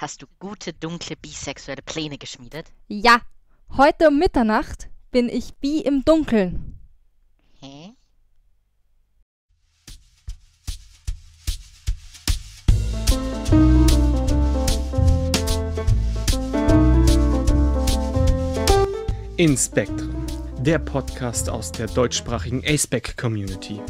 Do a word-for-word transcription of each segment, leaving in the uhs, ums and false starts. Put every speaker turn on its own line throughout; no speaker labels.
Hast du gute, dunkle, bisexuelle Pläne geschmiedet?
Ja, heute um Mitternacht bin ich bi im Dunkeln.
Hä?
In Spektrum, der Podcast aus der deutschsprachigen A-Spec-Community.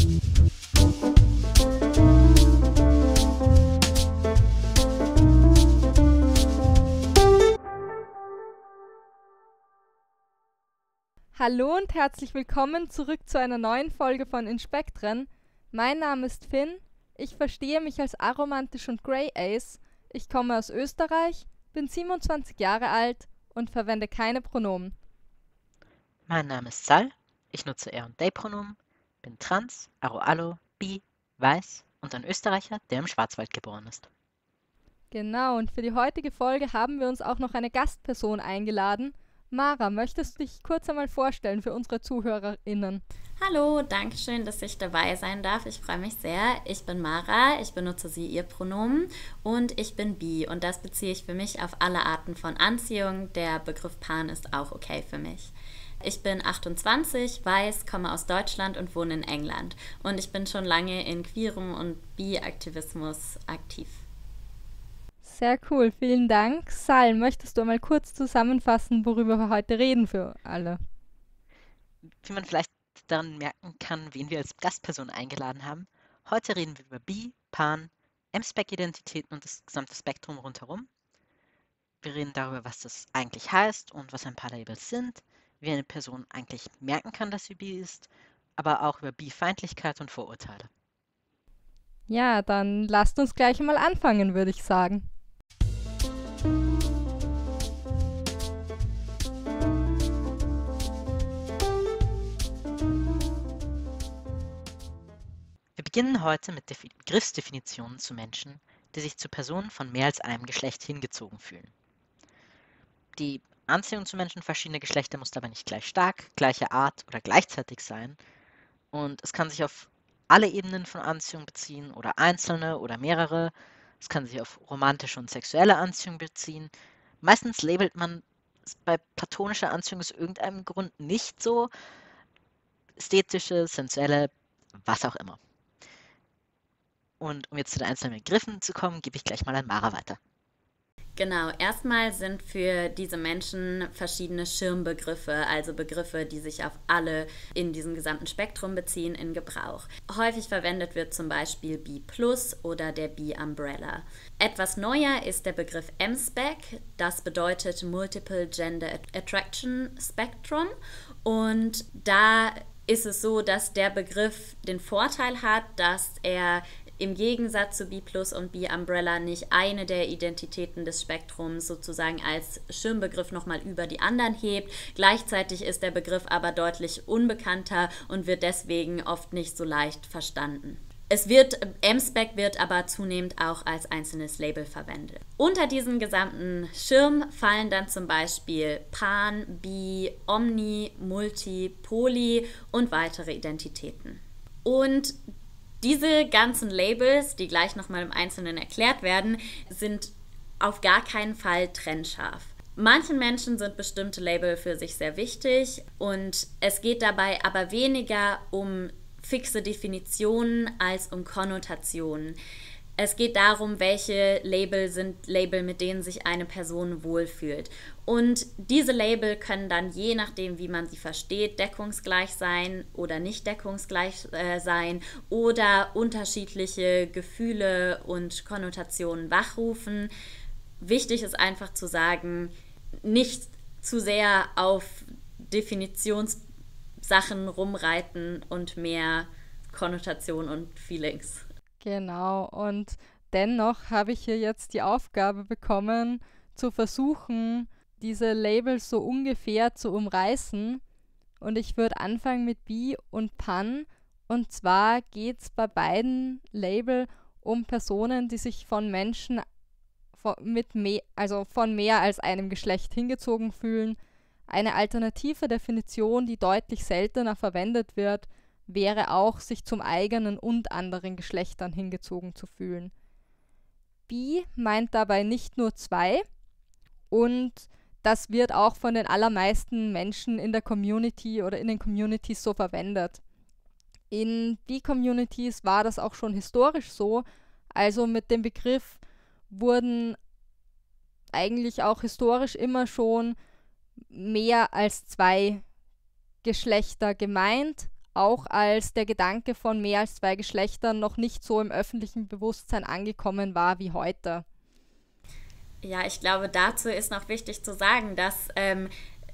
Hallo und herzlich willkommen zurück zu einer neuen Folge von In Spektren. Mein Name ist Finn, ich verstehe mich als aromantisch und Grey Ace. Ich komme aus Österreich, bin siebenundzwanzig Jahre alt und verwende keine Pronomen.
Mein Name ist Sal, ich nutze er und they-Pronomen, bin trans, aro-allo, bi, weiß und ein Österreicher, der im Schwarzwald geboren ist.
Genau, und für die heutige Folge haben wir uns auch noch eine Gastperson eingeladen. Mara, möchtest du dich kurz einmal vorstellen für unsere ZuhörerInnen?
Hallo, danke schön, dass ich dabei sein darf. Ich freue mich sehr. Ich bin Mara, ich benutze sie, ihr Pronomen und ich bin bi und das beziehe ich für mich auf alle Arten von Anziehung. Der Begriff Pan ist auch okay für mich. Ich bin achtundzwanzig, weiß, komme aus Deutschland und wohne in England und ich bin schon lange in queerem und Bi-Aktivismus aktiv.
Sehr cool, vielen Dank. Sal, möchtest du einmal kurz zusammenfassen, worüber wir heute reden für alle?
Wie man vielleicht daran merken kann, wen wir als Gastperson eingeladen haben, heute reden wir über Bi, Pan, M-Spec-Identitäten und das gesamte Spektrum rundherum. Wir reden darüber, was das eigentlich heißt und was ein paar Labels sind, wie eine Person eigentlich merken kann, dass sie bi ist, aber auch über Bi-Feindlichkeit und Vorurteile.
Ja, dann lasst uns gleich einmal anfangen, würde ich sagen.
Wir beginnen heute mit Defi- Begriffsdefinitionen zu Menschen, die sich zu Personen von mehr als einem Geschlecht hingezogen fühlen. Die Anziehung zu Menschen verschiedener Geschlechter muss dabei nicht gleich stark, gleicher Art oder gleichzeitig sein und es kann sich auf alle Ebenen von Anziehung beziehen oder einzelne oder mehrere. Es kann sich auf romantische und sexuelle Anziehung beziehen. Meistens labelt man es bei platonischer Anziehung aus irgendeinem Grund nicht so. Ästhetische, sensuelle, was auch immer. Und um jetzt zu den einzelnen Begriffen zu kommen, gebe ich gleich mal an Mara weiter.
Genau, erstmal sind für diese Menschen verschiedene Schirmbegriffe, also Begriffe, die sich auf alle in diesem gesamten Spektrum beziehen, in Gebrauch. Häufig verwendet wird zum Beispiel Bi Plus oder der Bi-Umbrella. Etwas neuer ist der Begriff M-Spec, das bedeutet Multiple Gender Attraction Spectrum und da ist es so, dass der Begriff den Vorteil hat, dass er im Gegensatz zu Bi Plus und Bi-Umbrella nicht eine der Identitäten des Spektrums sozusagen als Schirmbegriff nochmal über die anderen hebt. Gleichzeitig ist der Begriff aber deutlich unbekannter und wird deswegen oft nicht so leicht verstanden. Es wird, M-Spec wird aber zunehmend auch als einzelnes Label verwendet. Unter diesem gesamten Schirm fallen dann zum Beispiel Pan, Bi, Omni, Multi, Poly und weitere Identitäten. Und diese ganzen Labels, die gleich nochmal im Einzelnen erklärt werden, sind auf gar keinen Fall trennscharf. Manchen Menschen sind bestimmte Label für sich sehr wichtig und es geht dabei aber weniger um fixe Definitionen als um Konnotationen. Es geht darum, welche Label sind Label, mit denen sich eine Person wohlfühlt. Und diese Label können dann, je nachdem, wie man sie versteht, deckungsgleich sein oder nicht deckungsgleich äh, sein oder unterschiedliche Gefühle und Konnotationen wachrufen. Wichtig ist einfach zu sagen, nicht zu sehr auf Definitionssachen rumreiten und mehr Konnotation und Feelings.
Genau, und dennoch habe ich hier jetzt die Aufgabe bekommen, zu versuchen, diese Labels so ungefähr zu umreißen. Und ich würde anfangen mit Bi und Pan. Und zwar geht es bei beiden Label um Personen, die sich von Menschen von, mit mehr, also von mehr als einem Geschlecht hingezogen fühlen. Eine alternative Definition, die deutlich seltener verwendet wird, wäre auch, sich zum eigenen und anderen Geschlechtern hingezogen zu fühlen. Bi meint dabei nicht nur zwei und das wird auch von den allermeisten Menschen in der Community oder in den Communities so verwendet. In Bi-Communities war das auch schon historisch so, also mit dem Begriff wurden eigentlich auch historisch immer schon mehr als zwei Geschlechter gemeint, auch als der Gedanke von mehr als zwei Geschlechtern noch nicht so im öffentlichen Bewusstsein angekommen war wie heute.
Ja, ich glaube, dazu ist noch wichtig zu sagen, dass ähm,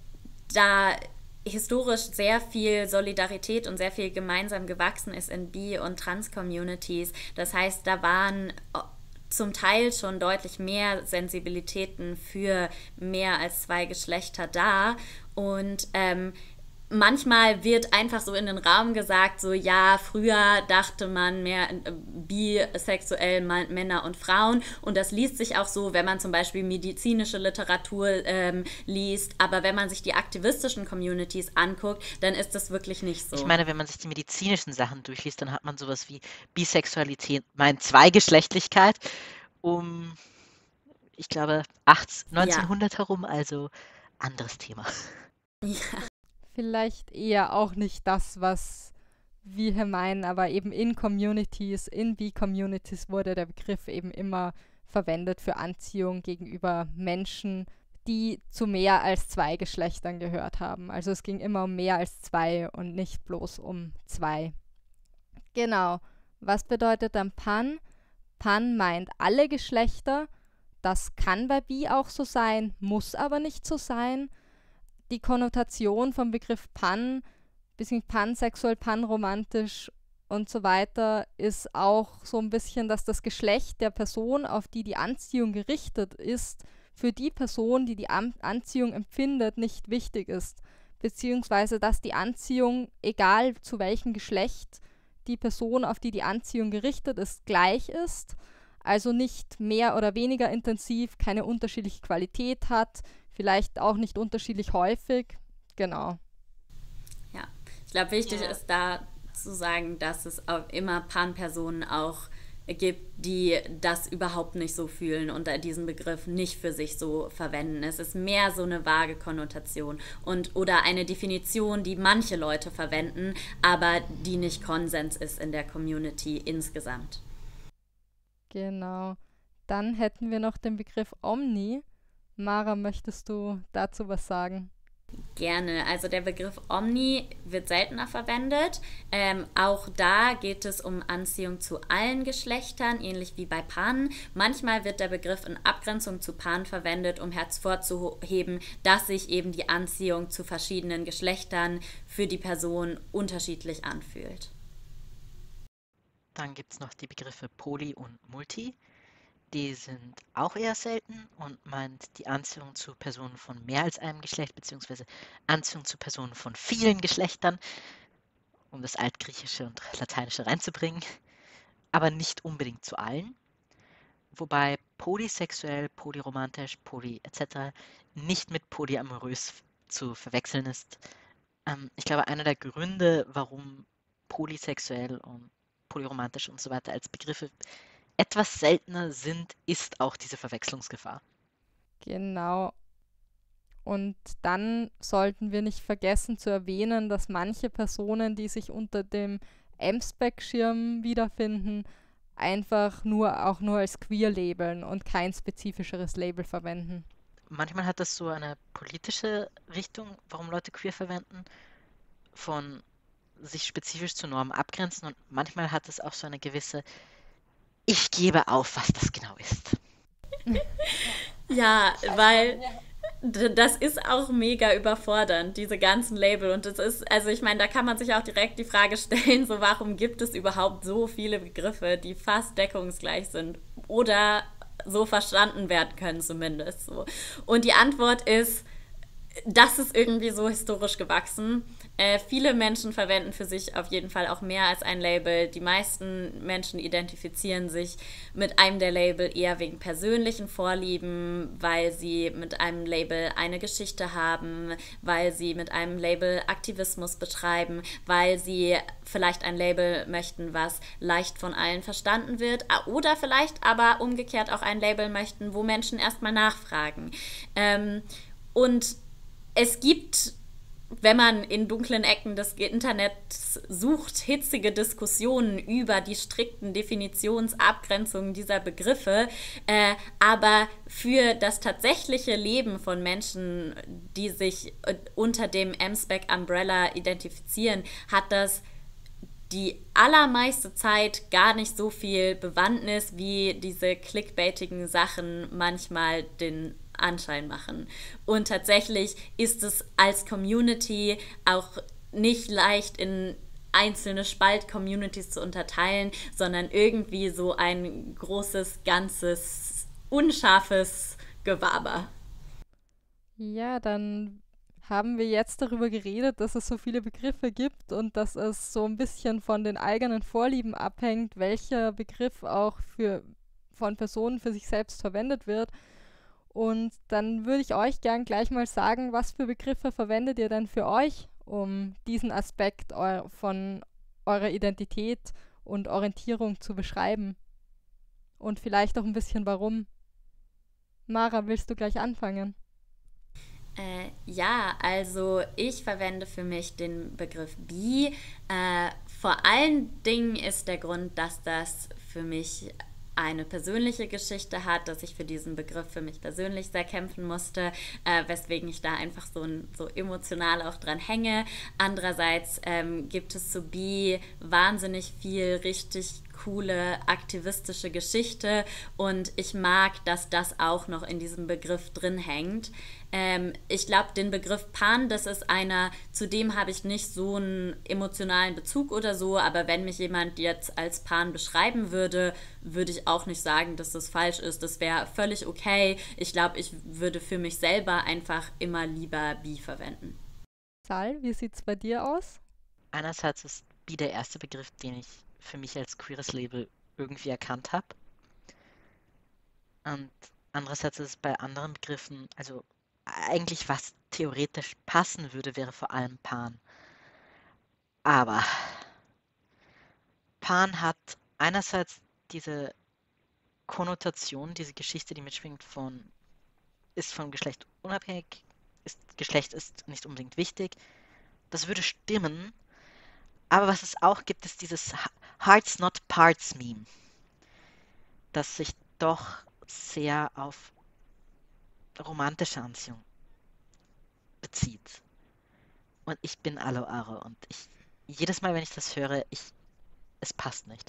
da historisch sehr viel Solidarität und sehr viel gemeinsam gewachsen ist in Bi- und Trans-Communities. Das heißt, da waren zum Teil schon deutlich mehr Sensibilitäten für mehr als zwei Geschlechter da und ähm, manchmal wird einfach so in den Raum gesagt, so ja, früher dachte man mehr äh, bisexuell Männer und Frauen und das liest sich auch so, wenn man zum Beispiel medizinische Literatur ähm, liest, aber wenn man sich die aktivistischen Communities anguckt, dann ist das wirklich nicht so.
Ich meine, wenn man sich die medizinischen Sachen durchliest, dann hat man sowas wie Bisexualität, meint Zweigeschlechtlichkeit um, ich glaube, neunzehnhundert ja. herum, also anderes Thema.
Ja.
Vielleicht eher auch nicht das, was wir hier meinen, aber eben in Communities, in Bi-Communities wurde der Begriff eben immer verwendet für Anziehung gegenüber Menschen, die zu mehr als zwei Geschlechtern gehört haben. Also es ging immer um mehr als zwei und nicht bloß um zwei. Genau. Was bedeutet dann Pan? Pan meint alle Geschlechter. Das kann bei Bi auch so sein, muss aber nicht so sein. Die Konnotation vom Begriff Pan, bisschen pansexuell, panromantisch und so weiter, ist auch so ein bisschen, dass das Geschlecht der Person, auf die die Anziehung gerichtet ist, für die Person, die die An- Anziehung empfindet, nicht wichtig ist. Beziehungsweise, dass die Anziehung, egal zu welchem Geschlecht die Person, auf die die Anziehung gerichtet ist, gleich ist. Also nicht mehr oder weniger intensiv, keine unterschiedliche Qualität hat, vielleicht auch nicht unterschiedlich häufig. Genau.
Ja, ich glaube, wichtig
ja.
ist da zu sagen, dass es auch immer Pan-Personen auch gibt, die das überhaupt nicht so fühlen und diesen Begriff nicht für sich so verwenden. Es ist mehr so eine vage Konnotation und oder eine Definition, die manche Leute verwenden, aber die nicht Konsens ist in der Community insgesamt.
Genau. Dann hätten wir noch den Begriff Omni. Mara, möchtest du dazu was sagen?
Gerne. Also der Begriff Omni wird seltener verwendet. Ähm, auch da geht es um Anziehung zu allen Geschlechtern, ähnlich wie bei Pan. Manchmal wird der Begriff in Abgrenzung zu Pan verwendet, um hervorzuheben, dass sich eben die Anziehung zu verschiedenen Geschlechtern für die Person unterschiedlich anfühlt.
Dann gibt es noch die Begriffe Poly und Multi. Die sind auch eher selten und meint die Anziehung zu Personen von mehr als einem Geschlecht, beziehungsweise Anziehung zu Personen von vielen Geschlechtern, um das Altgriechische und Lateinische reinzubringen, aber nicht unbedingt zu allen. Wobei polysexuell, polyromantisch, poly et cetera nicht mit polyamorös zu verwechseln ist. Ähm, ich glaube, einer der Gründe, warum polysexuell und polyromantisch und so weiter als Begriffe etwas seltener sind, ist auch diese Verwechslungsgefahr.
Genau. Und dann sollten wir nicht vergessen zu erwähnen, dass manche Personen, die sich unter dem M Spec-Schirm wiederfinden, einfach nur auch nur als queer labeln und kein spezifischeres Label verwenden.
Manchmal hat das so eine politische Richtung, warum Leute queer verwenden, von sich spezifisch zu Normen abgrenzen, und manchmal hat es auch so eine gewisse Ich gebe auf, was das genau ist.
Ja, weil das ist auch mega überfordernd, diese ganzen Label. Und das ist, also ich meine, da kann man sich auch direkt die Frage stellen, so warum gibt es überhaupt so viele Begriffe, die fast deckungsgleich sind oder so verstanden werden können zumindest. So. Und die Antwort ist, das ist irgendwie so historisch gewachsen. Äh, viele Menschen verwenden für sich auf jeden Fall auch mehr als ein Label. Die meisten Menschen identifizieren sich mit einem der Label eher wegen persönlichen Vorlieben, weil sie mit einem Label eine Geschichte haben, weil sie mit einem Label Aktivismus betreiben, weil sie vielleicht ein Label möchten, was leicht von allen verstanden wird, oder vielleicht aber umgekehrt auch ein Label möchten, wo Menschen erstmal nachfragen. Ähm, und es gibt, wenn man in dunklen Ecken des Internets sucht, hitzige Diskussionen über die strikten Definitionsabgrenzungen dieser Begriffe. Äh, aber für das tatsächliche Leben von Menschen, die sich äh, unter dem M Spec Umbrella identifizieren, hat das die allermeiste Zeit gar nicht so viel Bewandtnis, wie diese clickbaitigen Sachen manchmal den Anschein machen. Und tatsächlich ist es als Community auch nicht leicht in einzelne Spalt-Communities zu unterteilen, sondern irgendwie so ein großes, ganzes, unscharfes Gewaber.
Ja, dann haben wir jetzt darüber geredet, dass es so viele Begriffe gibt und dass es so ein bisschen von den eigenen Vorlieben abhängt, welcher Begriff auch für, von Personen für sich selbst verwendet wird. Und dann würde ich euch gern gleich mal sagen, was für Begriffe verwendet ihr denn für euch, um diesen Aspekt eu- von eurer Identität und Orientierung zu beschreiben? Und vielleicht auch ein bisschen warum. Mara, willst du gleich anfangen?
Äh, ja, also ich verwende für mich den Begriff Bi. Äh, vor allen Dingen ist der Grund, dass das für mich eine persönliche Geschichte hat, dass ich für diesen Begriff für mich persönlich sehr kämpfen musste, äh, weswegen ich da einfach so, so emotional auch dran hänge. Andererseits ähm, gibt es zu Bi wahnsinnig viel richtig coole aktivistische Geschichte und ich mag, dass das auch noch in diesem Begriff drin hängt. Ähm, ich glaube, den Begriff Pan, das ist einer, zu dem habe ich nicht so einen emotionalen Bezug oder so, aber wenn mich jemand jetzt als Pan beschreiben würde, würde ich auch nicht sagen, dass das falsch ist. Das wäre völlig okay. Ich glaube, ich würde für mich selber einfach immer lieber Bi verwenden.
Sal, wie sieht's bei dir aus?
Einerseits ist Bi der erste Begriff, den ich für mich als queeres Label irgendwie erkannt habe. Und andererseits ist es bei anderen Begriffen, also eigentlich was theoretisch passen würde, wäre vor allem Pan. Aber Pan hat einerseits diese Konnotation, diese Geschichte, die mitschwingt von, ist vom Geschlecht unabhängig, ist, Geschlecht ist nicht unbedingt wichtig. Das würde stimmen. Aber was es auch gibt, ist dieses Hearts Not Parts Meme, das sich doch sehr auf romantische Anziehung bezieht. Und ich bin Alo Aro und ich, jedes Mal, wenn ich das höre, ich, es passt nicht.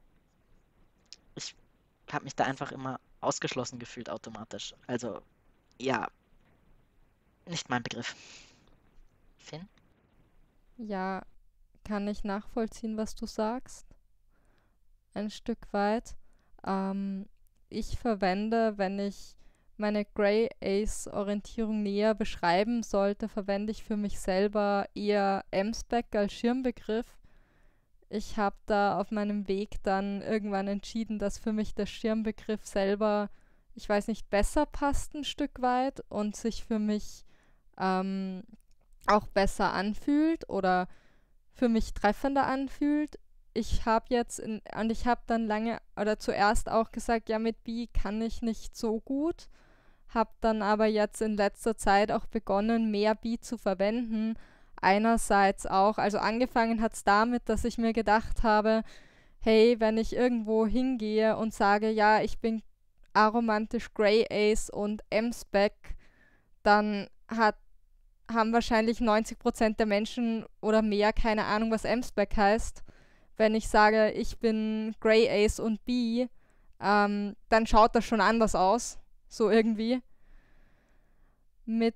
Ich habe mich da einfach immer ausgeschlossen gefühlt automatisch. Also, ja, nicht mein Begriff. Finn?
Ja, kann ich nachvollziehen, was du sagst. Ein Stück weit. Ähm, ich verwende, wenn ich meine Grey Ace-Orientierung näher beschreiben sollte, verwende ich für mich selber eher M Spec als Schirmbegriff. Ich habe da auf meinem Weg dann irgendwann entschieden, dass für mich der Schirmbegriff selber, ich weiß nicht, besser passt ein Stück weit und sich für mich ähm, auch besser anfühlt oder für mich treffender anfühlt. Ich habe jetzt, in, und ich habe dann lange oder zuerst auch gesagt, ja, mit Bi kann ich nicht so gut, habe dann aber jetzt in letzter Zeit auch begonnen, mehr Bi zu verwenden. Einerseits auch, also angefangen hat es damit, dass ich mir gedacht habe, hey, wenn ich irgendwo hingehe und sage, ja, ich bin aromantisch Grey Ace und M Spec, dann hat haben wahrscheinlich neunzig Prozent der Menschen oder mehr keine Ahnung, was M Spec heißt. Wenn ich sage, ich bin Grey Ace und Bi, ähm, dann schaut das schon anders aus. So irgendwie. Mit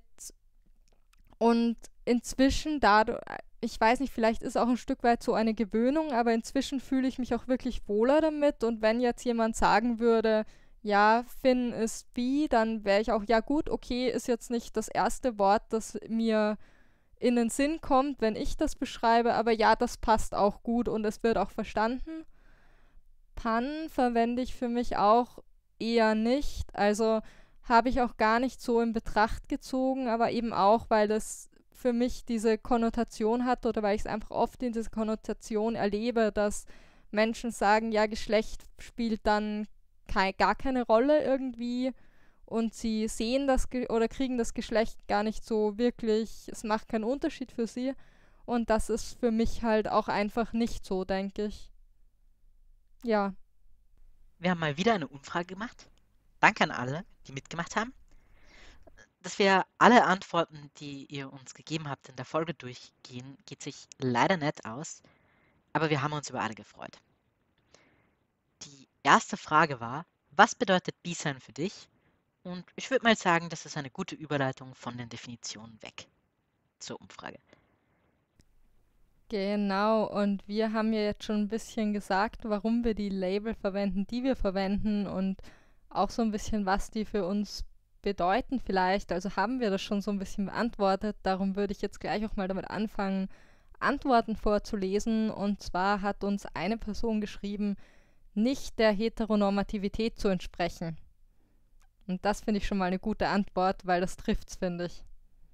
und inzwischen dadurch, ich weiß nicht, vielleicht ist auch ein Stück weit so eine Gewöhnung, aber inzwischen fühle ich mich auch wirklich wohler damit und wenn jetzt jemand sagen würde, ja, Finn ist Bi, dann wäre ich auch, ja gut, okay, ist jetzt nicht das erste Wort, das mir in den Sinn kommt, wenn ich das beschreibe, aber ja, das passt auch gut und es wird auch verstanden. Pan verwende ich für mich auch eher nicht, also habe ich auch gar nicht so in Betracht gezogen, aber eben auch, weil das für mich diese Konnotation hat oder weil ich es einfach oft in dieser Konnotation erlebe, dass Menschen sagen, ja, Geschlecht spielt dann kei- gar keine Rolle irgendwie und sie sehen das Ge- oder kriegen das Geschlecht gar nicht so wirklich, es macht keinen Unterschied für sie und das ist für mich halt auch einfach nicht so, denke ich. Ja,
Wir haben mal wieder eine Umfrage gemacht. Danke an alle, die mitgemacht haben. Dass wir alle Antworten, die ihr uns gegeben habt, in der Folge durchgehen, geht sich leider nicht aus, aber wir haben uns über alle gefreut. Die erste Frage war, was bedeutet Bi-Sein für dich? Und ich würde mal sagen, das ist eine gute Überleitung von den Definitionen weg zur Umfrage.
genau. Und wir haben ja jetzt schon ein bisschen gesagt, warum wir die Label verwenden, die wir verwenden und auch so ein bisschen, was die für uns bedeuten vielleicht. Also haben wir das schon so ein bisschen beantwortet. Darum würde ich jetzt gleich auch mal damit anfangen, Antworten vorzulesen. Und zwar hat uns eine Person geschrieben, nicht der Heteronormativität zu entsprechen. Und das finde ich schon mal eine gute Antwort, weil das trifft's, finde ich.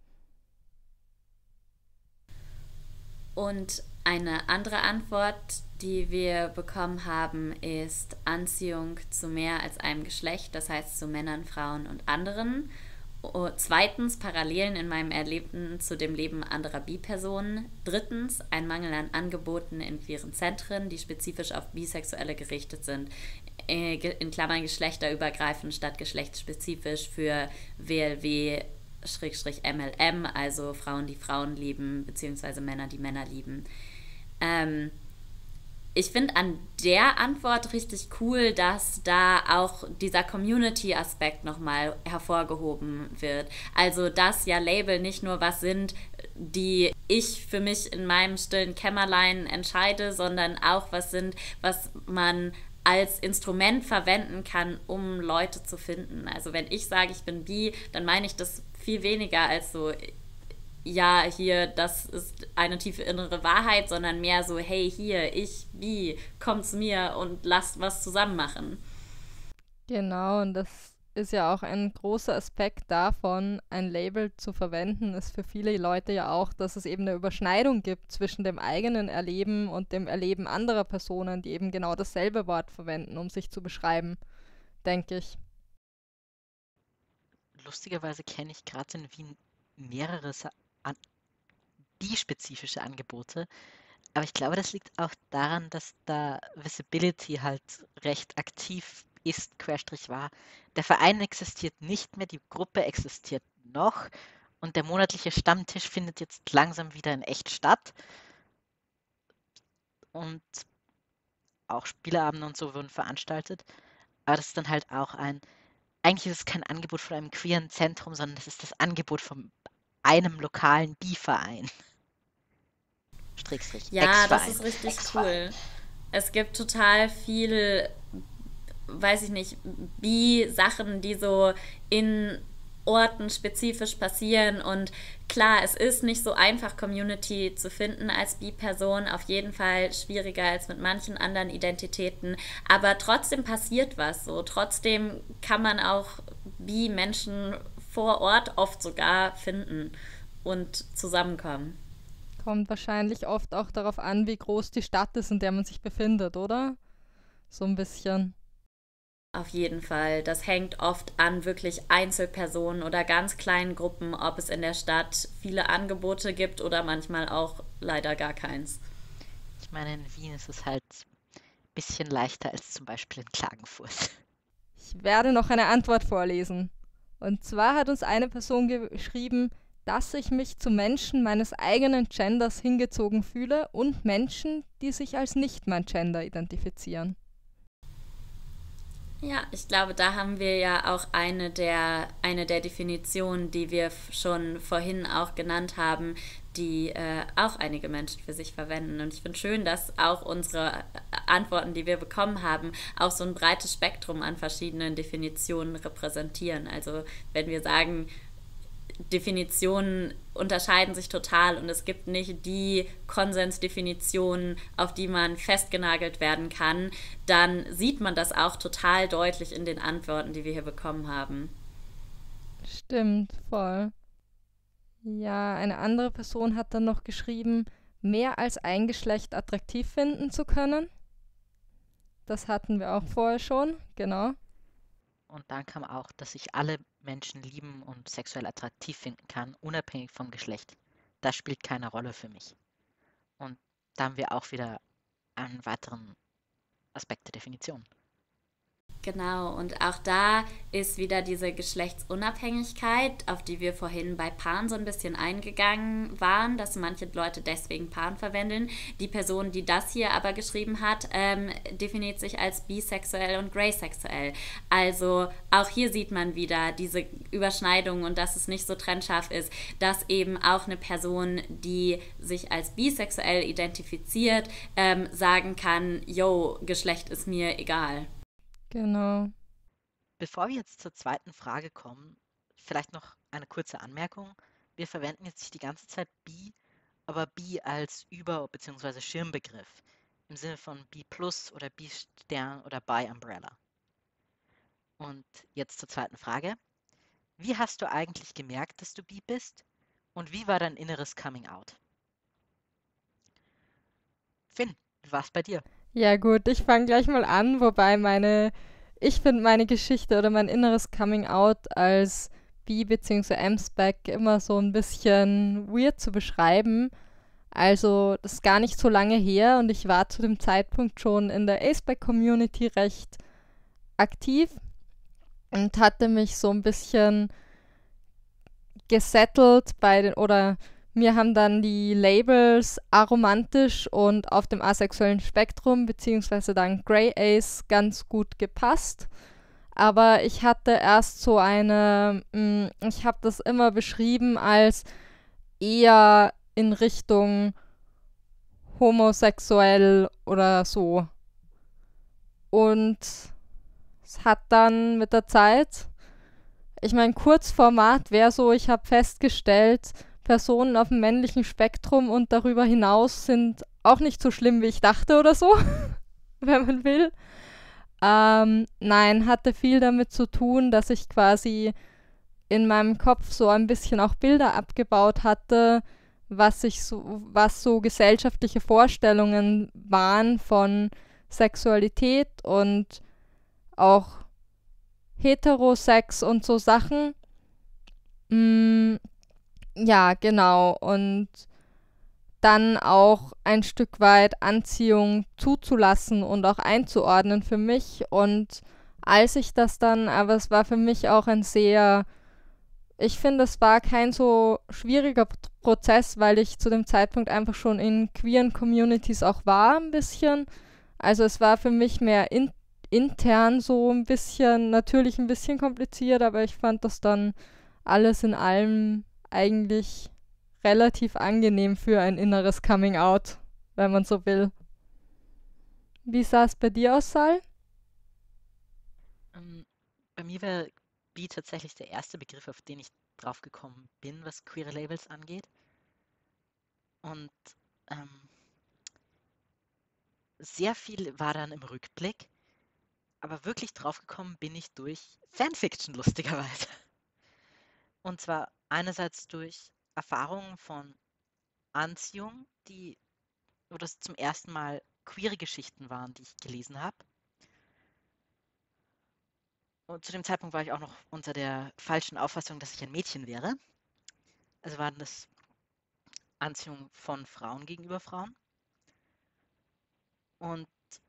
Und eine andere Antwort, die wir bekommen haben, ist Anziehung zu mehr als einem Geschlecht, das heißt zu Männern, Frauen und anderen. O- Zweitens, Parallelen in meinem Erleben zu dem Leben anderer Bi-Personen. Drittens, ein Mangel an Angeboten in queeren Zentren, die spezifisch auf Bisexuelle gerichtet sind, äh, ge- in Klammern geschlechterübergreifend statt geschlechtsspezifisch für W L W M L M, also Frauen, die Frauen lieben, beziehungsweise Männer, die Männer lieben. Ähm, ich finde an der Antwort richtig cool, dass da auch dieser Community-Aspekt nochmal hervorgehoben wird. Also, dass ja Label nicht nur was sind, die ich für mich in meinem stillen Kämmerlein entscheide, sondern auch was sind, was man als Instrument verwenden kann, um Leute zu finden. Also wenn ich sage, ich bin bi, dann meine ich das viel weniger als so, ja, hier, das ist eine tiefe innere Wahrheit, sondern mehr so, hey, hier, ich, bi, komm zu mir und lasst was zusammen machen.
Genau, und das ist ja auch ein großer Aspekt davon, ein Label zu verwenden, ist für viele Leute ja auch, dass es eben eine Überschneidung gibt zwischen dem eigenen Erleben und dem Erleben anderer Personen, die eben genau dasselbe Wort verwenden, um sich zu beschreiben, denke ich.
Lustigerweise kenne ich gerade in Wien mehrere Sa- an bi-spezifische Angebote, aber ich glaube, das liegt auch daran, dass da Visibility halt recht aktiv ist, Querstrich war. Der Verein existiert nicht mehr, die Gruppe existiert noch und der monatliche Stammtisch findet jetzt langsam wieder in echt statt und auch Spieleabende und so wurden veranstaltet. Aber das ist dann halt auch ein, eigentlich ist es kein Angebot von einem queeren Zentrum, sondern das ist das Angebot von einem lokalen Bi-Verein. Strickstrich,
Ja, das
Ex-Verein.
ist richtig
Ex-Verein.
cool. Es gibt total viel, weiß ich nicht, Bi-Sachen, die so in Orten spezifisch passieren. Und klar, es ist nicht so einfach, Community zu finden als Bi-Person. Auf jeden Fall schwieriger als mit manchen anderen Identitäten. Aber trotzdem passiert was so. Trotzdem kann man auch Bi-Menschen vor Ort oft sogar finden und zusammenkommen.
Kommt wahrscheinlich oft auch darauf an, wie groß die Stadt ist, in der man sich befindet, oder? So ein bisschen.
Auf jeden Fall. Das hängt oft an wirklich Einzelpersonen oder ganz kleinen Gruppen, ob es in der Stadt viele Angebote gibt oder manchmal auch leider gar keins.
Ich meine, in Wien ist es halt ein bisschen leichter als zum Beispiel in Klagenfurt.
Ich werde noch eine Antwort vorlesen. Und zwar hat uns eine Person geschrieben, dass ich mich zu Menschen meines eigenen Genders hingezogen fühle und Menschen, die sich als nicht mein Gender identifizieren.
Ja, ich glaube, da haben wir ja auch eine der, eine der Definitionen, die wir f- schon vorhin auch genannt haben, die äh, auch einige Menschen für sich verwenden. Und ich finde schön, dass auch unsere äh, Antworten, die wir bekommen haben, auch so ein breites Spektrum an verschiedenen Definitionen repräsentieren. Also wenn wir sagen, Definitionen unterscheiden sich total und es gibt nicht die Konsensdefinition, auf die man festgenagelt werden kann, dann sieht man das auch total deutlich in den Antworten, die wir hier bekommen haben.
Stimmt, voll. Ja, eine andere Person hat dann noch geschrieben, mehr als ein Geschlecht attraktiv finden zu können. Das hatten wir auch vorher schon, genau.
Und dann kam auch, dass ich alle Menschen lieben und sexuell attraktiv finden kann, unabhängig vom Geschlecht. Das spielt keine Rolle für mich. Und da haben wir auch wieder einen weiteren Aspekt der Definition.
Genau, und auch da ist wieder diese Geschlechtsunabhängigkeit, auf die wir vorhin bei Pan so ein bisschen eingegangen waren, dass manche Leute deswegen Pan verwenden. Die Person, die das hier aber geschrieben hat, ähm, definiert sich als bisexuell und graysexuell. Also auch hier sieht man wieder diese Überschneidung und dass es nicht so trennscharf ist, dass eben auch eine Person, die sich als bisexuell identifiziert, ähm, sagen kann, yo, Geschlecht ist mir egal.
Genau.
Bevor wir jetzt zur zweiten Frage kommen, vielleicht noch eine kurze Anmerkung. Wir verwenden jetzt nicht die ganze Zeit bi, aber bi als Über- bzw. Schirmbegriff im Sinne von bi plus oder bi Stern oder bi Umbrella. Und jetzt zur zweiten Frage. Wie hast du eigentlich gemerkt, dass du bi bist? Und wie war dein inneres Coming Out? Finn, wie war es bei dir?
Ja gut, ich fange gleich mal an, wobei meine, ich finde meine Geschichte oder mein inneres Coming Out als bi bzw. M-Spec immer so ein bisschen weird zu beschreiben. Also das ist gar nicht so lange her und ich war zu dem Zeitpunkt schon in der A-Spec-Community recht aktiv und hatte mich so ein bisschen gesettelt bei den, oder mir haben dann die Labels aromantisch und auf dem asexuellen Spektrum beziehungsweise dann Grey Ace ganz gut gepasst. Aber ich hatte erst so eine, mh, ich habe das immer beschrieben als eher in Richtung homosexuell oder so. Und es hat dann mit der Zeit, ich meine, Kurzformat wäre so, ich habe festgestellt, Personen auf dem männlichen Spektrum und darüber hinaus sind auch nicht so schlimm, wie ich dachte oder so, wenn man will. Ähm, nein, hatte viel damit zu tun, dass ich quasi in meinem Kopf so ein bisschen auch Bilder abgebaut hatte, was ich so, was so gesellschaftliche Vorstellungen waren von Sexualität und auch Heterosex und so Sachen. Mm, ja, genau. Und dann auch ein Stück weit Anziehung zuzulassen und auch einzuordnen für mich. Und als ich das dann, aber es war für mich auch ein sehr, ich finde, es war kein so schwieriger P- Prozess, weil ich zu dem Zeitpunkt einfach schon in queeren Communities auch war, ein bisschen. Also es war für mich mehr in, intern so ein bisschen, natürlich ein bisschen kompliziert, aber ich fand das dann alles in allem eigentlich relativ angenehm für ein inneres Coming Out, wenn man so will. Wie sah es bei dir aus, Sal?
Ähm, bei mir war bi tatsächlich der erste Begriff, auf den ich drauf gekommen bin, was queere Labels angeht. Und ähm, sehr viel war dann im Rückblick, aber wirklich drauf gekommen bin ich durch Fanfiction, lustigerweise. Und zwar einerseits durch Erfahrungen von Anziehung, die oder es zum ersten Mal queere Geschichten waren, die ich gelesen habe. Und zu dem Zeitpunkt war ich auch noch unter der falschen Auffassung, dass ich ein Mädchen wäre. Also waren das Anziehung von Frauen gegenüber Frauen. Und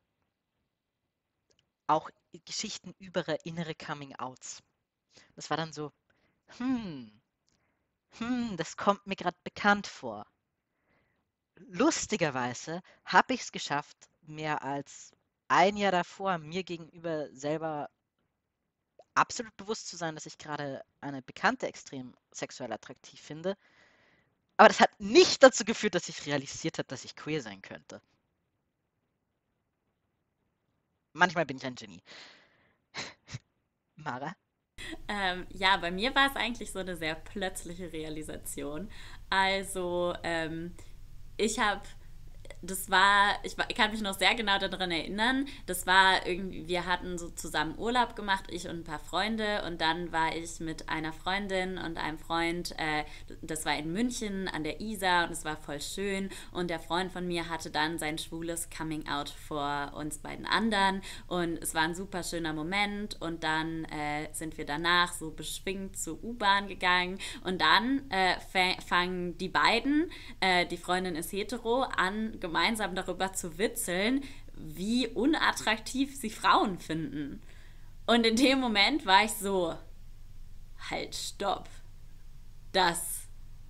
auch Geschichten über innere Coming-Outs. Das war dann so, hm, hm, das kommt mir gerade bekannt vor. Lustigerweise habe ich es geschafft, mehr als ein Jahr davor mir gegenüber selber absolut bewusst zu sein, dass ich gerade eine Bekannte extrem sexuell attraktiv finde. Aber das hat nicht dazu geführt, dass ich realisiert habe, dass ich queer sein könnte. Manchmal bin ich ein Genie. Mara?
Ähm, ja, bei mir war es eigentlich so eine sehr plötzliche Realisation. Also, ähm, ich habe das war, ich, war, ich kann mich noch sehr genau daran erinnern, das war irgendwie, wir hatten so zusammen Urlaub gemacht, ich und ein paar Freunde und dann war ich mit einer Freundin und einem Freund, äh, das war in München an der Isar und es war voll schön und der Freund von mir hatte dann sein schwules Coming Out vor uns beiden anderen und es war ein super schöner Moment und dann äh, sind wir danach so beschwingt zur U-Bahn gegangen und dann äh, fangen die beiden, äh, die Freundin ist hetero, an gemeinsam darüber zu witzeln, wie unattraktiv sie Frauen finden. Und in dem Moment war ich so, halt, stopp. Das,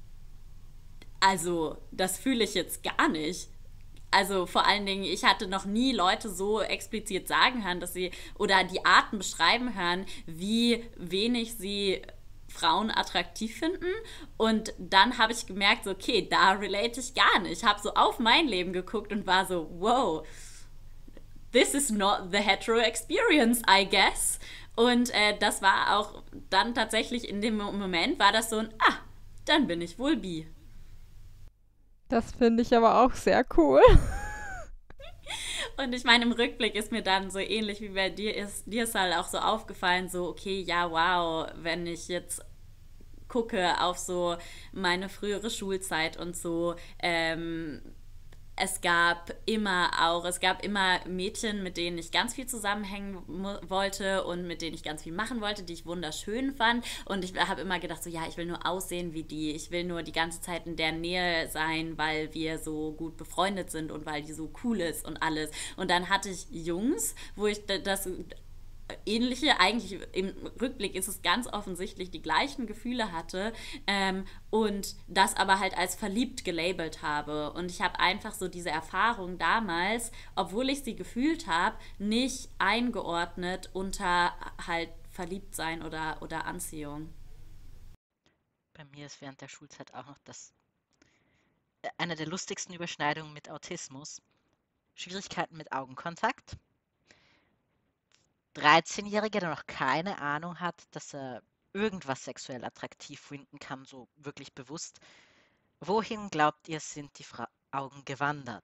also, das fühle ich jetzt gar nicht. Also vor allen Dingen, ich hatte noch nie Leute so explizit sagen hören, dass sie, oder die Arten beschreiben hören, wie wenig sie Frauen attraktiv finden und dann habe ich gemerkt, so, okay, da relate ich gar nicht. Ich habe so auf mein Leben geguckt und war so, wow, this is not the hetero experience, I guess. Und äh, das war auch dann tatsächlich in dem Moment, war das so ein, ah, dann bin ich wohl bi.
Das finde ich aber auch sehr cool.
Und ich meine, im Rückblick ist mir dann so ähnlich wie bei dir, ist dir ist halt auch so aufgefallen, so, okay, ja, wow, wenn ich jetzt gucke auf so meine frühere Schulzeit und so, ähm, es gab immer auch, es gab immer Mädchen, mit denen ich ganz viel zusammenhängen wollte und mit denen ich ganz viel machen wollte, die ich wunderschön fand. Und ich habe immer gedacht, so ja, ich will nur aussehen wie die. Ich will nur die ganze Zeit in der Nähe sein, weil wir so gut befreundet sind und weil die so cool ist und alles. Und dann hatte ich Jungs, wo ich das ähnliche, eigentlich im Rückblick ist es ganz offensichtlich, die gleichen Gefühle hatte ähm, und das aber halt als verliebt gelabelt habe. Und ich habe einfach so diese Erfahrung damals, obwohl ich sie gefühlt habe, nicht eingeordnet unter halt Verliebtsein oder, oder Anziehung.
Bei mir ist während der Schulzeit auch noch das eine der lustigsten Überschneidungen mit Autismus. Schwierigkeiten mit Augenkontakt. dreizehnjähriger, der noch keine Ahnung hat, dass er irgendwas sexuell attraktiv finden kann, so wirklich bewusst. Wohin glaubt ihr, sind die Fra- Augen gewandert?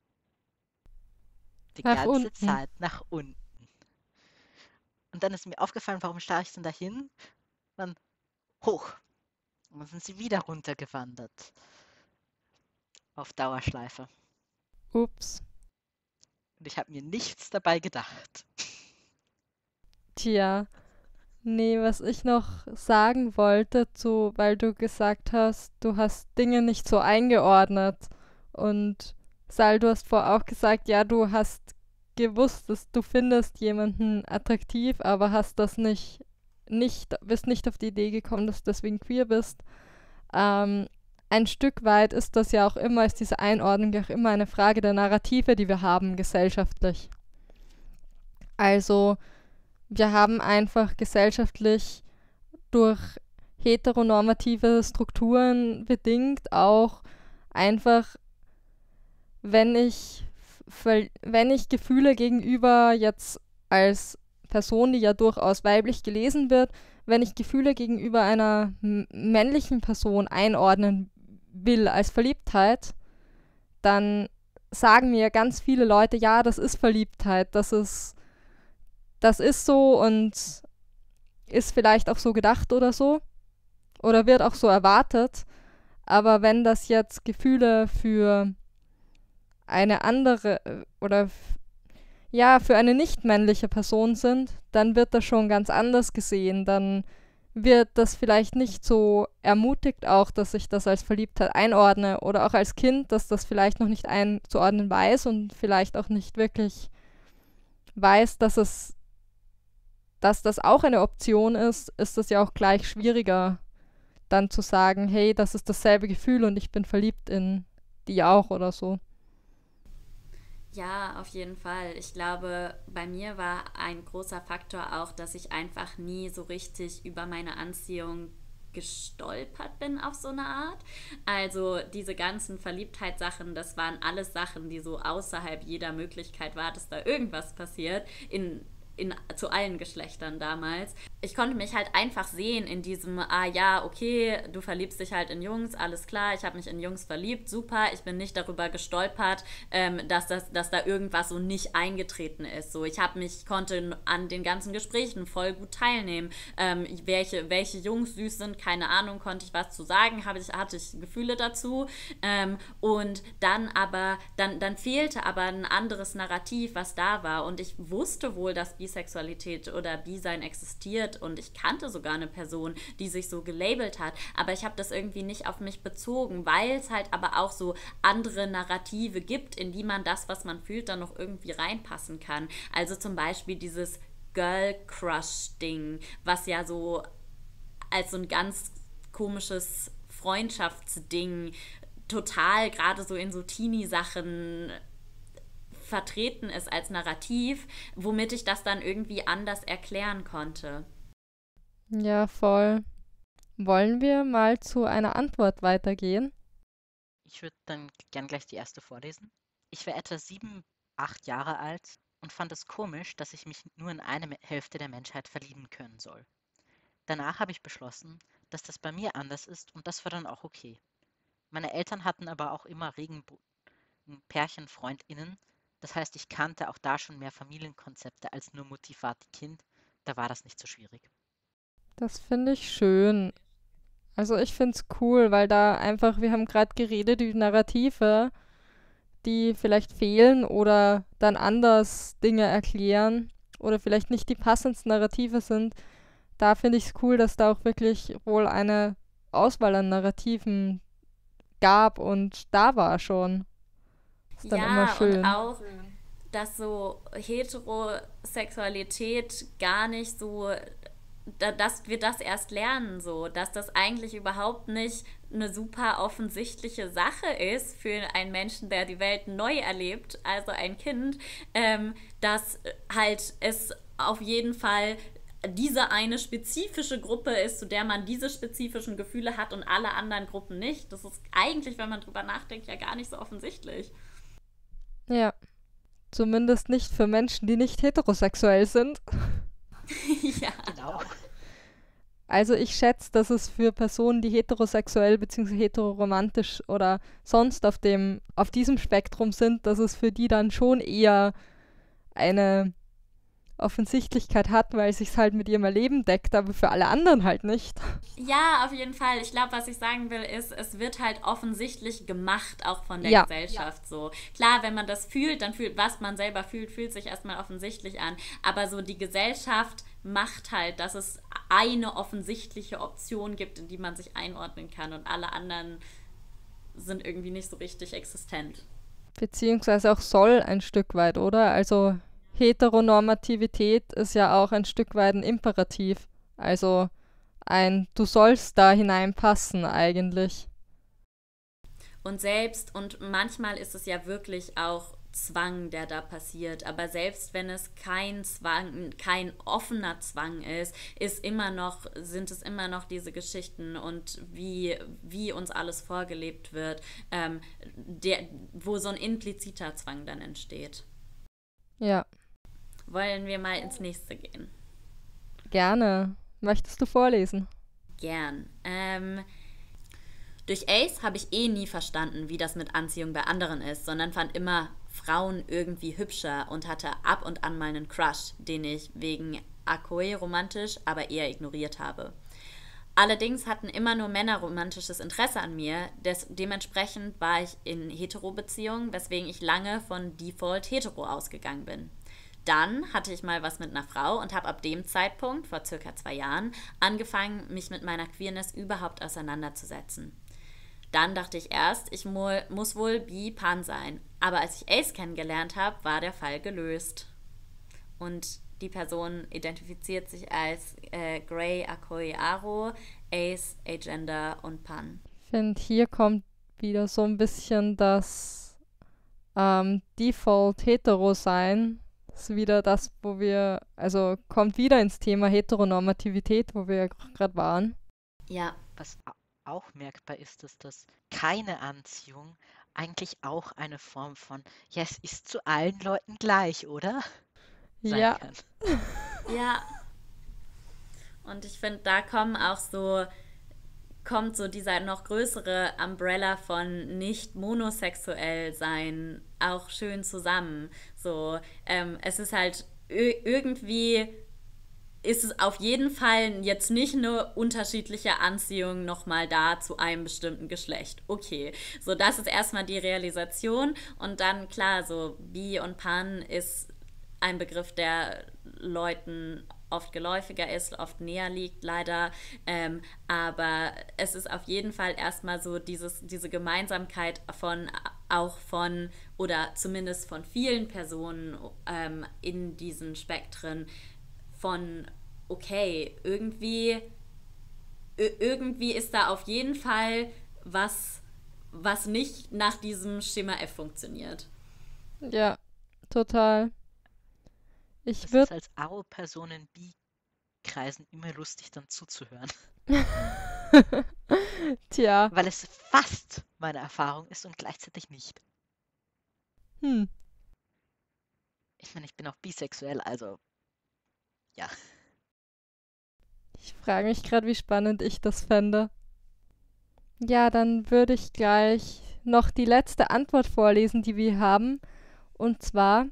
Die
Nach
ganze
unten.
Zeit nach unten. Und dann ist mir aufgefallen, warum starre ich denn dahin? Dann hoch. Und dann sind sie wieder runtergewandert. Auf Dauerschleife.
Ups.
Und ich habe mir nichts dabei gedacht.
Tja. Nee, was ich noch sagen wollte, zu, weil du gesagt hast, du hast Dinge nicht so eingeordnet. Und Sal, du hast vorher auch gesagt, ja, du hast gewusst, dass du findest jemanden attraktiv, aber hast das nicht, nicht, bist nicht auf die Idee gekommen, dass du deswegen queer bist. Ähm, ein Stück weit ist das ja auch immer, ist diese Einordnung ja auch immer eine Frage der Narrative, die wir haben gesellschaftlich. Also, wir haben einfach gesellschaftlich durch heteronormative Strukturen bedingt auch einfach, wenn ich, wenn ich Gefühle gegenüber jetzt als Person, die ja durchaus weiblich gelesen wird, wenn ich Gefühle gegenüber einer m- männlichen Person einordnen will als Verliebtheit, dann sagen mir ganz viele Leute, ja, das ist Verliebtheit, das ist das ist so und ist vielleicht auch so gedacht oder so oder wird auch so erwartet. Aber wenn das jetzt Gefühle für eine andere äh, oder f- ja, für eine nicht männliche Person sind, dann wird das schon ganz anders gesehen. Dann wird das vielleicht nicht so ermutigt auch, dass ich das als Verliebtheit einordne oder auch als Kind, dass das vielleicht noch nicht einzuordnen weiß und vielleicht auch nicht wirklich weiß, dass es dass das auch eine Option ist, ist das ja auch gleich schwieriger, dann zu sagen, hey, das ist dasselbe Gefühl und ich bin verliebt in die auch oder so.
Ja, auf jeden Fall. Ich glaube, bei mir war ein großer Faktor auch, dass ich einfach nie so richtig über meine Anziehung gestolpert bin auf so eine Art. Also diese ganzen Verliebtheitssachen, das waren alles Sachen, die so außerhalb jeder Möglichkeit war, dass da irgendwas passiert, in in, zu allen Geschlechtern damals. Ich konnte mich halt einfach sehen in diesem, ah ja, okay, du verliebst dich halt in Jungs, alles klar, ich habe mich in Jungs verliebt, super, ich bin nicht darüber gestolpert, ähm, dass, das, dass da irgendwas so nicht eingetreten ist. So, ich habe mich, konnte an den ganzen Gesprächen voll gut teilnehmen. Ähm, welche, welche Jungs süß sind, keine Ahnung, konnte ich was zu sagen, habe ich, hatte ich Gefühle dazu. Ähm, und dann aber, dann, dann fehlte aber ein anderes Narrativ, was da war. Und ich wusste wohl, dass Bisexualität oder Bi-Sein existiert und ich kannte sogar eine Person, die sich so gelabelt hat, aber ich habe das irgendwie nicht auf mich bezogen, weil es halt aber auch so andere Narrative gibt, in die man das, was man fühlt, dann noch irgendwie reinpassen kann. Also zum Beispiel dieses Girl-Crush-Ding, was ja so als so ein ganz komisches Freundschaftsding total gerade so in so Teenie-Sachen vertreten ist als Narrativ, womit ich das dann irgendwie anders erklären konnte.
Ja, voll. Wollen wir mal zu einer Antwort weitergehen?
Ich würde dann gern gleich die erste vorlesen. Ich war etwa sieben, acht Jahre alt und fand es komisch, dass ich mich nur in eine Hälfte der Menschheit verlieben können soll. Danach habe ich beschlossen, dass das bei mir anders ist und das war dann auch okay. Meine Eltern hatten aber auch immer Regenbogen-Pärchen-FreundInnen. Das heißt, ich kannte auch da schon mehr Familienkonzepte als nur Mutti, Vati, Kind. Da war das nicht so schwierig.
Das finde ich schön. Also ich finde es cool, weil da einfach, wir haben gerade geredet, die Narrative, die vielleicht fehlen oder dann anders Dinge erklären oder vielleicht nicht die passendsten Narrative sind. Da finde ich es cool, dass da auch wirklich wohl eine Auswahl an Narrativen gab und da war schon. Ist dann immer
Ja, und
schön.
auch, dass so Heterosexualität gar nicht so, da, dass wir das erst lernen, so, dass das eigentlich überhaupt nicht eine super offensichtliche Sache ist für einen Menschen, der die Welt neu erlebt, also ein Kind, ähm, dass halt es auf jeden Fall diese eine spezifische Gruppe ist, zu der man diese spezifischen Gefühle hat und alle anderen Gruppen nicht. Das ist eigentlich, wenn man drüber nachdenkt, ja gar nicht so offensichtlich.
Ja. Zumindest nicht für Menschen, die nicht heterosexuell sind.
Ja.
Genau.
Also ich schätze, dass es für Personen, die heterosexuell bzw. heteroromantisch oder sonst auf dem, auf diesem Spektrum sind, dass es für die dann schon eher eine Offensichtlichkeit hat, weil es sich halt mit ihrem Erleben deckt, aber für alle anderen halt nicht.
Ja, auf jeden Fall. Ich glaube, was ich sagen will, ist, es wird halt offensichtlich gemacht, auch von der
Ja.
Gesellschaft so. Klar, wenn man das fühlt, dann fühlt, was man selber fühlt, fühlt sich erstmal offensichtlich an. Aber so die Gesellschaft macht halt, dass es eine offensichtliche Option gibt, in die man sich einordnen kann und alle anderen sind irgendwie nicht so richtig existent.
Beziehungsweise auch soll ein Stück weit, oder? Also Heteronormativität ist ja auch ein Stück weit ein Imperativ. Also ein du sollst da hineinpassen eigentlich.
Und selbst, und manchmal ist es ja wirklich auch Zwang, der da passiert, aber selbst wenn es kein Zwang, kein offener Zwang ist, ist immer noch, sind es immer noch diese Geschichten und wie, wie uns alles vorgelebt wird, ähm, der, wo so ein impliziter Zwang dann entsteht.
Ja,
Wollen wir mal ins nächste gehen?
gerne. Möchtest du vorlesen?
Gern. Ähm, durch Ace habe ich eh nie verstanden, wie das mit Anziehung bei anderen ist, sondern fand immer Frauen irgendwie hübscher und hatte ab und an mal einen Crush, den ich wegen Akoe romantisch, aber eher ignoriert habe. Allerdings hatten immer nur Männer romantisches Interesse an mir, des, dementsprechend war ich in Hetero-Beziehungen, weswegen ich lange von Default hetero ausgegangen bin. Dann hatte ich mal was mit einer Frau und habe ab dem Zeitpunkt, vor circa zwei Jahren, angefangen, mich mit meiner Queerness überhaupt auseinanderzusetzen. Dann dachte ich erst, ich mu- muss wohl bi-pan sein. Aber als ich Ace kennengelernt habe, war der Fall gelöst. Und die Person identifiziert sich als äh, Grey Akoi Aro, Ace, Agender und Pan.
Ich finde, hier kommt wieder so ein bisschen das ähm, Default hetero sein. Das ist wieder das, wo wir, also kommt wieder ins Thema Heteronormativität, wo wir ja gerade waren.
Ja,
Was au- auch merkbar ist, ist, dass keine Anziehung eigentlich auch eine Form von, ja, es ist zu allen Leuten gleich, oder? sein
Ja.
kann.
Ja. Und ich finde, da kommen auch so, kommt so dieser noch größere Umbrella von nicht monosexuell sein auch schön zusammen. So, ähm, es ist halt ö- irgendwie ist es auf jeden Fall jetzt nicht eine unterschiedliche Anziehung nochmal da zu einem bestimmten Geschlecht. Okay, so das ist erstmal die Realisation und dann klar, so Bi und Pan ist ein Begriff, der Leuten oft geläufiger ist, oft näher liegt, leider. Ähm, aber es ist auf jeden Fall erstmal so dieses, diese Gemeinsamkeit von auch von oder zumindest von vielen Personen ähm, in diesen Spektren von okay, irgendwie irgendwie ist da auf jeden Fall was, was nicht nach diesem Schema F funktioniert.
Ja, total. Ich
Es ist
würde,
als Aro-Person in Bi-Kreisen immer lustig, dann zuzuhören.
tja,
Weil es fast meine Erfahrung ist und gleichzeitig nicht.
hm,
Ich meine, ich bin auch bisexuell, also ja.
ich frage mich gerade, wie spannend ich das fände. Ja, dann würde ich gleich noch die letzte Antwort vorlesen, die wir haben. Und zwar,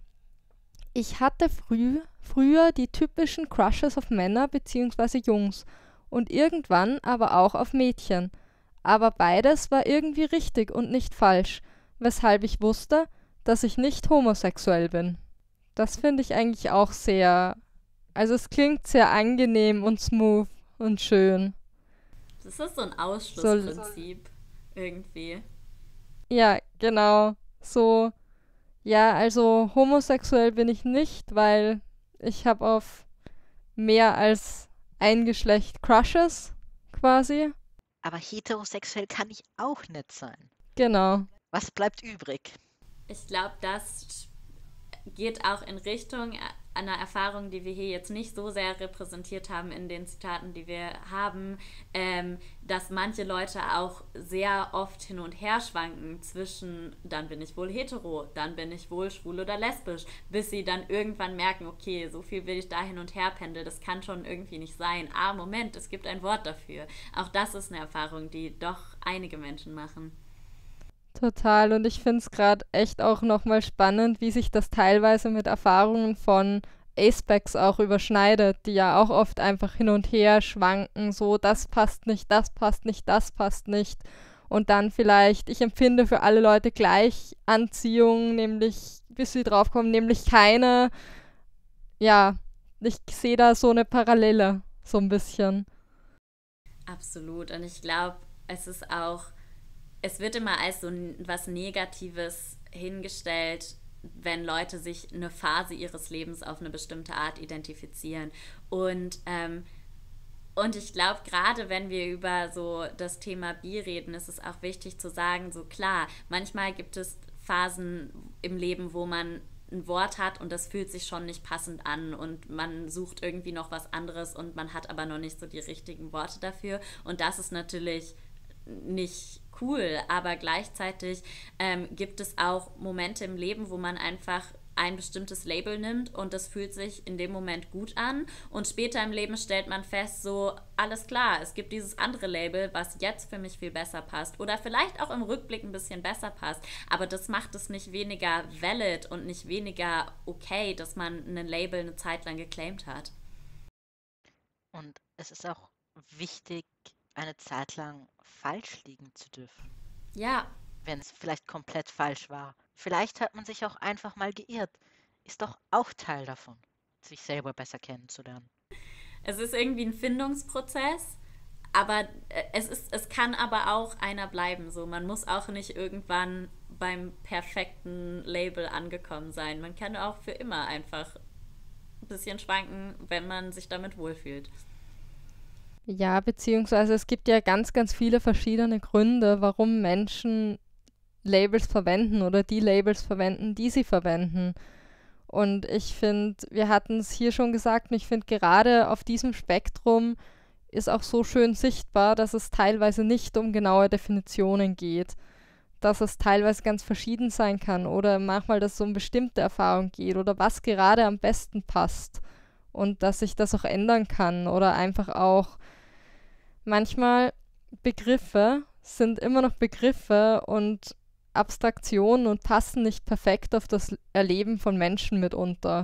ich hatte früh, früher die typischen Crushes auf Männer bzw. Jungs und irgendwann aber auch auf Mädchen. Aber beides war irgendwie richtig und nicht falsch, weshalb ich wusste, dass ich nicht homosexuell bin. Das finde ich eigentlich auch sehr, also es klingt sehr angenehm und smooth und schön.
Das ist so ein Ausschlussprinzip irgendwie.
Ja, genau. So, ja, also homosexuell bin ich nicht, weil ich habe auf mehr als ein Geschlecht Crushes quasi.
Aber heterosexuell kann ich auch nicht sein.
Genau.
Was bleibt übrig?
Ich glaube, das geht auch in Richtung einer Erfahrung, die wir hier jetzt nicht so sehr repräsentiert haben in den Zitaten, die wir haben, ähm, dass manche Leute auch sehr oft hin und her schwanken zwischen, dann bin ich wohl hetero, dann bin ich wohl schwul oder lesbisch, bis sie dann irgendwann merken, okay, so viel will ich da hin und her pendeln, das kann schon irgendwie nicht sein. Ah, Moment, es gibt ein Wort dafür. Auch das ist eine Erfahrung, die doch einige Menschen machen.
Total. Und ich finde es gerade echt auch nochmal spannend, wie sich das teilweise mit Erfahrungen von Acebacs auch überschneidet, die ja auch oft einfach hin und her schwanken, so das passt nicht, das passt nicht, das passt nicht. Und dann vielleicht, ich empfinde für alle Leute gleich Anziehung, nämlich, bis sie draufkommen, nämlich keine. Ja, ich sehe da so eine Parallele, so ein bisschen.
Absolut. Und ich glaube, es ist auch, es wird immer als so was Negatives hingestellt, wenn Leute sich eine Phase ihres Lebens auf eine bestimmte Art identifizieren. Und, ähm, und ich glaube, gerade wenn wir über so das Thema Bi reden, ist es auch wichtig zu sagen, so klar, manchmal gibt es Phasen im Leben, wo man ein Wort hat und das fühlt sich schon nicht passend an und man sucht irgendwie noch was anderes und man hat aber noch nicht so die richtigen Worte dafür. Und das ist natürlich nicht cool, aber gleichzeitig ähm, gibt es auch Momente im Leben, wo man einfach ein bestimmtes Label nimmt und das fühlt sich in dem Moment gut an und später im Leben stellt man fest, so alles klar, es gibt dieses andere Label, was jetzt für mich viel besser passt oder vielleicht auch im Rückblick ein bisschen besser passt, aber das macht es nicht weniger valid und nicht weniger okay, dass man ein Label eine Zeit lang geclaimt hat.
Und es ist auch wichtig, eine Zeit lang falsch liegen zu dürfen.
Ja.
Wenn es vielleicht komplett falsch war. Vielleicht hat man sich auch einfach mal geirrt. Ist doch auch Teil davon, sich selber besser kennenzulernen.
Es ist irgendwie ein Findungsprozess, aber es ist, es kann aber auch einer bleiben. So, man muss auch nicht irgendwann beim perfekten Label angekommen sein. Man kann auch für immer einfach ein bisschen schwanken, wenn man sich damit wohlfühlt.
Ja, beziehungsweise es gibt ja ganz, ganz viele verschiedene Gründe, warum Menschen Labels verwenden oder die Labels verwenden, die sie verwenden. Und ich finde, wir hatten es hier schon gesagt, und ich finde gerade auf diesem Spektrum ist auch so schön sichtbar, dass es teilweise nicht um genaue Definitionen geht. dass es teilweise ganz verschieden sein kann oder manchmal, dass es um bestimmte Erfahrungen geht oder was gerade am besten passt und dass sich das auch ändern kann oder einfach auch manchmal Begriffe sind immer noch Begriffe und Abstraktionen und passen nicht perfekt auf das Erleben von Menschen mitunter.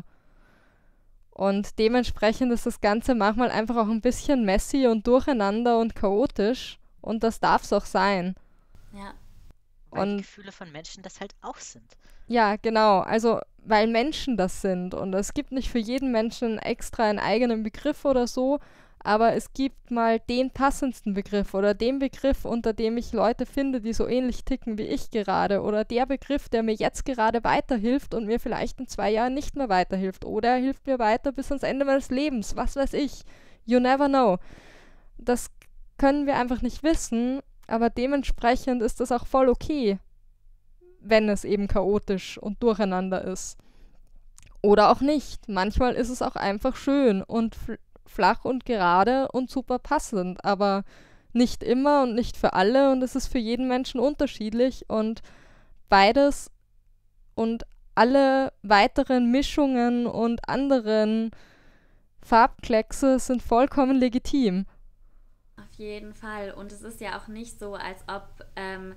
Und dementsprechend ist das Ganze manchmal einfach auch ein bisschen messy und durcheinander und chaotisch und das darf es auch sein.
Ja.
Weil die
Und
Gefühle von Menschen das halt auch sind.
ja, genau, also weil Menschen das sind und es gibt nicht für jeden Menschen extra einen eigenen Begriff oder so, aber es gibt mal den passendsten Begriff oder den Begriff, unter dem ich Leute finde, die so ähnlich ticken wie ich gerade oder der Begriff, der mir jetzt gerade weiterhilft und mir vielleicht in zwei Jahren nicht mehr weiterhilft oder er hilft mir weiter bis ans Ende meines Lebens, was weiß ich. You never know. Das können wir einfach nicht wissen, aber dementsprechend ist das auch voll okay, wenn es eben chaotisch und durcheinander ist. Oder auch nicht. Manchmal ist es auch einfach schön und fl- flach und gerade und super passend, aber nicht immer und nicht für alle und es ist für jeden Menschen unterschiedlich und beides und alle weiteren Mischungen und anderen Farbkleckse sind vollkommen legitim.
Auf jeden Fall. Und es ist ja auch nicht so, als ob ähm,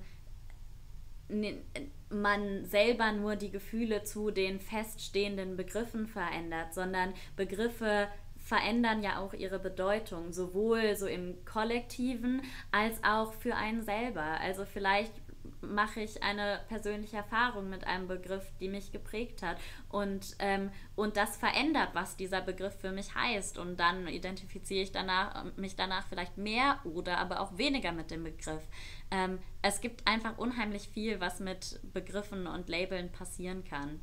ne- man selber nur die Gefühle zu den feststehenden Begriffen verändert, sondern Begriffe verändern ja auch ihre Bedeutung, sowohl so im Kollektiven als auch für einen selber. Also vielleicht mache ich eine persönliche Erfahrung mit einem Begriff, die mich geprägt hat und, ähm, und das verändert, was dieser Begriff für mich heißt und dann identifiziere ich danach, mich danach vielleicht mehr oder aber auch weniger mit dem Begriff. Ähm, es gibt einfach unheimlich viel, was mit Begriffen und Labeln passieren kann.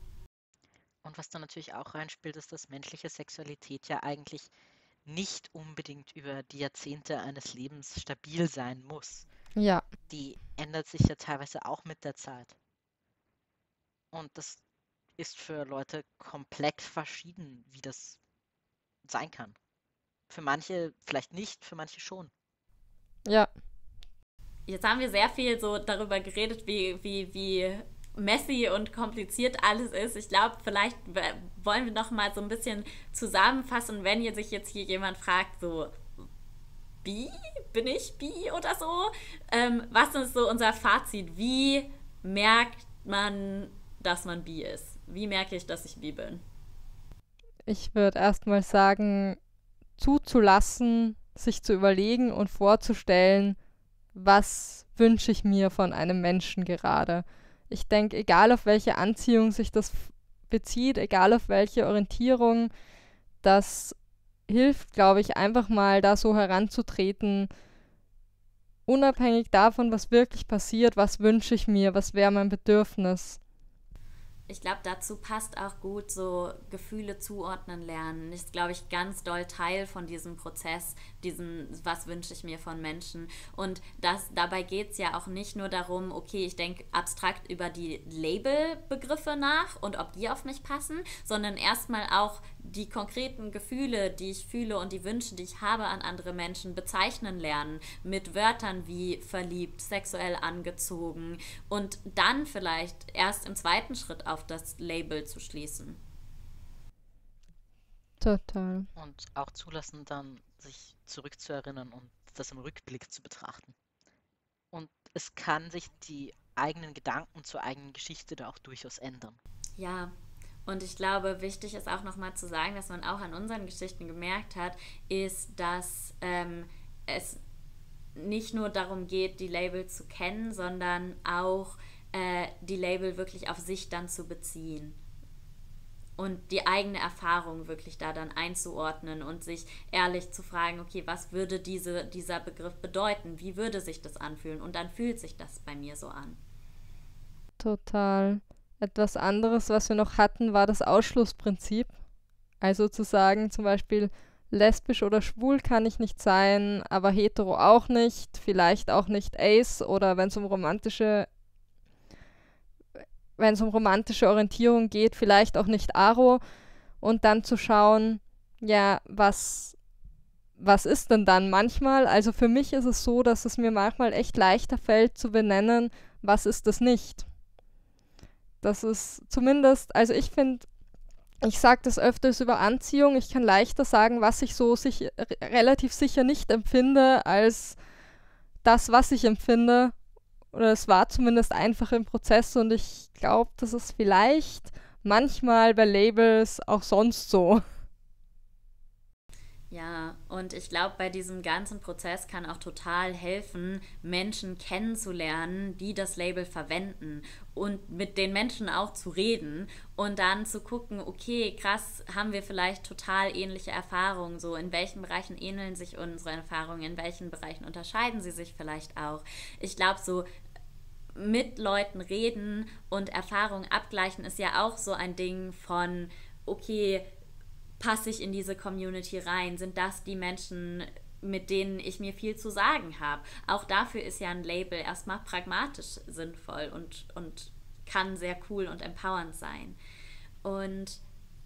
Und was da natürlich auch reinspielt, ist, dass menschliche Sexualität ja eigentlich nicht unbedingt über die Jahrzehnte eines Lebens stabil sein muss.
Ja,
Die ändert sich ja teilweise auch mit der Zeit. Und das ist für Leute komplett verschieden, wie das sein kann. Für manche vielleicht nicht, für manche schon.
ja,
Jetzt haben wir sehr viel so darüber geredet, wie, wie, wie messy und kompliziert alles ist. Ich glaube, vielleicht w- wollen wir noch mal so ein bisschen zusammenfassen, wenn hier sich jetzt hier jemand fragt, so bi? Bin ich bi oder so? Ähm, was ist so unser Fazit? Wie merkt man, dass man bi ist? Wie merke ich, dass ich bi bin?
ich würde erstmal sagen, zuzulassen, sich zu überlegen und vorzustellen, was wünsche ich mir von einem Menschen gerade. Ich denke, egal auf welche Anziehung sich das f- bezieht, egal auf welche Orientierung, das hilft, glaube ich, einfach mal da so heranzutreten, unabhängig davon, was wirklich passiert, was wünsche ich mir, was wäre mein Bedürfnis.
Ich glaube, dazu passt auch gut so Gefühle zuordnen lernen. Ist, glaube ich, ganz doll Teil von diesem Prozess, diesen, was wünsche ich mir von Menschen. Und das, dabei geht es ja auch nicht nur darum, okay, ich denke abstrakt über die Labelbegriffe nach und ob die auf mich passen, sondern erstmal auch die konkreten Gefühle, die ich fühle und die Wünsche, die ich habe an andere Menschen, bezeichnen lernen. Mit Wörtern wie verliebt, sexuell angezogen und dann vielleicht erst im zweiten Schritt auf das Label zu schließen.
Total.
Und auch zulassen, dann sich zurückzuerinnern und das im Rückblick zu betrachten. Und es kann sich die eigenen Gedanken zur eigenen Geschichte da auch durchaus ändern.
Ja, und ich glaube, wichtig ist auch nochmal zu sagen, dass man auch an unseren Geschichten gemerkt hat, ist, dass ähm, es nicht nur darum geht, die Label zu kennen, sondern auch äh, die Label wirklich auf sich dann zu beziehen und die eigene Erfahrung wirklich da dann einzuordnen und sich ehrlich zu fragen, okay, was würde diese, dieser Begriff bedeuten? Wie würde sich das anfühlen? Und dann fühlt sich das bei mir so an.
Total. Etwas anderes, was wir noch hatten, war das Ausschlussprinzip. Also zu sagen, zum Beispiel, lesbisch oder schwul kann ich nicht sein, aber hetero auch nicht, vielleicht auch nicht ace oder wenn es um romantische, wenn es um romantische Orientierung geht, vielleicht auch nicht aro und dann zu schauen, ja, was was ist denn dann manchmal? Also für mich ist es so, dass es mir manchmal echt leichter fällt zu benennen, was ist es nicht. Das ist zumindest, also ich finde, ich sage das öfters über Anziehung, ich kann leichter sagen, was ich so sich, r- relativ sicher nicht empfinde, als das, was ich empfinde. Oder es war zumindest einfach im Prozess und ich glaube, das ist vielleicht manchmal bei Labels auch sonst so.
Ja, und ich glaube, bei diesem ganzen Prozess kann auch total helfen, Menschen kennenzulernen, die das Label verwenden und mit den Menschen auch zu reden und dann zu gucken, okay, krass, haben wir vielleicht total ähnliche Erfahrungen, so in welchen Bereichen ähneln sich unsere Erfahrungen, in welchen Bereichen unterscheiden sie sich vielleicht auch. Ich glaube, so mit Leuten reden und Erfahrungen abgleichen ist ja auch so ein Ding von, okay, passe ich in diese Community rein? Sind das die Menschen, mit denen ich mir viel zu sagen habe? Auch dafür ist ja ein Label erstmal pragmatisch sinnvoll und, und kann sehr cool und empowernd sein. Und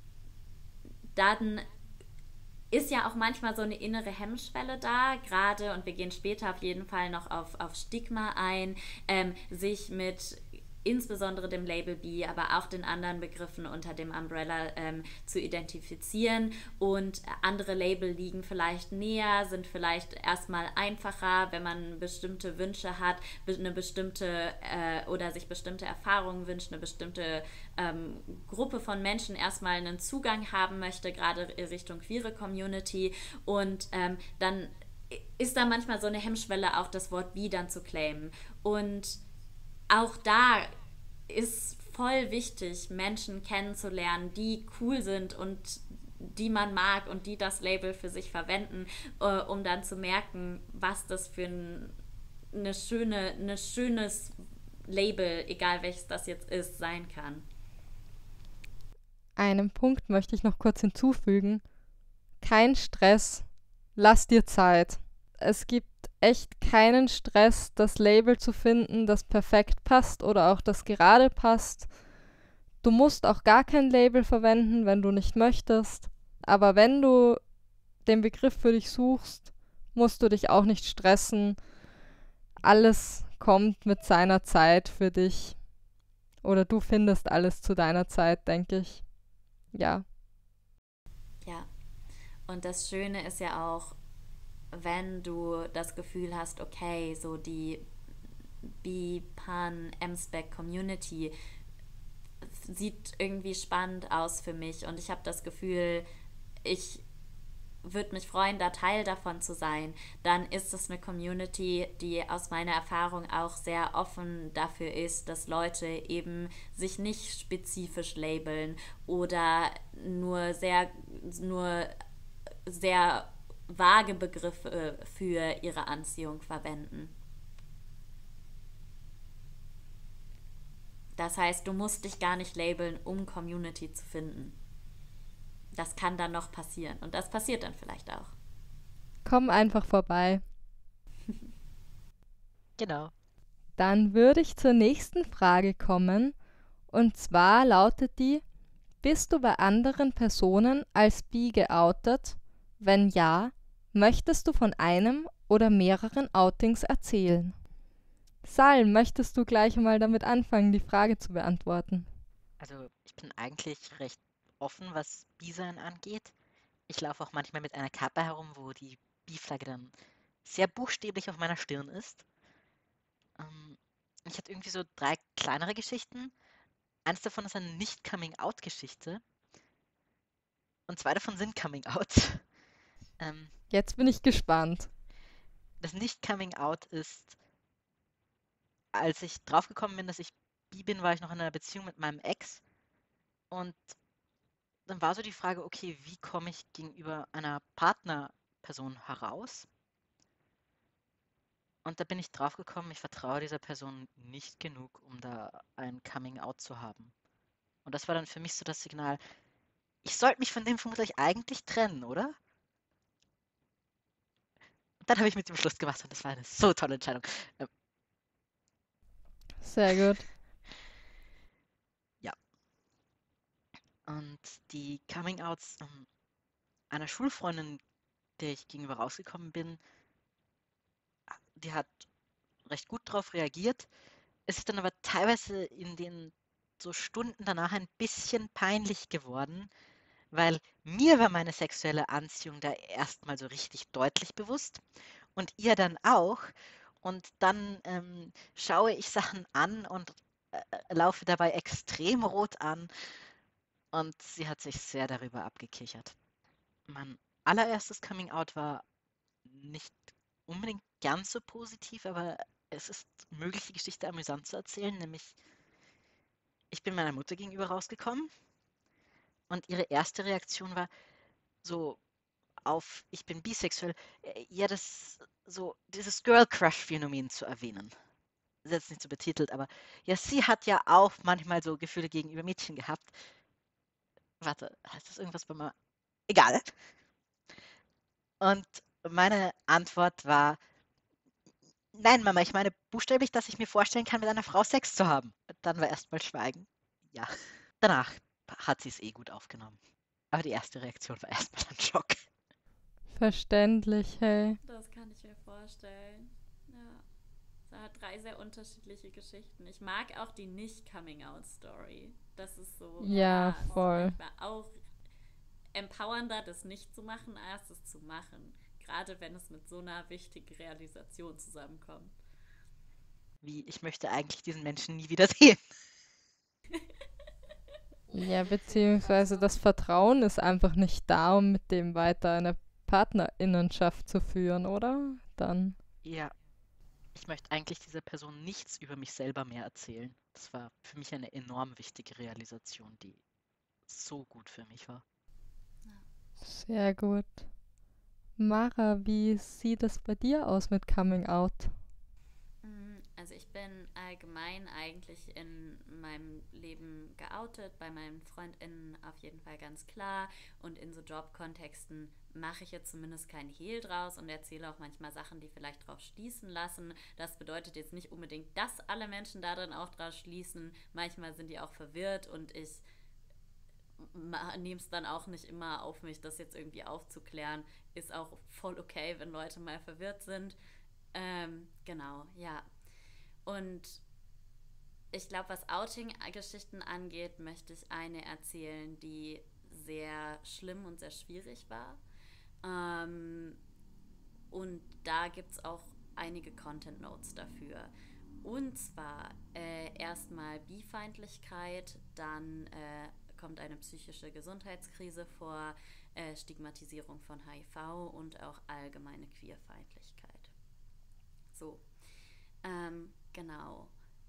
dann ist ja auch manchmal so eine innere Hemmschwelle da, gerade, und wir gehen später auf jeden Fall noch auf, auf Stigma ein, ähm, sich mit insbesondere dem Label B, aber auch den anderen Begriffen unter dem Umbrella ähm, zu identifizieren. Und andere Label liegen vielleicht näher, sind vielleicht erstmal einfacher, wenn man bestimmte Wünsche hat, eine bestimmte äh, oder sich bestimmte Erfahrungen wünscht, eine bestimmte ähm, Gruppe von Menschen erstmal einen Zugang haben möchte, gerade Richtung queere Community. Und ähm, dann ist da manchmal so eine Hemmschwelle, auch das Wort bi dann zu claimen. Und auch da ist voll wichtig, Menschen kennenzulernen, die cool sind und die man mag und die das Label für sich verwenden, äh, um dann zu merken, was das für ein eine schöne, eine schönes Label, egal welches das jetzt ist, sein kann.
Einen Punkt möchte ich noch kurz hinzufügen. Kein Stress, lass dir Zeit. Es gibt echt keinen Stress, das Label zu finden, das perfekt passt oder auch das gerade passt. Du musst auch gar kein Label verwenden, wenn du nicht möchtest. Aber wenn du den Begriff für dich suchst, musst du dich auch nicht stressen. Alles kommt mit seiner Zeit für dich. Oder du findest alles zu deiner Zeit, denke ich. Ja.
Ja, und das Schöne ist ja auch, wenn du das Gefühl hast, okay, so die Bi, Pan, M-Spec Community sieht irgendwie spannend aus für mich und ich habe das Gefühl, ich würde mich freuen, da Teil davon zu sein, dann ist es eine Community, die aus meiner Erfahrung auch sehr offen dafür ist, dass Leute eben sich nicht spezifisch labeln oder nur sehr, nur sehr vage Begriffe für ihre Anziehung verwenden. Das heißt, du musst dich gar nicht labeln, um Community zu finden. Das kann dann noch passieren. Und das passiert dann vielleicht auch.
Komm einfach vorbei.
Genau.
Dann würde ich zur nächsten Frage kommen. Und zwar lautet die: Bist du bei anderen Personen als bi geoutet? Wenn ja, möchtest du von einem oder mehreren Outings erzählen? Salm, möchtest du gleich mal damit anfangen, die Frage zu beantworten?
Also ich bin eigentlich recht offen, was Bi-Sein angeht. Ich laufe auch manchmal mit einer Kappe herum, wo die Bi-Flagge dann sehr buchstäblich auf meiner Stirn ist. Ähm, ich hatte irgendwie so drei kleinere Geschichten. Eines davon ist eine Nicht-Coming-out-Geschichte. Und zwei davon sind Coming-out. ähm,
Jetzt bin ich gespannt.
das Nicht-Coming-out ist, als ich draufgekommen bin, dass ich bi bin, war ich noch in einer Beziehung mit meinem Ex. Und dann war so die Frage, okay, wie komme ich gegenüber einer Partnerperson heraus? Und da bin ich draufgekommen, ich vertraue dieser Person nicht genug, um da ein Coming-out zu haben. Und das war dann für mich so das Signal, ich sollte mich von dem vermutlich eigentlich trennen, oder? Und dann habe ich mit dem Schluss gemacht und das war eine so tolle Entscheidung. Ähm,
Sehr gut.
ja. Und die Coming-outs ähm, einer Schulfreundin der ich gegenüber rausgekommen bin, die hat recht gut darauf reagiert. Es ist dann aber teilweise in den so Stunden danach ein bisschen peinlich geworden, weil mir war meine sexuelle Anziehung da erstmal so richtig deutlich bewusst und ihr dann auch. Und dann ähm, schaue ich Sachen an und äh, laufe dabei extrem rot an und sie hat sich sehr darüber abgekichert. Mein allererstes Coming Out war nicht unbedingt ganz so positiv, aber es ist möglich, die Geschichte amüsant zu erzählen, nämlich ich bin meiner Mutter gegenüber rausgekommen und ihre erste Reaktion war so auf, ich bin bisexuell, äh, ja, das so, dieses Girl Crush Phänomen zu erwähnen. Das ist jetzt nicht so betitelt, aber ja, sie hat ja auch manchmal so Gefühle gegenüber Mädchen gehabt. Warte, heißt das irgendwas bei mir? Egal. Und meine Antwort war, nein, Mama, ich meine buchstäblich, dass ich mir vorstellen kann, mit einer Frau Sex zu haben. Dann war erstmal Schweigen. Ja. Danach hat sie es eh gut aufgenommen. Aber die erste Reaktion war erstmal ein Schock.
Verständlich, hey.
Das kann ich mir vorstellen. Ja. Es hat drei sehr unterschiedliche Geschichten. Ich mag auch die Nicht-Coming-out-Story. Das ist so.
Ja,
ja,
voll.
Auch empowernder, das nicht zu machen, als es zu machen. Gerade wenn es mit so einer wichtigen Realisation zusammenkommt.
Wie, ich möchte eigentlich diesen Menschen nie wieder sehen.
Ja, beziehungsweise das Vertrauen ist einfach nicht da, um mit dem weiter eine Partnerinnenschaft zu führen, oder? Dann.
Ja. Ich möchte eigentlich dieser Person nichts über mich selber mehr erzählen. Das war für mich eine enorm wichtige Realisation, die so gut für mich war.
Sehr gut. Mara, wie sieht es bei dir aus mit Coming Out?
Also ich bin allgemein eigentlich in meinem Leben geoutet, bei meinen FreundInnen auf jeden Fall ganz klar, und in so Jobkontexten mache ich jetzt zumindest kein Hehl draus und erzähle auch manchmal Sachen, die vielleicht drauf schließen lassen. Das bedeutet jetzt nicht unbedingt, dass alle Menschen darin auch drauf schließen. Manchmal sind die auch verwirrt und ich nehme es dann auch nicht immer auf mich, das jetzt irgendwie aufzuklären. Ist auch voll okay, wenn Leute mal verwirrt sind. Ähm, genau, ja. Und ich glaube, was Outing-Geschichten angeht, möchte ich eine erzählen, die sehr schlimm und sehr schwierig war. Ähm, und da gibt es auch einige Content-Notes dafür. Und zwar äh, erstmal Bifeindlichkeit, dann äh, kommt eine psychische Gesundheitskrise vor, äh, Stigmatisierung von H I V und auch allgemeine Queerfeindlichkeit. So, ähm, genau.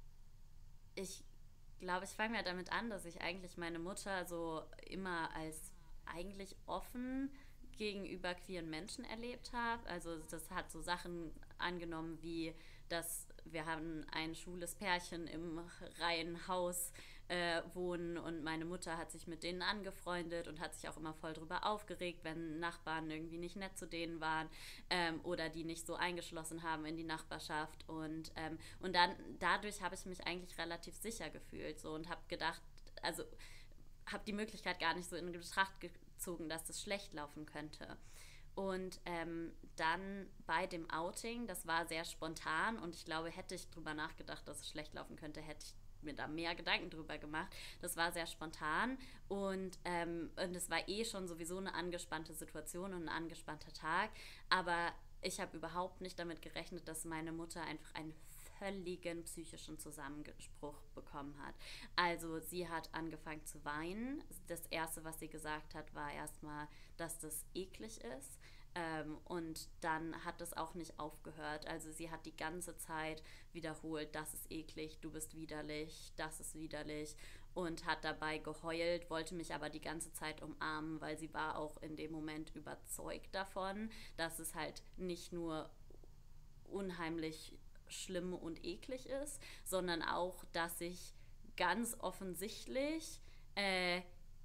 Ich glaube, ich fange ja damit an, dass ich eigentlich meine Mutter so immer als eigentlich offen gegenüber queeren Menschen erlebt habe. Also das hat so Sachen angenommen wie, dass wir haben ein schwules Pärchen im Reihenhaus äh, wohnen und meine Mutter hat sich mit denen angefreundet und hat sich auch immer voll drüber aufgeregt, wenn Nachbarn irgendwie nicht nett zu denen waren ähm, oder die nicht so eingeschlossen haben in die Nachbarschaft und, ähm, und dann dadurch habe ich mich eigentlich relativ sicher gefühlt so und habe gedacht, also habe die Möglichkeit gar nicht so in Betracht gezogen, dass das schlecht laufen könnte. Und ähm, dann bei dem Outing, das war sehr spontan und ich glaube, hätte ich drüber nachgedacht, dass es schlecht laufen könnte, hätte ich mir da mehr Gedanken drüber gemacht. Das war sehr spontan und, ähm, und es war eh schon sowieso eine angespannte Situation und ein angespannter Tag, aber ich habe überhaupt nicht damit gerechnet, dass meine Mutter einfach einen völligen psychischen Zusammenbruch bekommen hat. Also sie hat angefangen zu weinen. Das Erste, was sie gesagt hat, war erstmal, dass das eklig ist. Ähm, und dann hat es auch nicht aufgehört. Also sie hat die ganze Zeit wiederholt, das ist eklig, du bist widerlich, das ist widerlich und hat dabei geheult, wollte mich aber die ganze Zeit umarmen, weil sie war auch in dem Moment überzeugt davon, dass es halt nicht nur unheimlich schlimm und eklig ist, sondern auch, dass ich ganz offensichtlich äh,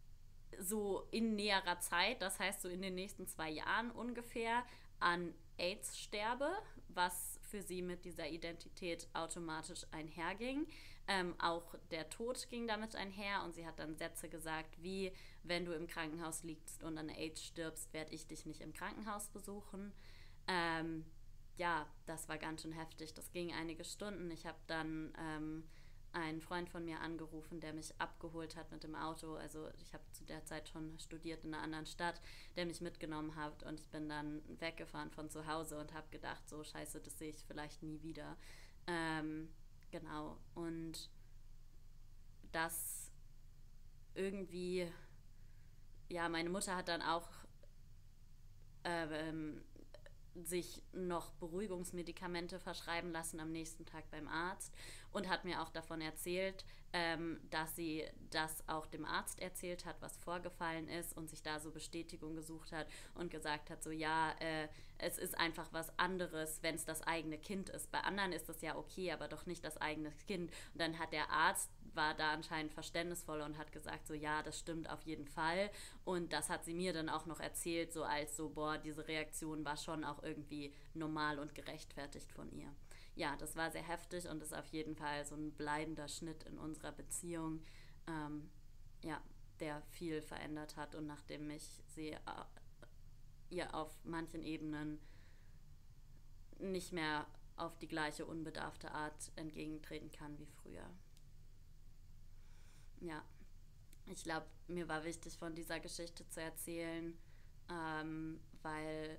so in näherer Zeit, das heißt so in den nächsten zwei Jahren ungefähr, an AIDS sterbe, was für sie mit dieser Identität automatisch einherging. Ähm, auch der Tod ging damit einher und sie hat dann Sätze gesagt wie, wenn du im Krankenhaus liegst und an AIDS stirbst, werde ich dich nicht im Krankenhaus besuchen. Ähm, ja, das war ganz schön heftig. Das ging einige Stunden. Ich habe dann ähm, einen Freund von mir angerufen, der mich abgeholt hat mit dem Auto. Also ich habe zu der Zeit schon studiert in einer anderen Stadt, der mich mitgenommen hat und ich bin dann weggefahren von zu Hause und habe gedacht, so scheiße, das sehe ich vielleicht nie wieder. Ähm, genau. Und das irgendwie, ja, meine Mutter hat dann auch ähm, sich noch Beruhigungsmedikamente verschreiben lassen am nächsten Tag beim Arzt und hat mir auch davon erzählt, ähm, dass sie das auch dem Arzt erzählt hat, was vorgefallen ist und sich da so Bestätigung gesucht hat und gesagt hat, so ja, äh, es ist einfach was anderes, wenn es das eigene Kind ist. Bei anderen ist das ja okay, aber doch nicht das eigene Kind. Und dann hat der Arzt, war da anscheinend verständnisvoll und hat gesagt, so ja, das stimmt auf jeden Fall. Und das hat sie mir dann auch noch erzählt, so als so, boah, diese Reaktion war schon auch irgendwie normal und gerechtfertigt von ihr. Ja, das war sehr heftig und ist auf jeden Fall so ein bleibender Schnitt in unserer Beziehung, ähm, ja, der viel verändert hat und nachdem ich sie äh, ihr auf manchen Ebenen nicht mehr auf die gleiche unbedarfte Art entgegentreten kann wie früher. Ja, ich glaube, mir war wichtig, von dieser Geschichte zu erzählen, ähm, weil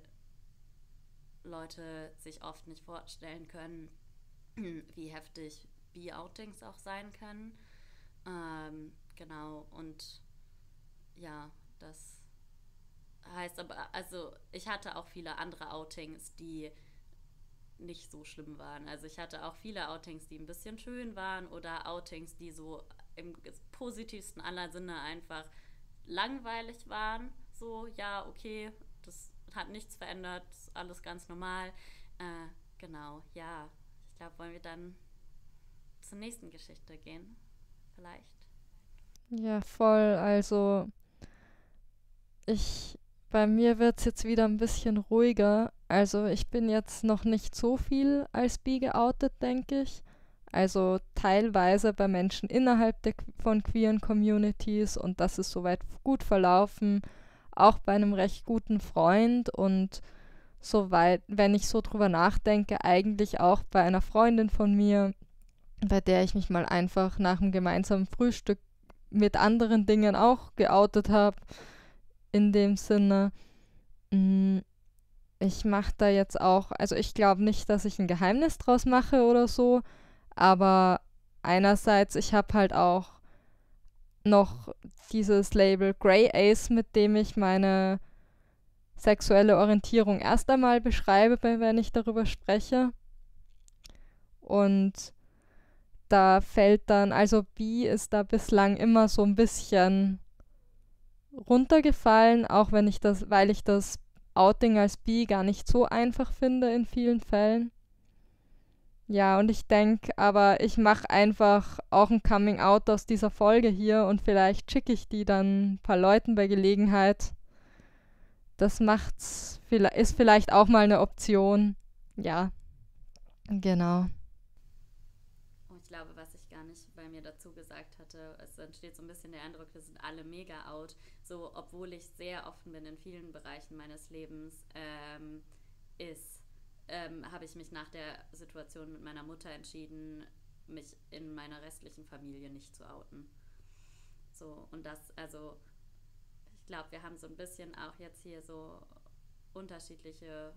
Leute sich oft nicht vorstellen können, wie heftig Bi-Outings auch sein können. Ähm, genau, und ja, das heißt aber, also ich hatte auch viele andere Outings, die nicht so schlimm waren. Also ich hatte auch viele Outings, die ein bisschen schön waren oder Outings, die so im positivsten aller Sinne einfach langweilig waren. So, ja, okay, das hat nichts verändert, ist alles ganz normal. Äh, genau, ja. Ich glaube, wollen wir dann zur nächsten Geschichte gehen? Vielleicht.
Ja, voll. Also ich, bei mir wird es jetzt wieder ein bisschen ruhiger. Also ich bin jetzt noch nicht so viel als bi geoutet, denke ich. Also teilweise bei Menschen innerhalb der, von queeren Communities und das ist soweit gut verlaufen. Auch bei einem recht guten Freund und soweit, wenn ich so drüber nachdenke, eigentlich auch bei einer Freundin von mir, bei der ich mich mal einfach nach einem gemeinsamen Frühstück mit anderen Dingen auch geoutet habe. In dem Sinne, mh, ich mache da jetzt auch, also ich glaube nicht, dass ich ein Geheimnis draus mache oder so, aber einerseits, ich habe halt auch noch dieses Label Grey Ace, mit dem ich meine sexuelle Orientierung erst einmal beschreibe, wenn ich darüber spreche. Und da fällt dann, also bi ist da bislang immer so ein bisschen runtergefallen, auch wenn ich das, weil ich das Outing als bi gar nicht so einfach finde in vielen Fällen. Ja, und ich denke, aber ich mache einfach auch ein Coming Out aus dieser Folge hier und vielleicht schicke ich die dann ein paar Leuten bei Gelegenheit. Das macht's, ist vielleicht auch mal eine Option. Ja, genau.
Ich glaube, was ich gar nicht bei mir dazu gesagt hatte, es entsteht so ein bisschen der Eindruck, wir sind alle mega out. So, obwohl ich sehr offen bin in vielen Bereichen meines Lebens, ähm, ist, ähm, habe ich mich nach der Situation mit meiner Mutter entschieden, mich in meiner restlichen Familie nicht zu outen. So, und das, also, ich glaube, wir haben so ein bisschen auch jetzt hier so unterschiedliche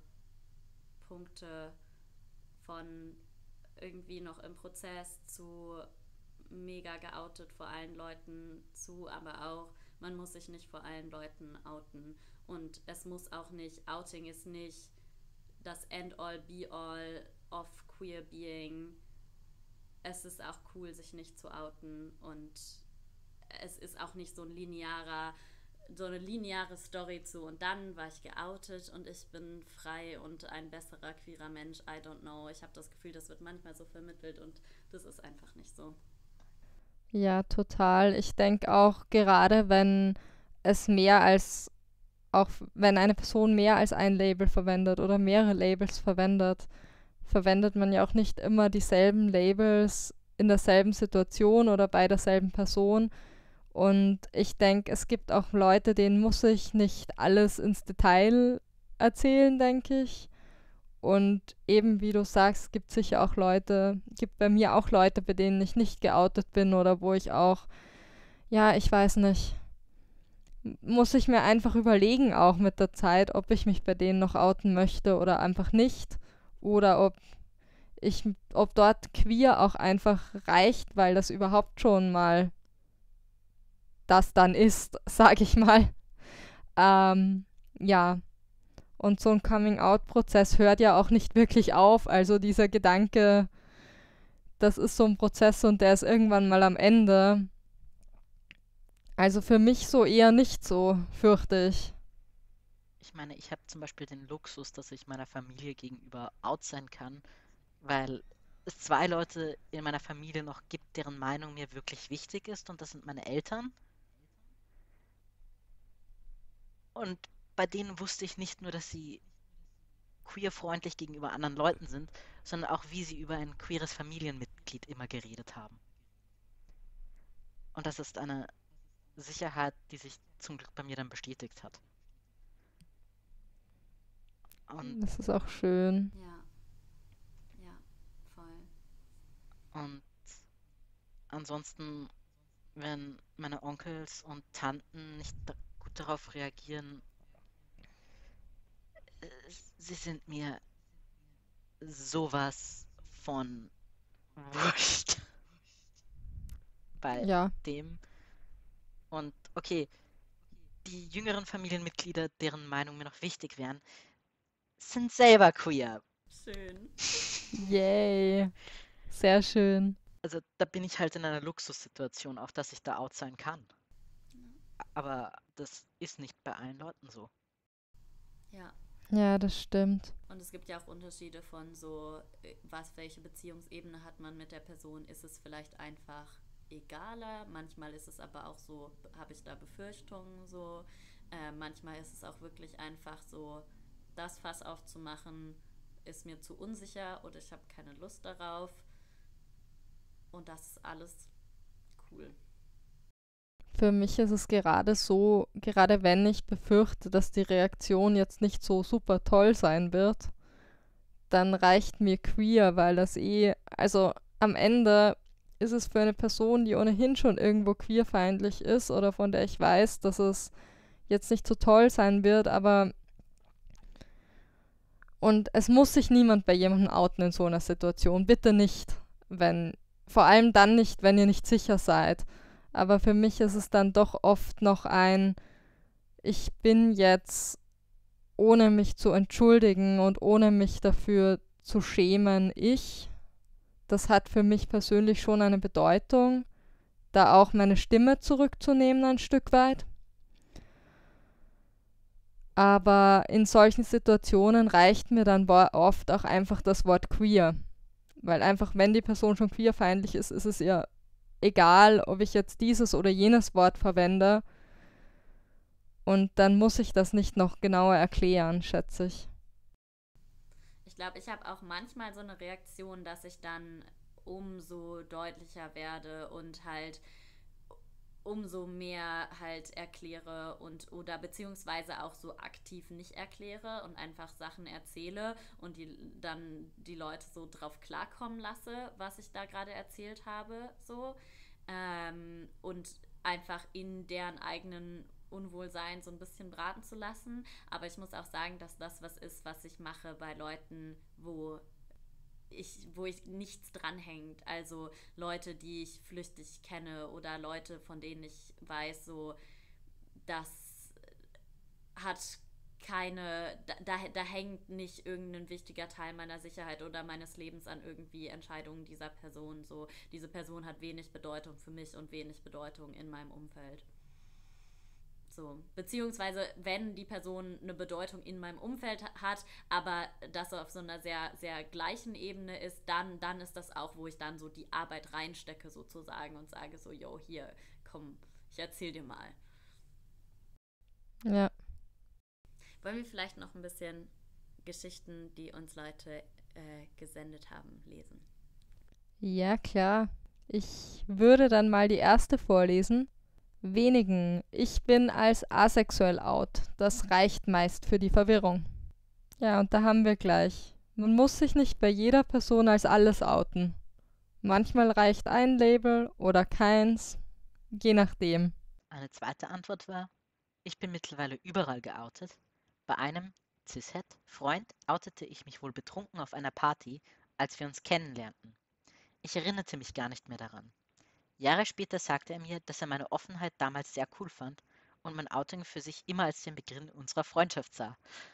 Punkte von irgendwie noch im Prozess zu mega geoutet vor allen Leuten zu, aber auch, man muss sich nicht vor allen Leuten outen und es muss auch nicht, Outing ist nicht das End-all, Be-all of Queer Being. Es ist auch cool, sich nicht zu outen und es ist auch nicht so ein linearer, so eine lineare Story zu und dann war ich geoutet und ich bin frei und ein besserer queerer Mensch, I don't know. Ich habe das Gefühl, das wird manchmal so vermittelt und das ist einfach nicht so.
Ja, total. Ich denke auch, gerade wenn es mehr als, auch wenn eine Person mehr als ein Label verwendet oder mehrere Labels verwendet, verwendet man ja auch nicht immer dieselben Labels in derselben Situation oder bei derselben Person. Und ich denke, es gibt auch Leute, denen muss ich nicht alles ins Detail erzählen, denke ich. Und eben wie du sagst, gibt sicher auch Leute, gibt bei mir auch Leute, bei denen ich nicht geoutet bin oder wo ich auch, ja, ich weiß nicht, muss ich mir einfach überlegen auch mit der Zeit, ob ich mich bei denen noch outen möchte oder einfach nicht. Oder ob ich, ob dort queer auch einfach reicht, weil das überhaupt schon mal das dann ist, sag ich mal. Ähm, ja. Und so ein Coming-out-Prozess hört ja auch nicht wirklich auf. Also dieser Gedanke, das ist so ein Prozess und der ist irgendwann mal am Ende. Also für mich so eher nicht so, fürchte ich.
Ich meine, ich habe zum Beispiel den Luxus, dass ich meiner Familie gegenüber out sein kann, weil es zwei Leute in meiner Familie noch gibt, deren Meinung mir wirklich wichtig ist, und das sind meine Eltern. Und bei denen wusste ich nicht nur, dass sie queerfreundlich gegenüber anderen Leuten sind, sondern auch, wie sie über ein queeres Familienmitglied immer geredet haben. Und das ist eine Sicherheit, die sich zum Glück bei mir dann bestätigt hat. Und,
Das ist auch schön.
Ja, ja, voll.
und ansonsten, wenn meine Onkels und Tanten nicht da gut darauf reagieren, äh, sie sind mir sowas von wurscht bei
Ja,
dem. Und okay, die jüngeren Familienmitglieder, deren Meinung mir noch wichtig wären, sind selber queer.
Schön.
yay. Sehr schön.
Also da bin ich halt in einer Luxussituation, auch dass ich da out sein kann. Aber das ist nicht bei allen Leuten so.
Ja.
Ja, das stimmt.
Und es gibt ja auch Unterschiede von so, äh, was, welche Beziehungsebene hat man mit der Person. Ist es vielleicht einfach egaler? Manchmal ist es aber auch so, habe ich da Befürchtungen so. Äh, manchmal ist es auch wirklich einfach so, das Fass aufzumachen, ist mir zu unsicher oder ich habe keine Lust darauf. Und das ist alles cool.
Für mich ist es gerade so, gerade wenn ich befürchte, dass die Reaktion jetzt nicht so super toll sein wird, dann reicht mir queer, weil das eh, also am Ende ist es für eine Person, die ohnehin schon irgendwo queerfeindlich ist oder von der ich weiß, dass es jetzt nicht so toll sein wird, aber und es muss sich niemand bei jemandem outen in so einer Situation. Bitte nicht, wenn, vor allem dann nicht, wenn ihr nicht sicher seid. Aber für mich ist es dann doch oft noch ein, ich bin jetzt, ohne mich zu entschuldigen und ohne mich dafür zu schämen, ich. Das hat für mich persönlich schon eine Bedeutung, da auch meine Stimme zurückzunehmen ein Stück weit. Aber in solchen Situationen reicht mir dann oft auch einfach das Wort queer. Weil einfach, wenn die Person schon queerfeindlich ist, ist es ihr egal, ob ich jetzt dieses oder jenes Wort verwende. Und dann muss ich das nicht noch genauer erklären, schätze ich.
Ich glaube, ich habe auch manchmal so eine Reaktion, dass ich dann umso deutlicher werde und halt umso mehr halt erkläre und oder beziehungsweise auch so aktiv nicht erkläre und einfach Sachen erzähle und die, dann die Leute so drauf klarkommen lasse, was ich da gerade erzählt habe, so. Ähm, und einfach in deren eigenen Unwohlsein so ein bisschen braten zu lassen. Aber ich muss auch sagen, dass das was ist, was ich mache bei Leuten, wo ich, wo ich nichts dranhängt. Also Leute, die ich flüchtig kenne oder Leute, von denen ich weiß, so, das hat keine, da, da hängt nicht irgendein wichtiger Teil meiner Sicherheit oder meines Lebens an irgendwie Entscheidungen dieser Person. So, diese Person hat wenig Bedeutung für mich und wenig Bedeutung in meinem Umfeld. So, beziehungsweise wenn die Person eine Bedeutung in meinem Umfeld hat, aber das auf so einer sehr, sehr gleichen Ebene ist, dann, dann ist das auch, wo ich dann so die Arbeit reinstecke sozusagen und sage so, yo, hier, komm, ich erzähl dir mal.
Ja.
Wollen wir vielleicht noch ein bisschen Geschichten, die uns Leute äh, gesendet haben, lesen.
Ja, klar. Ich würde dann mal die erste vorlesen. Wenigen. Ich bin als asexuell out. Das reicht meist für die Verwirrung. Ja, und da haben wir gleich. Man muss sich nicht bei jeder Person als alles outen. Manchmal reicht ein Label oder keins, je nachdem.
Eine zweite Antwort war, ich bin mittlerweile überall geoutet. Bei einem Cis-Het-Freund outete ich mich wohl betrunken auf einer Party, als wir uns kennenlernten. Ich erinnerte mich gar nicht mehr daran. Jahre später sagte er mir, dass er meine Offenheit damals sehr cool fand und mein Outing für sich immer als den Beginn unserer Freundschaft sah.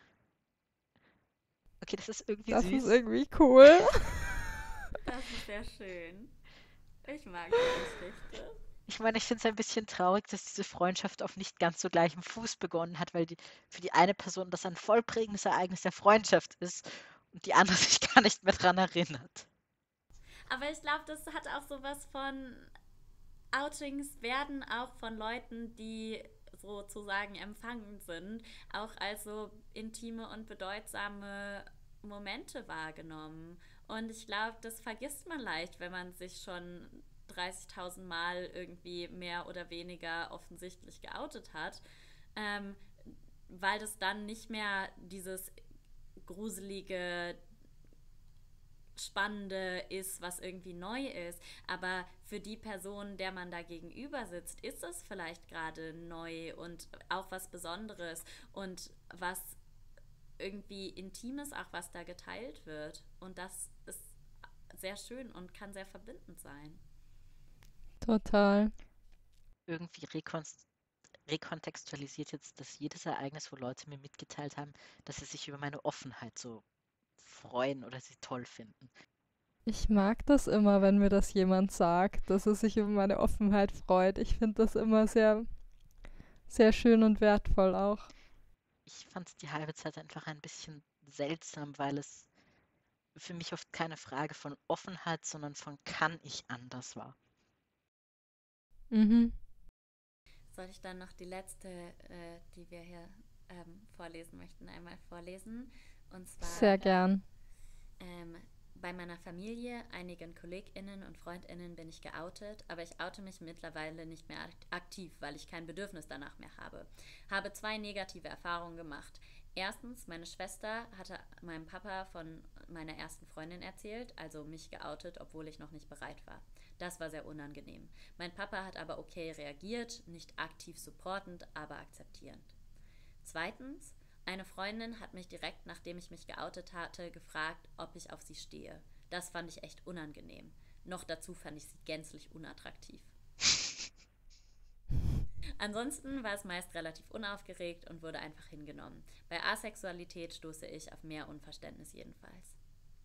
Okay, das ist irgendwie
Das
süß.
ist irgendwie cool.
Das ist sehr schön. Ich mag die Geschichte.
Ich meine, ich finde es ein bisschen traurig, dass diese Freundschaft auf nicht ganz so gleichem Fuß begonnen hat, weil die, für die eine Person das ein voll prägendes Ereignis der Freundschaft ist und die andere sich gar nicht mehr dran erinnert.
Aber ich glaube, das hat auch sowas von Outings werden auch von Leuten, die sozusagen empfangen sind, auch als so intime und bedeutsame Momente wahrgenommen. Und ich glaube, das vergisst man leicht, wenn man sich schon dreißigtausend Mal irgendwie mehr oder weniger offensichtlich geoutet hat, ähm, weil das dann nicht mehr dieses gruselige, Spannende ist, was irgendwie neu ist. Aber für die Person, der man da gegenüber sitzt, ist es vielleicht gerade neu und auch was Besonderes und was irgendwie Intimes, auch was da geteilt wird. Und das ist sehr schön und kann sehr verbindend sein.
Total.
Irgendwie rekonst rekontextualisiert jetzt das jedes Ereignis, wo Leute mir mitgeteilt haben, dass sie sich über meine Offenheit so freuen oder sie toll finden.
Ich mag das immer, wenn mir das jemand sagt, dass er sich über meine Offenheit freut. Ich finde das immer sehr, sehr schön und wertvoll auch.
Ich fand es die halbe Zeit einfach ein bisschen seltsam, weil es für mich oft keine Frage von Offenheit, sondern von kann ich anders war.
Mhm.
Soll ich dann noch die letzte, äh, die wir hier ähm, vorlesen möchten, einmal vorlesen? Und zwar,
Sehr gern.
Ähm, bei meiner Familie, einigen KollegInnen und FreundInnen bin ich geoutet, aber ich oute mich mittlerweile nicht mehr aktiv, weil ich kein Bedürfnis danach mehr habe. Habe zwei negative Erfahrungen gemacht. Erstens, meine Schwester hatte meinem Papa von meiner ersten Freundin erzählt, also mich geoutet, obwohl ich noch nicht bereit war. Das war sehr unangenehm. Mein Papa hat aber okay reagiert, nicht aktiv supportend, aber akzeptierend. Zweitens, eine Freundin hat mich direkt, nachdem ich mich geoutet hatte, gefragt, ob ich auf sie stehe. Das fand ich echt unangenehm. Noch dazu fand ich sie gänzlich unattraktiv. Ansonsten war es meist relativ unaufgeregt und wurde einfach hingenommen. Bei Asexualität stoße ich auf mehr Unverständnis jedenfalls.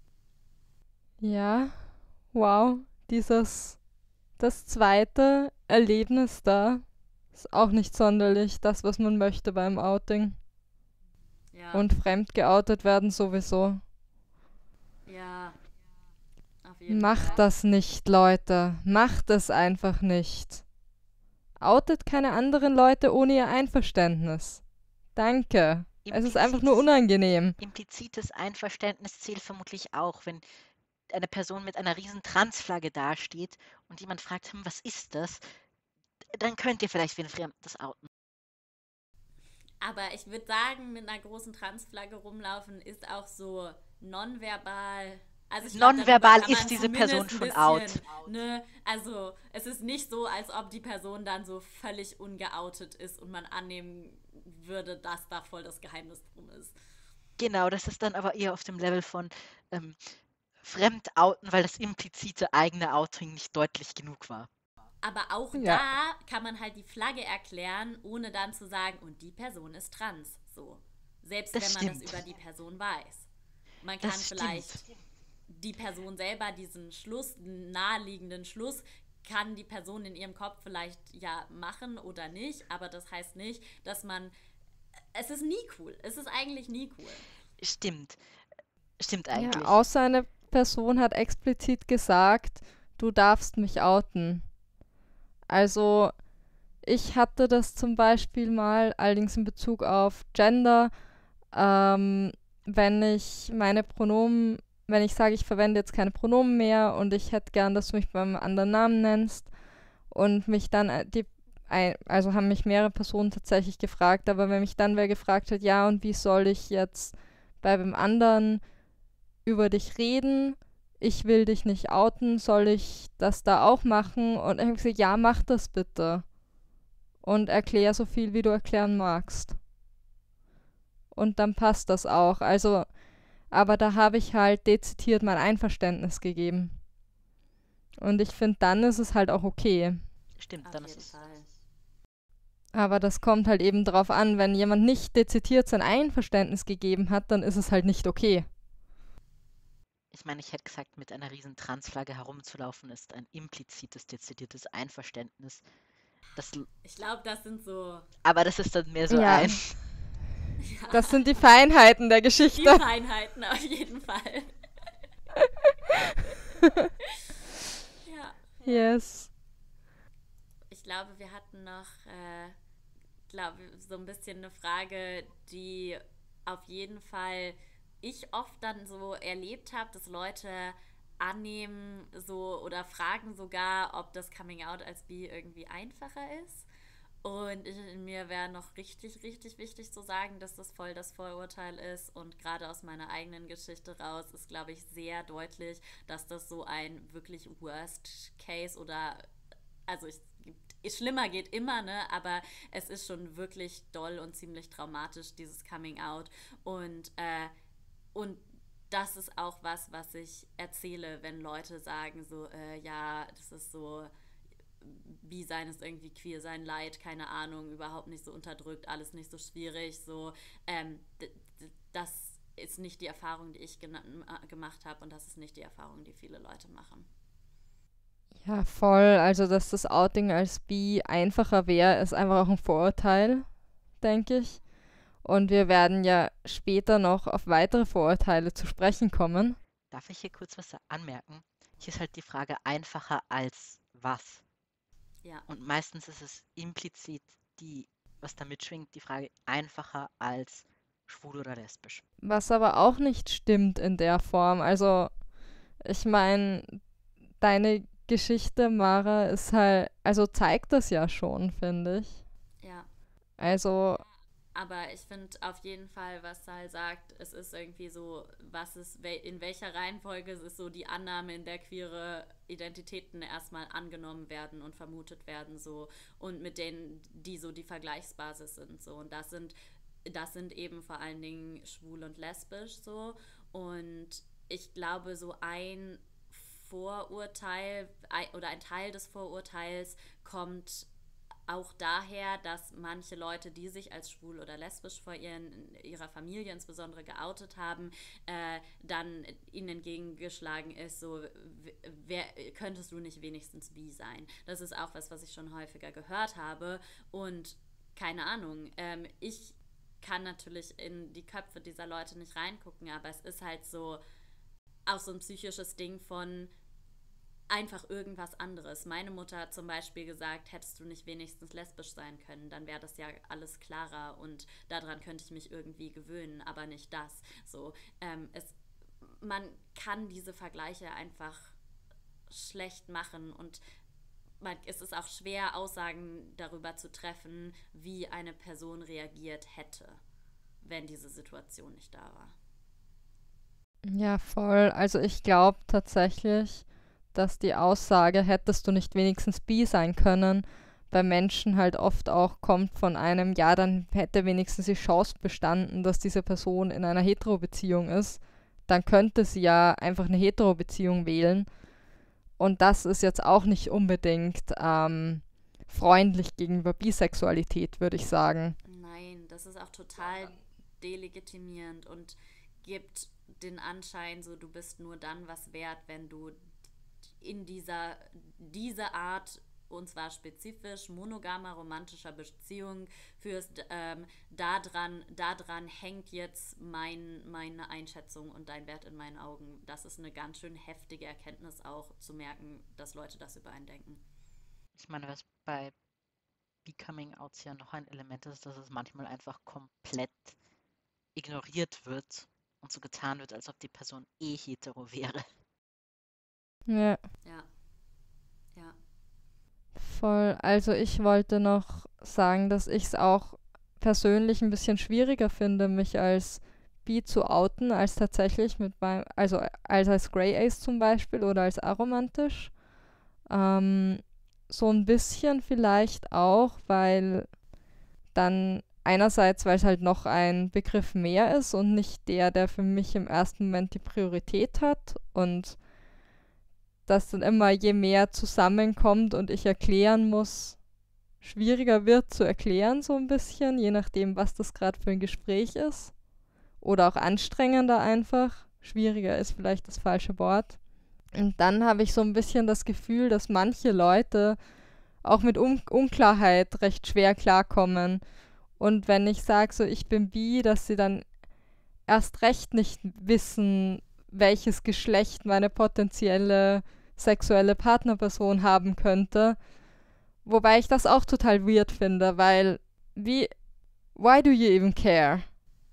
Ja, wow, dieses, das zweite Erlebnis da ist auch nicht sonderlich das, was man möchte beim Outing.
Ja.
Und fremd geoutet werden sowieso.
Ja, auf jeden
Macht
Fall.
das nicht, Leute. Macht es einfach nicht. Outet keine anderen Leute ohne ihr Einverständnis. Danke. Es ist einfach nur
Implizites-
unangenehm.
Implizites Einverständnis zählt vermutlich auch, wenn eine Person mit einer riesen Transflagge dasteht und jemand fragt, hm, was ist das? Dann könnt ihr vielleicht wen Fremdes outen.
Aber ich würde sagen, mit einer großen Transflagge rumlaufen ist auch so nonverbal. Also ich glaub,
Nonverbal
darüber kann
ist
man
diese
zumindest
Person
ein
schon
bisschen,
out.
Ne? Also es ist nicht so, als ob die Person dann so völlig ungeoutet ist und man annehmen würde, dass da voll das Geheimnis drum ist.
Genau, das ist dann aber eher auf dem Level von ähm, fremd outen, weil das implizite eigene Outing nicht deutlich genug war.
Aber auch
Ja.
da kann man halt die Flagge erklären, ohne dann zu sagen, und die Person ist trans. So. Selbst
Das
wenn man
stimmt.
das über die Person weiß. Man kann
Das
vielleicht
stimmt.
die Person selber diesen Schluss, den naheliegenden Schluss, kann die Person in ihrem Kopf vielleicht ja machen oder nicht, aber das heißt nicht, dass man, es ist nie cool. Es ist eigentlich nie cool.
Stimmt. Stimmt
Ja,
eigentlich.
außer eine Person hat explizit gesagt, du darfst mich outen. Also ich hatte das zum Beispiel mal, allerdings in Bezug auf Gender, ähm, wenn ich meine Pronomen wenn ich sage, ich verwende jetzt keine Pronomen mehr und ich hätte gern, dass du mich beim anderen Namen nennst und mich dann äh, die, ein, also haben mich mehrere Personen tatsächlich gefragt, aber wenn mich dann wer gefragt hat, ja, und wie soll ich jetzt bei dem anderen über dich reden, ich will dich nicht outen, soll ich das da auch machen? Und ich habe gesagt, ja, mach das bitte. Und erklär so viel, wie du erklären magst. Und dann passt das auch. Also, aber da habe ich halt dezidiert mein Einverständnis gegeben. Und ich finde, dann ist es halt auch okay.
Stimmt,
Auf
dann ist
jeden
es.
Fall.
Aber das kommt halt eben drauf an, wenn jemand nicht dezidiert sein Einverständnis gegeben hat, dann ist es halt nicht okay.
Ich meine, ich hätte gesagt, mit einer riesen Transflagge herumzulaufen ist ein implizites, dezidiertes Einverständnis. Das,
Ich glaube, das sind so
aber das ist dann mehr so
Ja.
ein.
ja,
Das sind die Feinheiten der
die
Geschichte.
Feinheiten auf jeden Fall. Ja.
Yes.
Ich glaube, wir hatten noch, äh, glaube so ein bisschen eine Frage, die auf jeden Fall ich oft dann so erlebt habe, dass Leute annehmen so oder fragen sogar, ob das Coming Out als bi irgendwie einfacher ist. Und ich, mir wäre noch richtig, richtig wichtig zu sagen, dass das voll das Vorurteil ist. Und gerade aus meiner eigenen Geschichte raus ist, glaube ich, sehr deutlich, dass das so ein wirklich Worst Case oder, also ich, schlimmer geht immer, ne? Aber es ist schon wirklich doll und ziemlich traumatisch, dieses Coming Out. Und, äh, und das ist auch was, was ich erzähle, wenn Leute sagen so, äh, ja, das ist so, bi sein ist irgendwie queer sein, Leid, keine Ahnung, überhaupt nicht so unterdrückt, alles nicht so schwierig, so, ähm, d- d- das ist nicht die Erfahrung, die ich gena- äh, gemacht habe und das ist nicht die Erfahrung, die viele Leute machen.
Ja, voll. Also, dass das Outing als bi einfacher wäre, ist einfach auch ein Vorurteil, denke ich. Und wir werden ja später noch auf weitere Vorurteile zu sprechen kommen.
Darf ich hier kurz was anmerken? Hier ist halt die Frage einfacher als was.
Ja.
Und meistens ist es implizit die, was da mitschwingt, die Frage einfacher als schwul oder lesbisch.
Was aber auch nicht stimmt in der Form. Also, ich meine, deine Geschichte, Mara, ist halt, also zeigt das ja schon, finde ich.
Ja.
Also,
Aber ich finde auf jeden Fall, was Sal sagt, es ist irgendwie so, was ist, in welcher Reihenfolge ist so die Annahme, in der queere Identitäten erstmal angenommen werden und vermutet werden, so, und mit denen, die so die Vergleichsbasis sind, so. Und das sind, das sind eben vor allen Dingen schwul und lesbisch, so. Und ich glaube, so ein Vorurteil oder ein Teil des Vorurteils kommt auch daher, dass manche Leute, die sich als schwul oder lesbisch vor ihren, ihrer Familie insbesondere geoutet haben, äh, dann ihnen entgegengeschlagen ist, so, wer, könntest du nicht wenigstens bi sein? Das ist auch was, was ich schon häufiger gehört habe und keine Ahnung, ähm, ich kann natürlich in die Köpfe dieser Leute nicht reingucken, aber es ist halt so auch so ein psychisches Ding von einfach irgendwas anderes. Meine Mutter hat zum Beispiel gesagt, hättest du nicht wenigstens lesbisch sein können, dann wäre das ja alles klarer und daran könnte ich mich irgendwie gewöhnen, aber nicht das. So, ähm, es, man kann diese Vergleiche einfach schlecht machen und man, es ist auch schwer, Aussagen darüber zu treffen, wie eine Person reagiert hätte, wenn diese Situation nicht da war.
ja, voll. Also, ich glaube tatsächlich, dass die Aussage, hättest du nicht wenigstens bi sein können, bei Menschen halt oft auch kommt von einem, ja, dann hätte wenigstens die Chance bestanden, dass diese Person in einer Hetero-Beziehung ist. Dann könnte sie ja einfach eine Hetero-Beziehung wählen. Und das ist jetzt auch nicht unbedingt ähm, freundlich gegenüber Bisexualität, würde ich sagen.
Nein, das ist auch total delegitimierend und gibt den Anschein, so du bist nur dann was wert, wenn du in dieser diese Art, und zwar spezifisch monogamer romantischer Beziehung führst, ähm, daran, daran hängt jetzt mein, meine Einschätzung und dein Wert in meinen Augen. Das ist eine ganz schön heftige Erkenntnis auch, zu merken, dass Leute das über einen denken.
Ich meine, was bei Becoming-Outs ja noch ein Element ist, dass es manchmal einfach komplett ignoriert wird und so getan wird, als ob die Person eh hetero wäre.
Ja,
Ja, ja.
voll. Also ich wollte noch sagen, dass ich es auch persönlich ein bisschen schwieriger finde, mich als bi zu outen, als tatsächlich mit meinem, also als als Grey Ace zum Beispiel oder als aromantisch. Ähm, so ein bisschen vielleicht auch, weil dann einerseits, weil es halt noch ein Begriff mehr ist und nicht der, der für mich im ersten Moment die Priorität hat und dass dann immer je mehr zusammenkommt und ich erklären muss, schwieriger wird zu erklären so ein bisschen, je nachdem, was das gerade für ein Gespräch ist. Oder auch anstrengender einfach. Schwieriger ist vielleicht das falsche Wort. Und dann habe ich so ein bisschen das Gefühl, dass manche Leute auch mit Un Unklarheit recht schwer klarkommen. Und wenn ich sage, so ich bin bi, dass sie dann erst recht nicht wissen, welches Geschlecht meine potenzielle sexuelle Partnerperson haben könnte. Wobei ich das auch total weird finde, weil wie, why do you even care?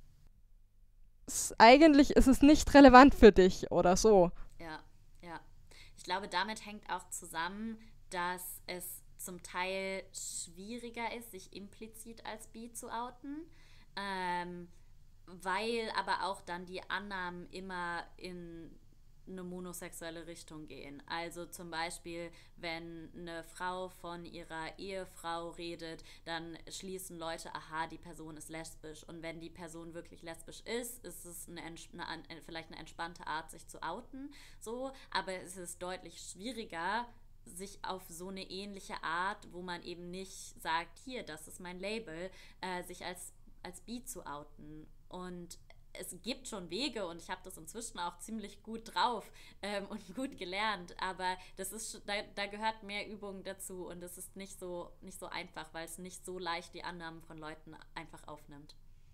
S eigentlich ist es nicht relevant für dich oder so.
Ja, ja. Ich glaube, damit hängt auch zusammen, dass es zum Teil schwieriger ist, sich implizit als bi zu outen, ähm, weil aber auch dann die Annahmen immer in eine monosexuelle Richtung gehen. Also zum Beispiel, wenn eine Frau von ihrer Ehefrau redet, dann schließen Leute, aha, die Person ist lesbisch. Und wenn die Person wirklich lesbisch ist, ist es eine, eine, vielleicht eine entspannte Art, sich zu outen. So, aber es ist deutlich schwieriger, sich auf so eine ähnliche Art, wo man eben nicht sagt, hier, das ist mein Label, äh, sich als, als bi zu outen. Und es gibt schon Wege und ich habe das inzwischen auch ziemlich gut drauf ähm, und gut gelernt, aber das ist da, da gehört mehr Übung dazu und es ist nicht so, nicht so einfach, weil es nicht so leicht die Annahmen von Leuten einfach aufnimmt.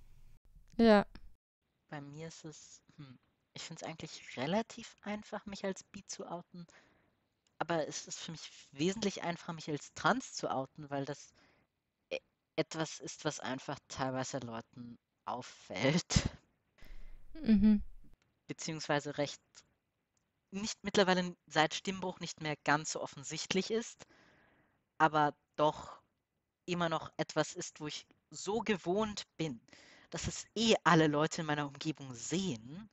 Ja.
Bei mir ist es, hm, ich finde es eigentlich relativ einfach, mich als bi zu outen, aber es ist für mich wesentlich einfacher, mich als trans zu outen, weil das e- etwas ist, was einfach teilweise Leuten auffällt,
Mhm.
beziehungsweise recht nicht mittlerweile seit Stimmbruch nicht mehr ganz so offensichtlich ist, aber doch immer noch etwas ist, wo ich so gewohnt bin, dass es eh alle Leute in meiner Umgebung sehen,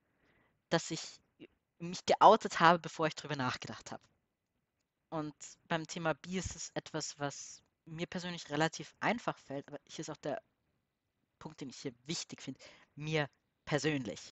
dass ich mich geoutet habe, bevor ich drüber nachgedacht habe. Und beim Thema Bi ist es etwas, was mir persönlich relativ einfach fällt, aber hier ist auch der Punkt, den ich hier wichtig finde, mir persönlich.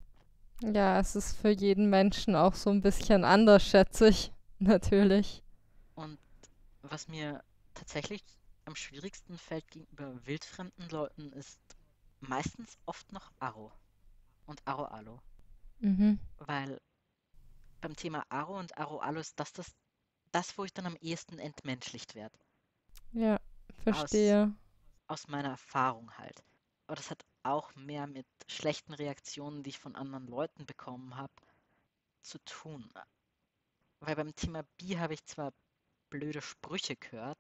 Ja, es ist für jeden Menschen auch so ein bisschen anders, schätze ich. Natürlich.
Und was mir tatsächlich am schwierigsten fällt gegenüber wildfremden Leuten, ist meistens oft noch Aro und Aro-Alo.
Mhm.
Weil beim Thema Aro und Aro-Alo ist das, das das, wo ich dann am ehesten entmenschlicht werde.
Ja,
Aus,
verstehe.
aus meiner Erfahrung halt. Aber das hat auch mehr mit schlechten Reaktionen, die ich von anderen Leuten bekommen habe, zu tun. Weil beim Thema Bi habe ich zwar blöde Sprüche gehört,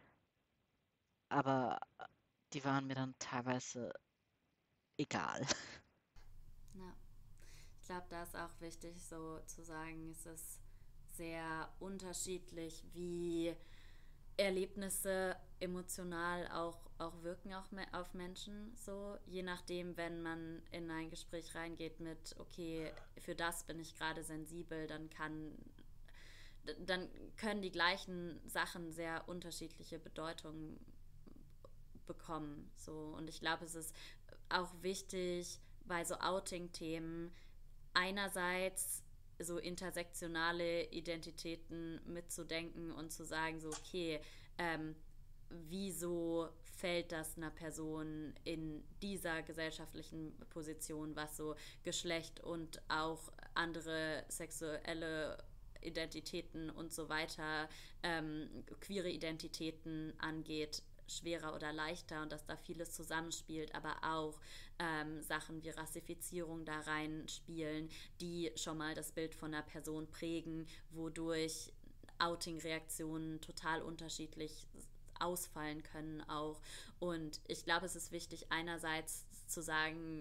aber die waren mir dann teilweise egal.
Ja. Ich glaube, da ist auch wichtig, so zu sagen, es ist sehr unterschiedlich, wie Erlebnisse emotional auch, auch wirken auch auf Menschen. So, je nachdem, wenn man in ein Gespräch reingeht mit, okay, für das bin ich gerade sensibel, dann kann dann können die gleichen Sachen sehr unterschiedliche Bedeutungen bekommen. So. Und ich glaube, es ist auch wichtig bei so Outing-Themen einerseits so intersektionale Identitäten mitzudenken und zu sagen, so okay, ähm, wieso fällt das einer Person in dieser gesellschaftlichen Position, was so Geschlecht und auch andere sexuelle Identitäten und so weiter, ähm, queere Identitäten angeht, schwerer oder leichter und dass da vieles zusammenspielt, aber auch ähm, Sachen wie Rassifizierung da reinspielen, die schon mal das Bild von einer Person prägen, wodurch Outing-Reaktionen total unterschiedlich ausfallen können auch. Und ich glaube, es ist wichtig, einerseits zu sagen,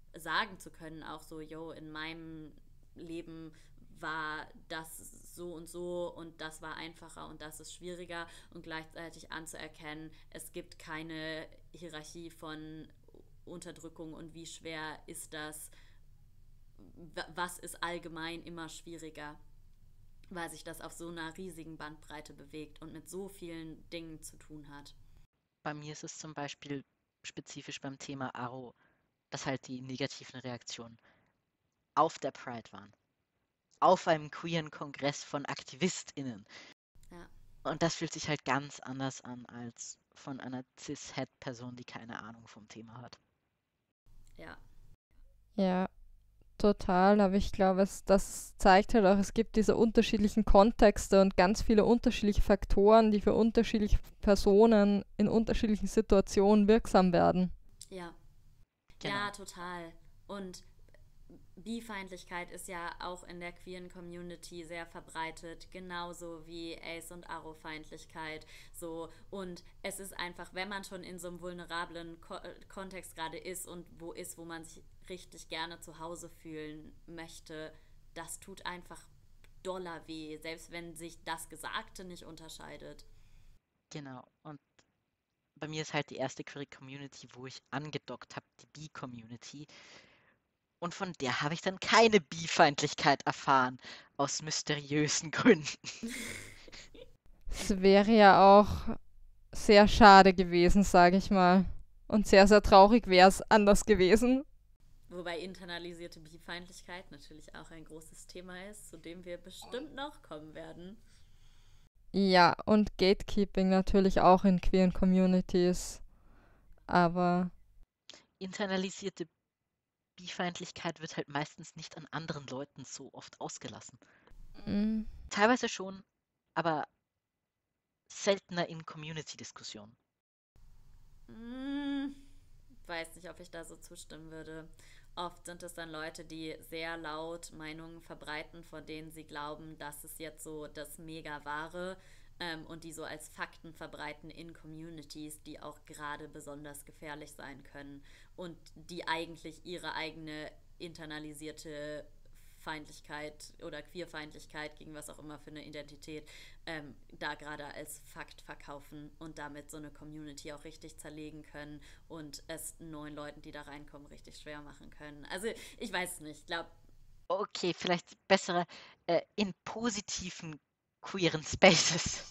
sagen zu können, auch so, yo, in meinem Leben war das so und so und das war einfacher und das ist schwieriger und gleichzeitig anzuerkennen, es gibt keine Hierarchie von Unterdrückung und wie schwer ist das, was ist allgemein immer schwieriger, weil sich das auf so einer riesigen Bandbreite bewegt und mit so vielen Dingen zu tun hat.
Bei mir ist es zum Beispiel spezifisch beim Thema Aro, dass halt die negativen Reaktionen auf der Pride waren. Auf einem queeren Kongress von AktivistInnen.
Ja.
Und das fühlt sich halt ganz anders an als von einer Cis-Het-Person, die keine Ahnung vom Thema hat.
Ja.
Ja, total. Aber ich glaube, es, das zeigt halt auch, es gibt diese unterschiedlichen Kontexte und ganz viele unterschiedliche Faktoren, die für unterschiedliche Personen in unterschiedlichen Situationen wirksam werden.
Ja.
Genau.
Ja, total. Und Bifeindlichkeit ist ja auch in der queeren Community sehr verbreitet, genauso wie Ace- und Aro-Feindlichkeit. So. Und es ist einfach, wenn man schon in so einem vulnerablen Ko- Kontext gerade ist und wo ist, wo man sich richtig gerne zu Hause fühlen möchte, das tut einfach doller weh, selbst wenn sich das Gesagte nicht unterscheidet.
Genau. Und bei mir ist halt die erste queere Community, wo ich angedockt habe, die Bi-Community. Und von der habe ich dann keine Bifeindlichkeit erfahren, aus mysteriösen Gründen.
Es wäre ja auch sehr schade gewesen, sage ich mal. Und sehr, sehr traurig wäre es anders gewesen.
Wobei internalisierte Bifeindlichkeit natürlich auch ein großes Thema ist, zu dem wir bestimmt noch kommen werden.
Ja, und Gatekeeping natürlich auch in queeren Communities. Aber
Internalisierte Bifeindlichkeit wird halt meistens nicht an anderen Leuten so oft ausgelassen.
mh,
Teilweise schon, aber seltener in Community-Diskussionen.
Hm, weiß nicht, ob ich da so zustimmen würde. Oft sind es dann Leute, die sehr laut Meinungen verbreiten, von denen sie glauben, dass es jetzt so das Mega-Wahre ähm, und die so als Fakten verbreiten in Communities, die auch gerade besonders gefährlich sein können und die eigentlich ihre eigene internalisierte Feindlichkeit oder Queerfeindlichkeit gegen was auch immer für eine Identität ähm, da gerade als Fakt verkaufen und damit so eine Community auch richtig zerlegen können und es neuen Leuten, die da reinkommen, richtig schwer machen können. Also ich weiß es nicht. Ich glaube,
Okay, vielleicht bessere äh, in positiven queeren Spaces.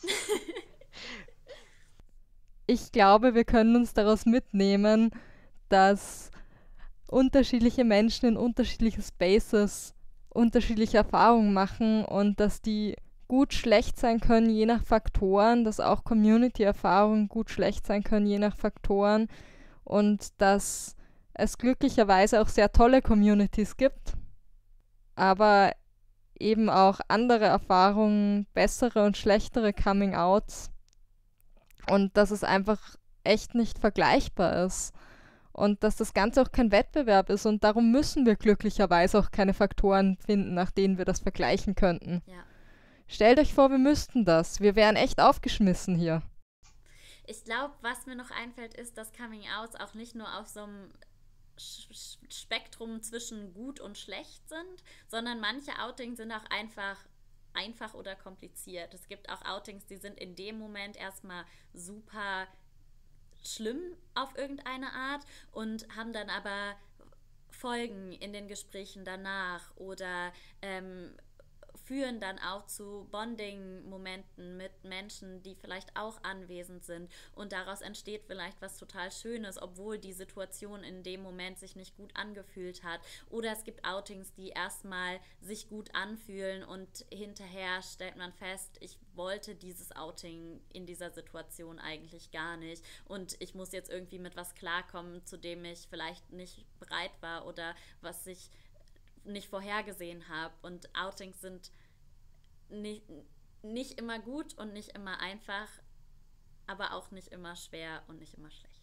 ich glaube, wir können uns daraus mitnehmen, dass unterschiedliche Menschen in unterschiedlichen Spaces unterschiedliche Erfahrungen machen und dass die gut schlecht sein können, je nach Faktoren, dass auch Community-Erfahrungen gut schlecht sein können, je nach Faktoren und dass es glücklicherweise auch sehr tolle Communities gibt, aber eben auch andere Erfahrungen, bessere und schlechtere Coming-Outs und dass es einfach echt nicht vergleichbar ist. Und dass das Ganze auch kein Wettbewerb ist und darum müssen wir glücklicherweise auch keine Faktoren finden, nach denen wir das vergleichen könnten.
ja.
Stellt euch vor, wir müssten das. Wir wären echt aufgeschmissen hier.
Ich glaube, was mir noch einfällt, ist, dass Coming-Outs auch nicht nur auf so einem Sch- Spektrum zwischen gut und schlecht sind, sondern manche Outings sind auch einfach einfach oder kompliziert. Es gibt auch Outings, die sind in dem Moment erstmal super schlimm auf irgendeine Art und haben dann aber Folgen in den Gesprächen danach oder ähm, führen dann auch zu Bonding-Momenten mit Menschen, die vielleicht auch anwesend sind und daraus entsteht vielleicht was total Schönes, obwohl die Situation in dem Moment sich nicht gut angefühlt hat. Oder es gibt Outings, die erstmal sich gut anfühlen und hinterher stellt man fest, ich wollte dieses Outing in dieser Situation eigentlich gar nicht und ich muss jetzt irgendwie mit was klarkommen, zu dem ich vielleicht nicht bereit war oder was ich nicht vorhergesehen habe. Und Outings sind nicht, nicht immer gut und nicht immer einfach, aber auch nicht immer schwer und nicht immer schlecht.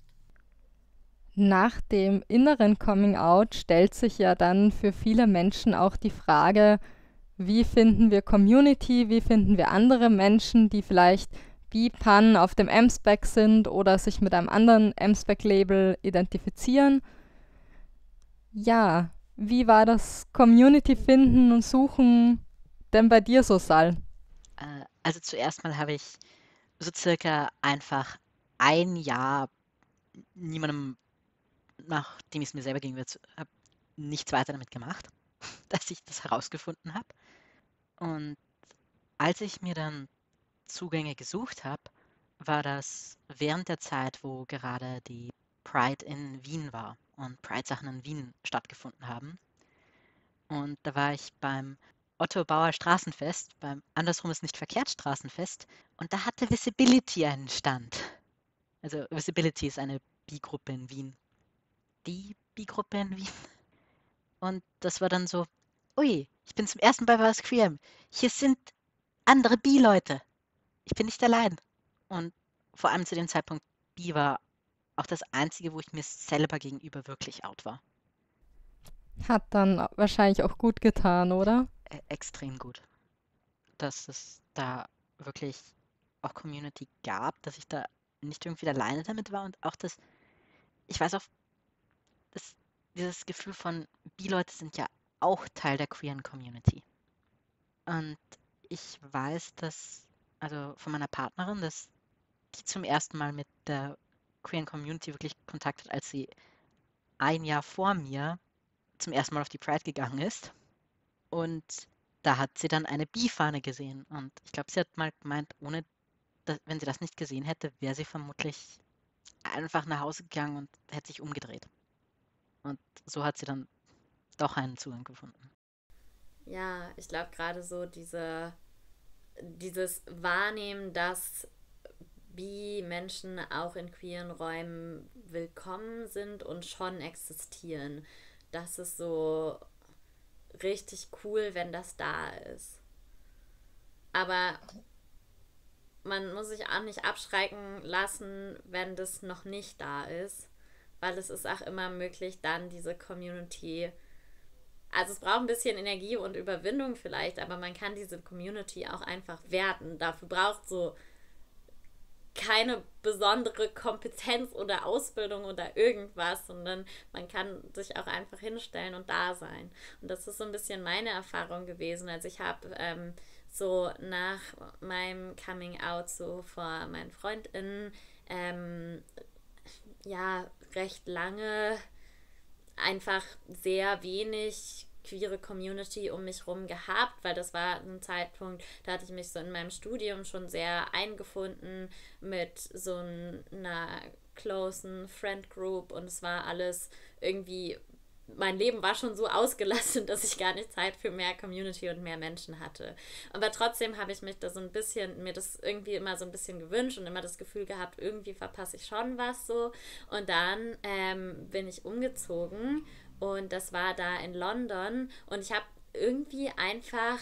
Nach dem inneren Coming-out stellt sich ja dann für viele Menschen auch die Frage, wie finden wir Community, wie finden wir andere Menschen, die vielleicht bi-pan auf dem M SPAC sind oder sich mit einem anderen M SPAC-Label identifizieren. Ja, wie war das Community finden und suchen denn bei dir so, Sal?
Äh, also zuerst mal habe ich so circa einfach ein Jahr niemandem, nachdem ich es mir selber gegenüber habe, nichts weiter damit gemacht, dass ich das herausgefunden habe. Und als ich mir dann Zugänge gesucht habe, war das während der Zeit, wo gerade die Pride in Wien war und Pride-Sachen in Wien stattgefunden haben. Und da war ich beim Otto Bauer Straßenfest, beim Andersrum ist nicht verkehrt Straßenfest, und da hatte Visibility einen Stand. Also Visibility ist eine Bi-Gruppe in Wien. Die Bi-Gruppe in Wien. Und das war dann so, ui, ich bin zum ersten Mal bei was Queer. Hier sind andere Bi-Leute. Ich bin nicht allein. Und vor allem zu dem Zeitpunkt, Bi war auch das Einzige, wo ich mir selber gegenüber wirklich out war.
Hat dann wahrscheinlich auch gut getan, oder?
Äh, extrem gut. Dass es da wirklich auch Community gab, dass ich da nicht irgendwie alleine damit war und auch das, ich weiß auch, das, dieses Gefühl von, Bi-Leute sind ja auch Teil der queeren Community. Und ich weiß, dass, also von meiner Partnerin, dass die zum ersten Mal mit der queeren Community wirklich Kontakt hat, als sie ein Jahr vor mir zum ersten Mal auf die Pride gegangen ist. Und da hat sie dann eine Bi-Fahne gesehen. Und ich glaube, sie hat mal gemeint, ohne, dass, wenn sie das nicht gesehen hätte, wäre sie vermutlich einfach nach Hause gegangen und hätte sich umgedreht. Und so hat sie dann doch einen Zugang gefunden.
Ja, ich glaube gerade so diese, dieses Wahrnehmen, dass Bi-Menschen auch in queeren Räumen willkommen sind und schon existieren. Das ist so richtig cool, wenn das da ist. Aber man muss sich auch nicht abschrecken lassen, wenn das noch nicht da ist, weil es ist auch immer möglich, dann diese Community, also es braucht ein bisschen Energie und Überwindung vielleicht, aber man kann diese Community auch einfach werten. Dafür braucht so keine besondere Kompetenz oder Ausbildung oder irgendwas, sondern man kann sich auch einfach hinstellen und da sein. Und das ist so ein bisschen meine Erfahrung gewesen. Also ich habe ähm, so nach meinem Coming Out so vor meinen FreundInnen ähm, ja recht lange einfach sehr wenig queere Community um mich rum gehabt, weil das war ein Zeitpunkt, da hatte ich mich so in meinem Studium schon sehr eingefunden mit so einer closen Friend Group und es war alles irgendwie, mein Leben war schon so ausgelastet, dass ich gar nicht Zeit für mehr Community und mehr Menschen hatte. Aber trotzdem habe ich mich da so ein bisschen, mir das irgendwie immer so ein bisschen gewünscht und immer das Gefühl gehabt, irgendwie verpasse ich schon was so. Und dann ähm, bin ich umgezogen und das war da in London und ich habe irgendwie einfach,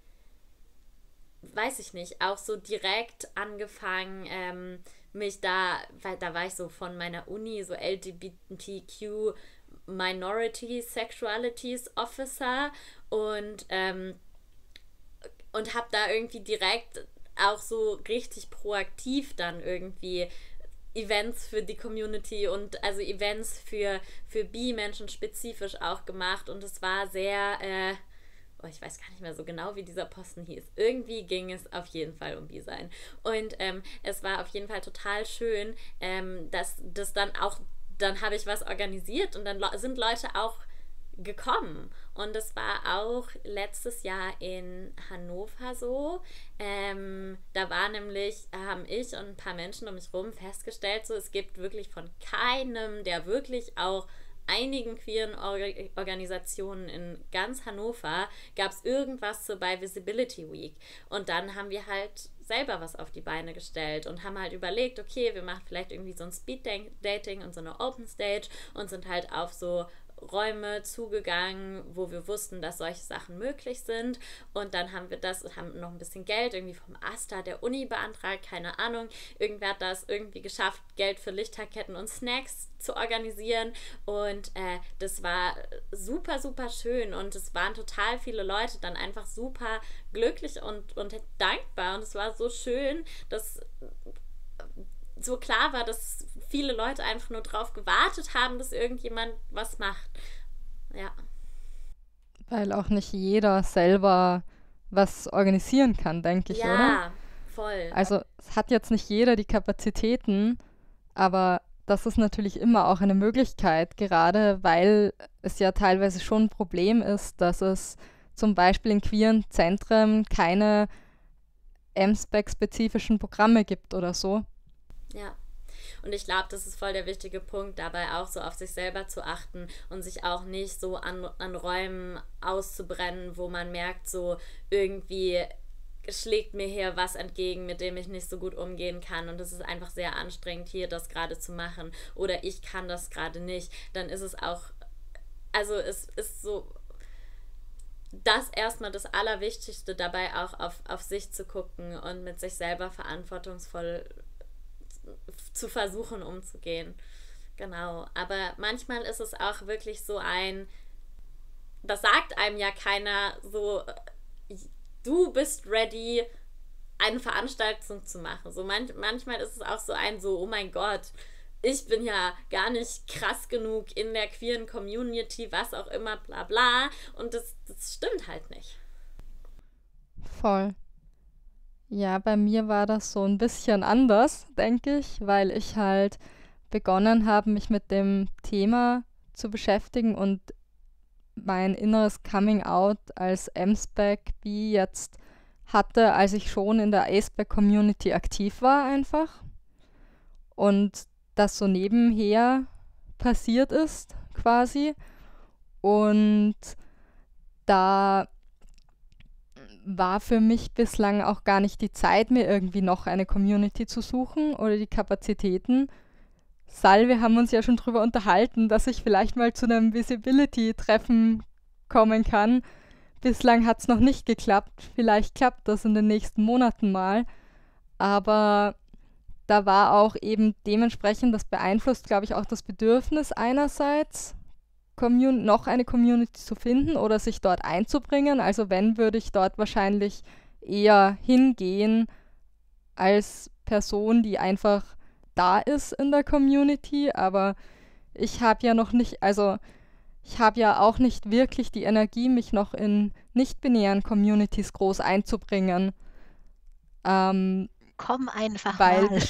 weiß ich nicht, auch so direkt angefangen, ähm, mich da, weil da war ich so von meiner Uni, so L G B T Q Minority Sexualities Officer und, ähm, und habe da irgendwie direkt auch so richtig proaktiv dann irgendwie Events für die Community und also Events für, für Bi-Menschen spezifisch auch gemacht und es war sehr, äh, oh, ich weiß gar nicht mehr so genau, wie dieser Posten hieß. Irgendwie ging es auf jeden Fall um Bi-Sein. Und ähm, es war auf jeden Fall total schön, ähm, dass das dann auch, dann habe ich was organisiert und dann le- sind Leute auch gekommen. Und das war auch letztes Jahr in Hannover so. Ähm, da war nämlich, haben ich und ein paar Menschen um mich rum festgestellt, so es gibt wirklich von keinem, der wirklich auch einigen queeren Or- Organisationen in ganz Hannover gab es irgendwas zur Bi Visibility Week. Und dann haben wir halt selber was auf die Beine gestellt und haben halt überlegt, okay, wir machen vielleicht irgendwie so ein Speed-Dating und so eine Open Stage und sind halt auf so Räume zugegangen, wo wir wussten, dass solche Sachen möglich sind und dann haben wir das, haben noch ein bisschen Geld irgendwie vom AStA der Uni beantragt, keine Ahnung, irgendwer hat das irgendwie geschafft, Geld für Lichterketten und Snacks zu organisieren und äh, das war super, super schön und es waren total viele Leute dann einfach super glücklich und, und dankbar und es war so schön, dass so klar war, dass viele Leute einfach nur drauf gewartet haben, dass irgendjemand was macht. Ja.
Weil auch nicht jeder selber was organisieren kann, denke ich,
ja,
oder?
Ja, voll.
Also es hat jetzt nicht jeder die Kapazitäten, aber das ist natürlich immer auch eine Möglichkeit, gerade weil es ja teilweise schon ein Problem ist, dass es zum Beispiel in queeren Zentren keine M Spec-spezifischen Programme gibt oder so.
Ja. Und ich glaube, das ist voll der wichtige Punkt, dabei auch so auf sich selber zu achten und sich auch nicht so an, an Räumen auszubrennen, wo man merkt, so irgendwie schlägt mir hier was entgegen, mit dem ich nicht so gut umgehen kann und es ist einfach sehr anstrengend, hier das gerade zu machen oder ich kann das gerade nicht. Dann ist es auch, also es ist so, das erstmal das Allerwichtigste, dabei auch auf, auf sich zu gucken und mit sich selber verantwortungsvoll zu versuchen umzugehen. Genau, aber manchmal ist es auch wirklich so ein, das sagt einem ja keiner so, du bist ready, eine Veranstaltung zu machen. So man, manchmal ist es auch so ein so, oh mein Gott, ich bin ja gar nicht krass genug in der queeren Community, was auch immer, bla bla. Und das, das stimmt halt nicht.
Voll. Ja, bei mir war das so ein bisschen anders, denke ich, weil ich halt begonnen habe, mich mit dem Thema zu beschäftigen und mein inneres Coming-out als M Spec-Bi jetzt hatte, als ich schon in der A-Spec-Community aktiv war einfach. Und das so nebenher passiert ist, quasi. Und da war für mich bislang auch gar nicht die Zeit, mir irgendwie noch eine Community zu suchen oder die Kapazitäten. Sal, wir haben uns ja schon drüber unterhalten, dass ich vielleicht mal zu einem Visibility-Treffen kommen kann. Bislang hat es noch nicht geklappt. Vielleicht klappt das in den nächsten Monaten mal. Aber da war auch eben dementsprechend, das beeinflusst, glaube ich, auch das Bedürfnis einerseits, Commun- noch eine Community zu finden oder sich dort einzubringen. Also wenn, würde ich dort wahrscheinlich eher hingehen als Person, die einfach da ist in der Community. Aber ich habe ja noch nicht, also ich habe ja auch nicht wirklich die Energie, mich noch in nicht-binären Communities groß einzubringen. Ähm,
Komm einfach
weil
mal.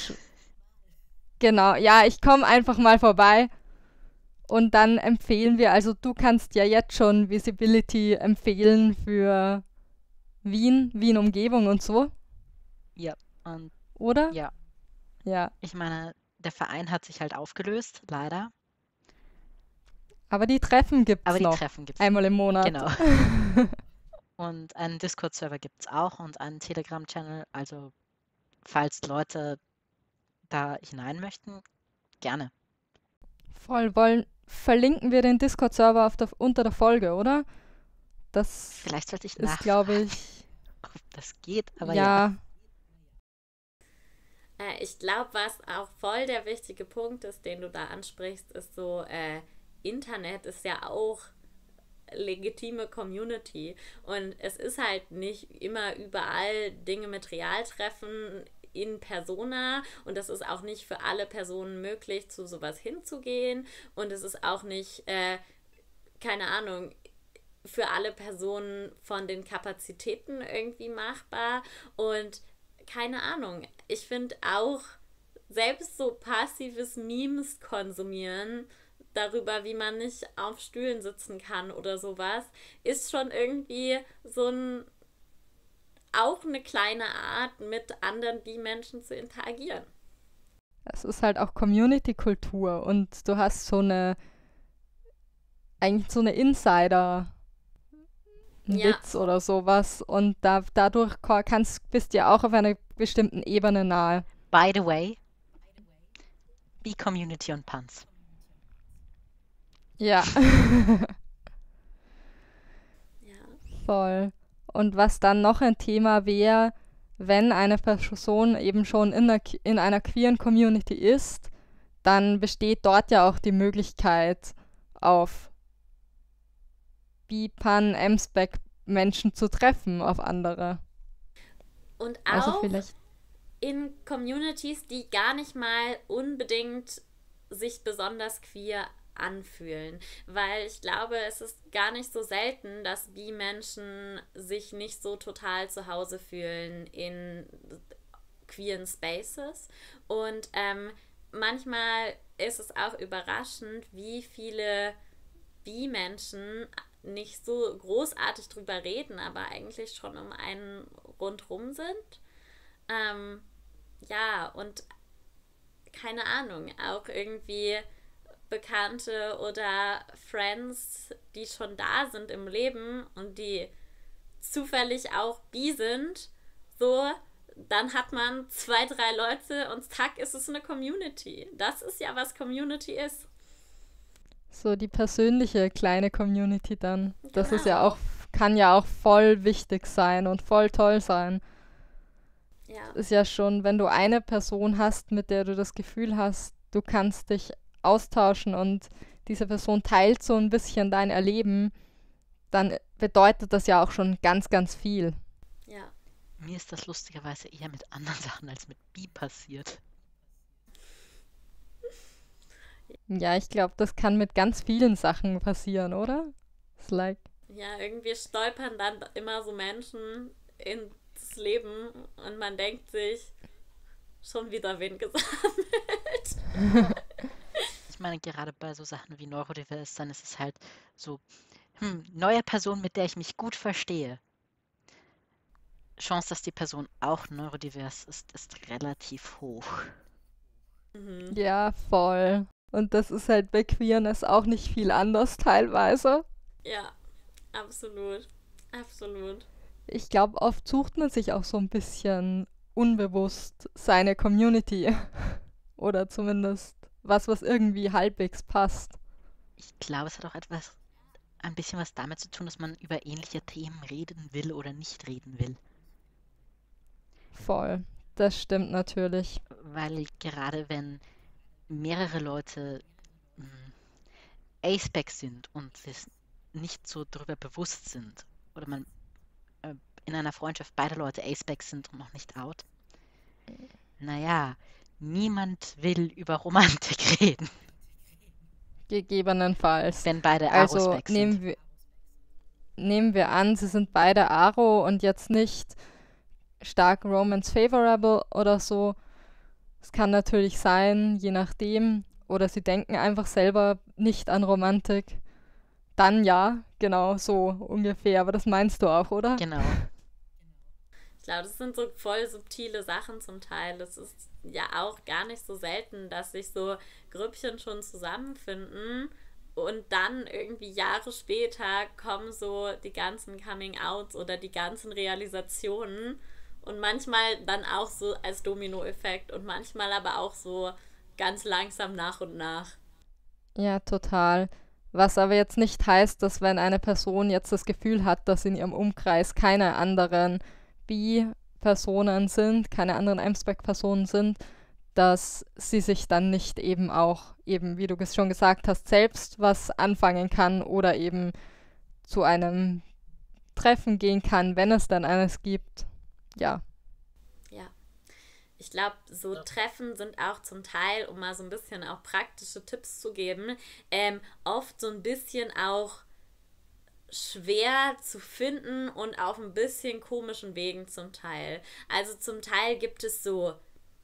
Genau, ja, ich komme einfach mal vorbei und dann empfehlen wir, also du kannst ja jetzt schon Visibility empfehlen für Wien, Wien-Umgebung und so,
Ja, und
oder?
ja,
Ja,
ich meine, der Verein hat sich halt aufgelöst, leider.
aber die Treffen gibt's
Aber die
noch,
Treffen gibt's.
einmal im Monat.
Genau. Und einen Discord-Server gibt's auch und einen Telegram-Channel. Also, falls Leute da hinein möchten, gerne.
Voll, wollen, verlinken wir den Discord-Server auf der, unter der Folge, oder? Das
Vielleicht sollte ich
ist,
nachfragen,
glaube ich,
ob das geht, aber
ja,
ja.
Äh, ich glaube, was auch voll der wichtige Punkt ist, den du da ansprichst, ist so, äh, Internet ist ja auch legitime Community und es ist halt nicht immer überall Dinge mit Realtreffen in Persona und das ist auch nicht für alle Personen möglich, zu sowas hinzugehen und es ist auch nicht, äh, keine Ahnung, für alle Personen von den Kapazitäten irgendwie machbar und keine Ahnung, ich finde auch selbst so passives Memes konsumieren darüber, wie man nicht auf Stühlen sitzen kann oder sowas, ist schon irgendwie so ein auch eine kleine Art, mit anderen Bi-Menschen zu interagieren.
es ist halt auch Community-Kultur und du hast so eine, eigentlich so eine Insider-
Ja.
Witz oder sowas und da, dadurch ko- kannst, bist du ja auch auf einer bestimmten Ebene nahe.
By the way, B-Community und Punts.
Ja,
Ja.
voll. Und was dann noch ein Thema wäre, wenn eine Person eben schon in einer, que- in einer queeren Community ist, dann besteht dort ja auch die Möglichkeit, auf Bi-Pan, M-Spec Menschen zu treffen, auf andere.
Und
Also
auch
vielleicht,
in Communities, die gar nicht mal unbedingt sich besonders queer anfühlen, weil ich glaube, es ist gar nicht so selten, dass Bi-Menschen sich nicht so total zu Hause fühlen in queeren Spaces und ähm, manchmal ist es auch überraschend, wie viele Bi-Menschen nicht so großartig drüber reden, aber eigentlich schon um einen rundrum sind. Ähm, ja, und keine Ahnung, auch irgendwie Bekannte oder Friends, die schon da sind im Leben und die zufällig auch bi sind, so, dann hat man zwei, drei Leute und zack, ist es eine Community. Das ist ja, was Community ist.
So die persönliche kleine Community dann. Das
Genau.
ist ja auch, kann ja auch voll wichtig sein und voll toll sein.
Ja.
Ist ja schon, wenn du eine Person hast, mit der du das Gefühl hast, du kannst dich austauschen und diese Person teilt so ein bisschen dein Erleben, dann bedeutet das ja auch schon ganz, ganz viel.
Ja.
Mir ist das lustigerweise eher mit anderen Sachen als mit Bi passiert.
Ja, ich glaube, das kann mit ganz vielen Sachen passieren, oder? It's like
Ja, irgendwie stolpern dann immer so Menschen ins Leben und man denkt sich, schon wieder wen gesammelt.
Ich meine, gerade bei so Sachen wie Neurodivers, dann ist es halt so, hm, neue Person, mit der ich mich gut verstehe. Chance, dass die Person auch neurodivers ist, ist relativ hoch.
Mhm.
ja, voll. Und das ist halt bei Queerness auch nicht viel anders teilweise.
Ja, absolut. Absolut.
Ich glaube, oft sucht man sich auch so ein bisschen unbewusst seine Community. Oder zumindest was, was irgendwie halbwegs passt.
Ich glaube, es hat auch etwas, ein bisschen was damit zu tun, dass man über ähnliche Themen reden will oder nicht reden will.
Voll. Das stimmt natürlich.
Weil gerade wenn mehrere Leute mh, A-Spec sind und sich nicht so darüber bewusst sind, oder man äh, in einer Freundschaft beide Leute A-Spec sind und noch nicht out, naja, niemand will über Romantik reden,
Gegebenenfalls.
wenn beide
Also
Aro-Spec sind.
nehmen wir, nehmen wir an, sie sind beide Aro und jetzt nicht stark Romance favorable oder so. Es kann natürlich sein, je nachdem. Oder sie denken einfach selber nicht an Romantik. Dann ja, genau so ungefähr. Aber das meinst du auch, oder?
Genau.
Ich glaube, das sind so voll subtile Sachen zum Teil. Das ist ja auch gar nicht so selten, dass sich so Grüppchen schon zusammenfinden und dann irgendwie Jahre später kommen so die ganzen Coming-Outs oder die ganzen Realisationen und manchmal dann auch so als Domino-Effekt und manchmal aber auch so ganz langsam nach und nach.
Ja, total. Was aber jetzt nicht heißt, dass wenn eine Person jetzt das Gefühl hat, dass in ihrem Umkreis keine anderen Bi-Personen sind, keine anderen M-Spec-Personen sind, dass sie sich dann nicht eben auch, eben wie du es schon gesagt hast, selbst was anfangen kann oder eben zu einem Treffen gehen kann, wenn es dann eines gibt. Ja.
Ja. Ich glaube, so Treffen sind auch zum Teil, um mal so ein bisschen auch praktische Tipps zu geben, ähm, oft so ein bisschen auch schwer zu finden und auf ein bisschen komischen Wegen zum Teil. Also zum Teil gibt es so,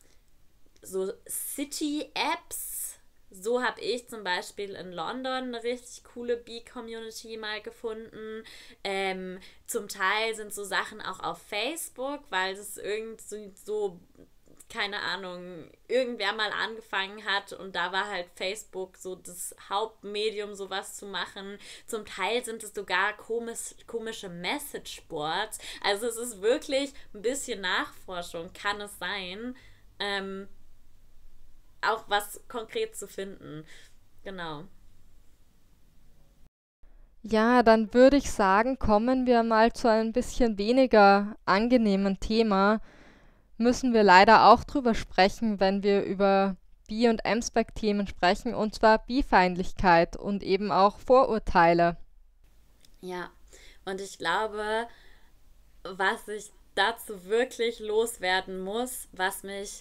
so City-Apps. So habe ich zum Beispiel in London eine richtig coole Bi-Community mal gefunden. Ähm, zum Teil sind so Sachen auch auf Facebook, weil es irgendwie so, keine Ahnung, irgendwer mal angefangen hat und da war halt Facebook so das Hauptmedium, sowas zu machen. Zum Teil sind es sogar komisch, komische Message-Boards. Also es ist wirklich ein bisschen Nachforschung, kann es sein, ähm, auch was konkret zu finden. Genau.
Ja, dann würde ich sagen, kommen wir mal zu einem bisschen weniger angenehmen Thema. Müssen wir leider auch drüber sprechen, wenn wir über Bi- und M-Spec-Themen sprechen, und zwar Bifeindlichkeit und eben auch Vorurteile.
Ja, und ich glaube, was ich dazu wirklich loswerden muss, was mich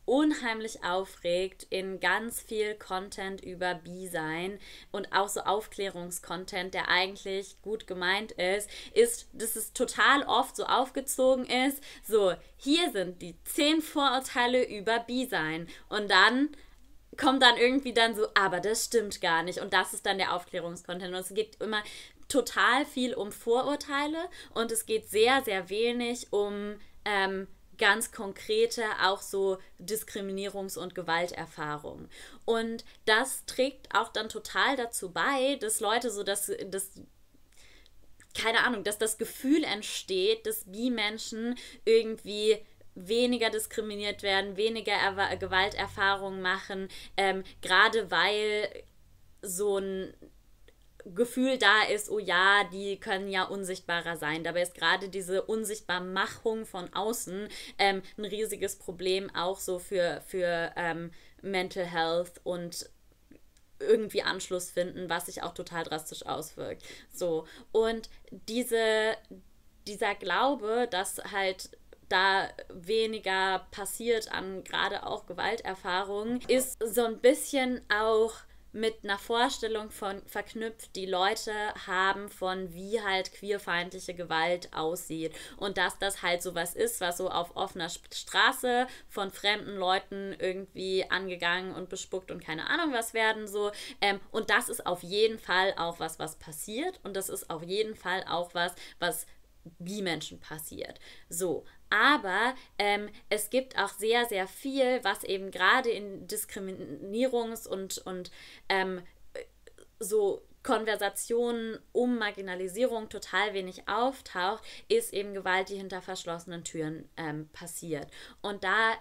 unheimlich aufregt in ganz viel Content über Bi-Sein und auch so Aufklärungskontent, der eigentlich gut gemeint ist, ist, dass es total oft so aufgezogen ist, so, hier sind die zehn Vorurteile über Bi-Sein und dann kommt dann irgendwie dann so, aber das stimmt gar nicht und das ist dann der Aufklärungskontent und es geht immer total viel um Vorurteile und es geht sehr, sehr wenig um ähm, ganz konkrete, auch so Diskriminierungs- und Gewalterfahrungen. Und das trägt auch dann total dazu bei, dass Leute so das, das keine Ahnung, dass das Gefühl entsteht, dass Bi-Menschen irgendwie weniger diskriminiert werden, weniger Erwa- Gewalterfahrungen machen, ähm, gerade weil so ein Gefühl da ist, oh ja, die können ja unsichtbarer sein. Dabei ist gerade diese Unsichtbarmachung von außen ähm, ein riesiges Problem, auch so für, für ähm, Mental Health und irgendwie Anschluss finden, was sich auch total drastisch auswirkt. So, und diese, dieser Glaube, dass halt da weniger passiert an gerade auch Gewalterfahrungen, ist so ein bisschen auch mit einer Vorstellung von verknüpft, die Leute haben von wie halt queerfeindliche Gewalt aussieht und dass das halt sowas ist, was so auf offener Straße von fremden Leuten irgendwie angegangen und bespuckt und keine Ahnung was werden so ähm, und das ist auf jeden Fall auch was, was passiert und das ist auf jeden Fall auch was, was Bi-Menschen passiert. So, aber ähm, es gibt auch sehr, sehr viel, was eben gerade in Diskriminierungs- und, und ähm, so Konversationen um Marginalisierung total wenig auftaucht, ist eben Gewalt, die hinter verschlossenen Türen ähm, passiert. Und da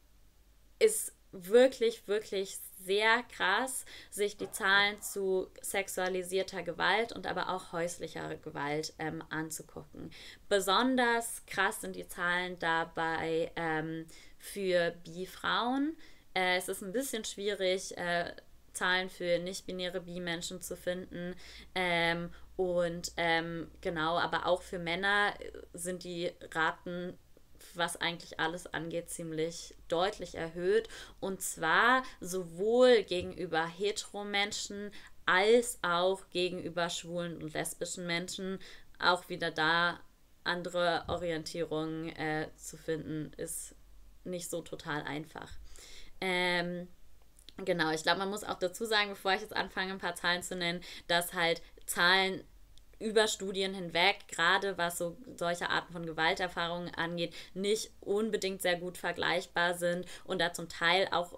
ist wirklich, wirklich sehr krass, sich die Zahlen zu sexualisierter Gewalt und aber auch häuslicher Gewalt ähm, anzugucken. Besonders krass sind die Zahlen dabei ähm, für Bi-Frauen. Äh, es ist ein bisschen schwierig, äh, Zahlen für nicht-binäre Bi-Menschen zu finden. Ähm, und ähm, genau, aber auch für Männer sind die Raten, was eigentlich alles angeht, ziemlich deutlich erhöht. Und zwar sowohl gegenüber Heteromenschen als auch gegenüber schwulen und lesbischen Menschen. Auch wieder da andere Orientierungen äh, zu finden, ist nicht so total einfach. Ähm, genau, ich glaube, man muss auch dazu sagen, bevor ich jetzt anfange, ein paar Zahlen zu nennen, dass halt Zahlen über Studien hinweg, gerade was so solche Arten von Gewalterfahrungen angeht, nicht unbedingt sehr gut vergleichbar sind und da zum Teil auch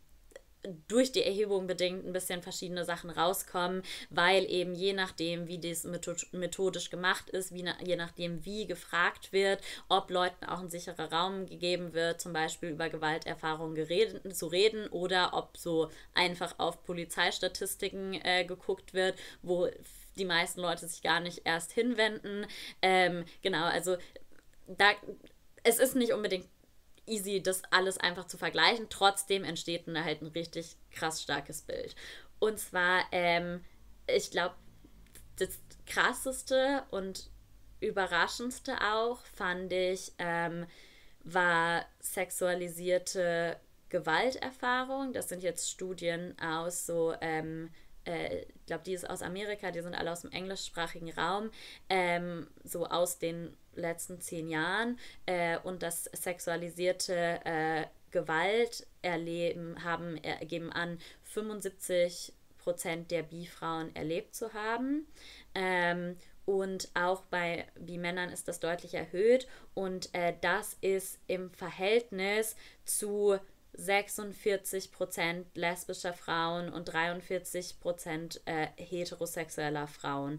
durch die Erhebung bedingt ein bisschen verschiedene Sachen rauskommen, weil eben je nachdem, wie das methodisch gemacht ist, wie, je nachdem, wie gefragt wird, ob Leuten auch ein sicherer Raum gegeben wird, zum Beispiel über Gewalterfahrungen geredet, zu reden oder ob so einfach auf Polizeistatistiken äh, geguckt wird, wo die meisten Leute sich gar nicht erst hinwenden. Ähm, genau, also da, es ist nicht unbedingt easy, das alles einfach zu vergleichen. Trotzdem entsteht da halt ein richtig krass starkes Bild. Und zwar, ähm, ich glaube, das krasseste und überraschendste auch, fand ich, ähm, war sexualisierte Gewalterfahrung. Das sind jetzt Studien aus so, ähm, äh, ich glaube, die ist aus Amerika, die sind alle aus dem englischsprachigen Raum, ähm, so aus den letzten zehn Jahren äh, und das sexualisierte äh, Gewalt erleben, haben, er, geben an, fünfundsiebzig Prozent der Bi-Frauen erlebt zu haben. Ähm, und auch bei Bi-Männern ist das deutlich erhöht und äh, das ist im Verhältnis zu sechsundvierzig Prozent lesbischer Frauen und dreiundvierzig Prozent äh, heterosexueller Frauen.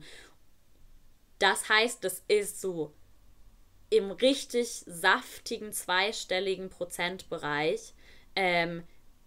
Das heißt, das ist so im richtig saftigen zweistelligen Prozentbereich, ähm,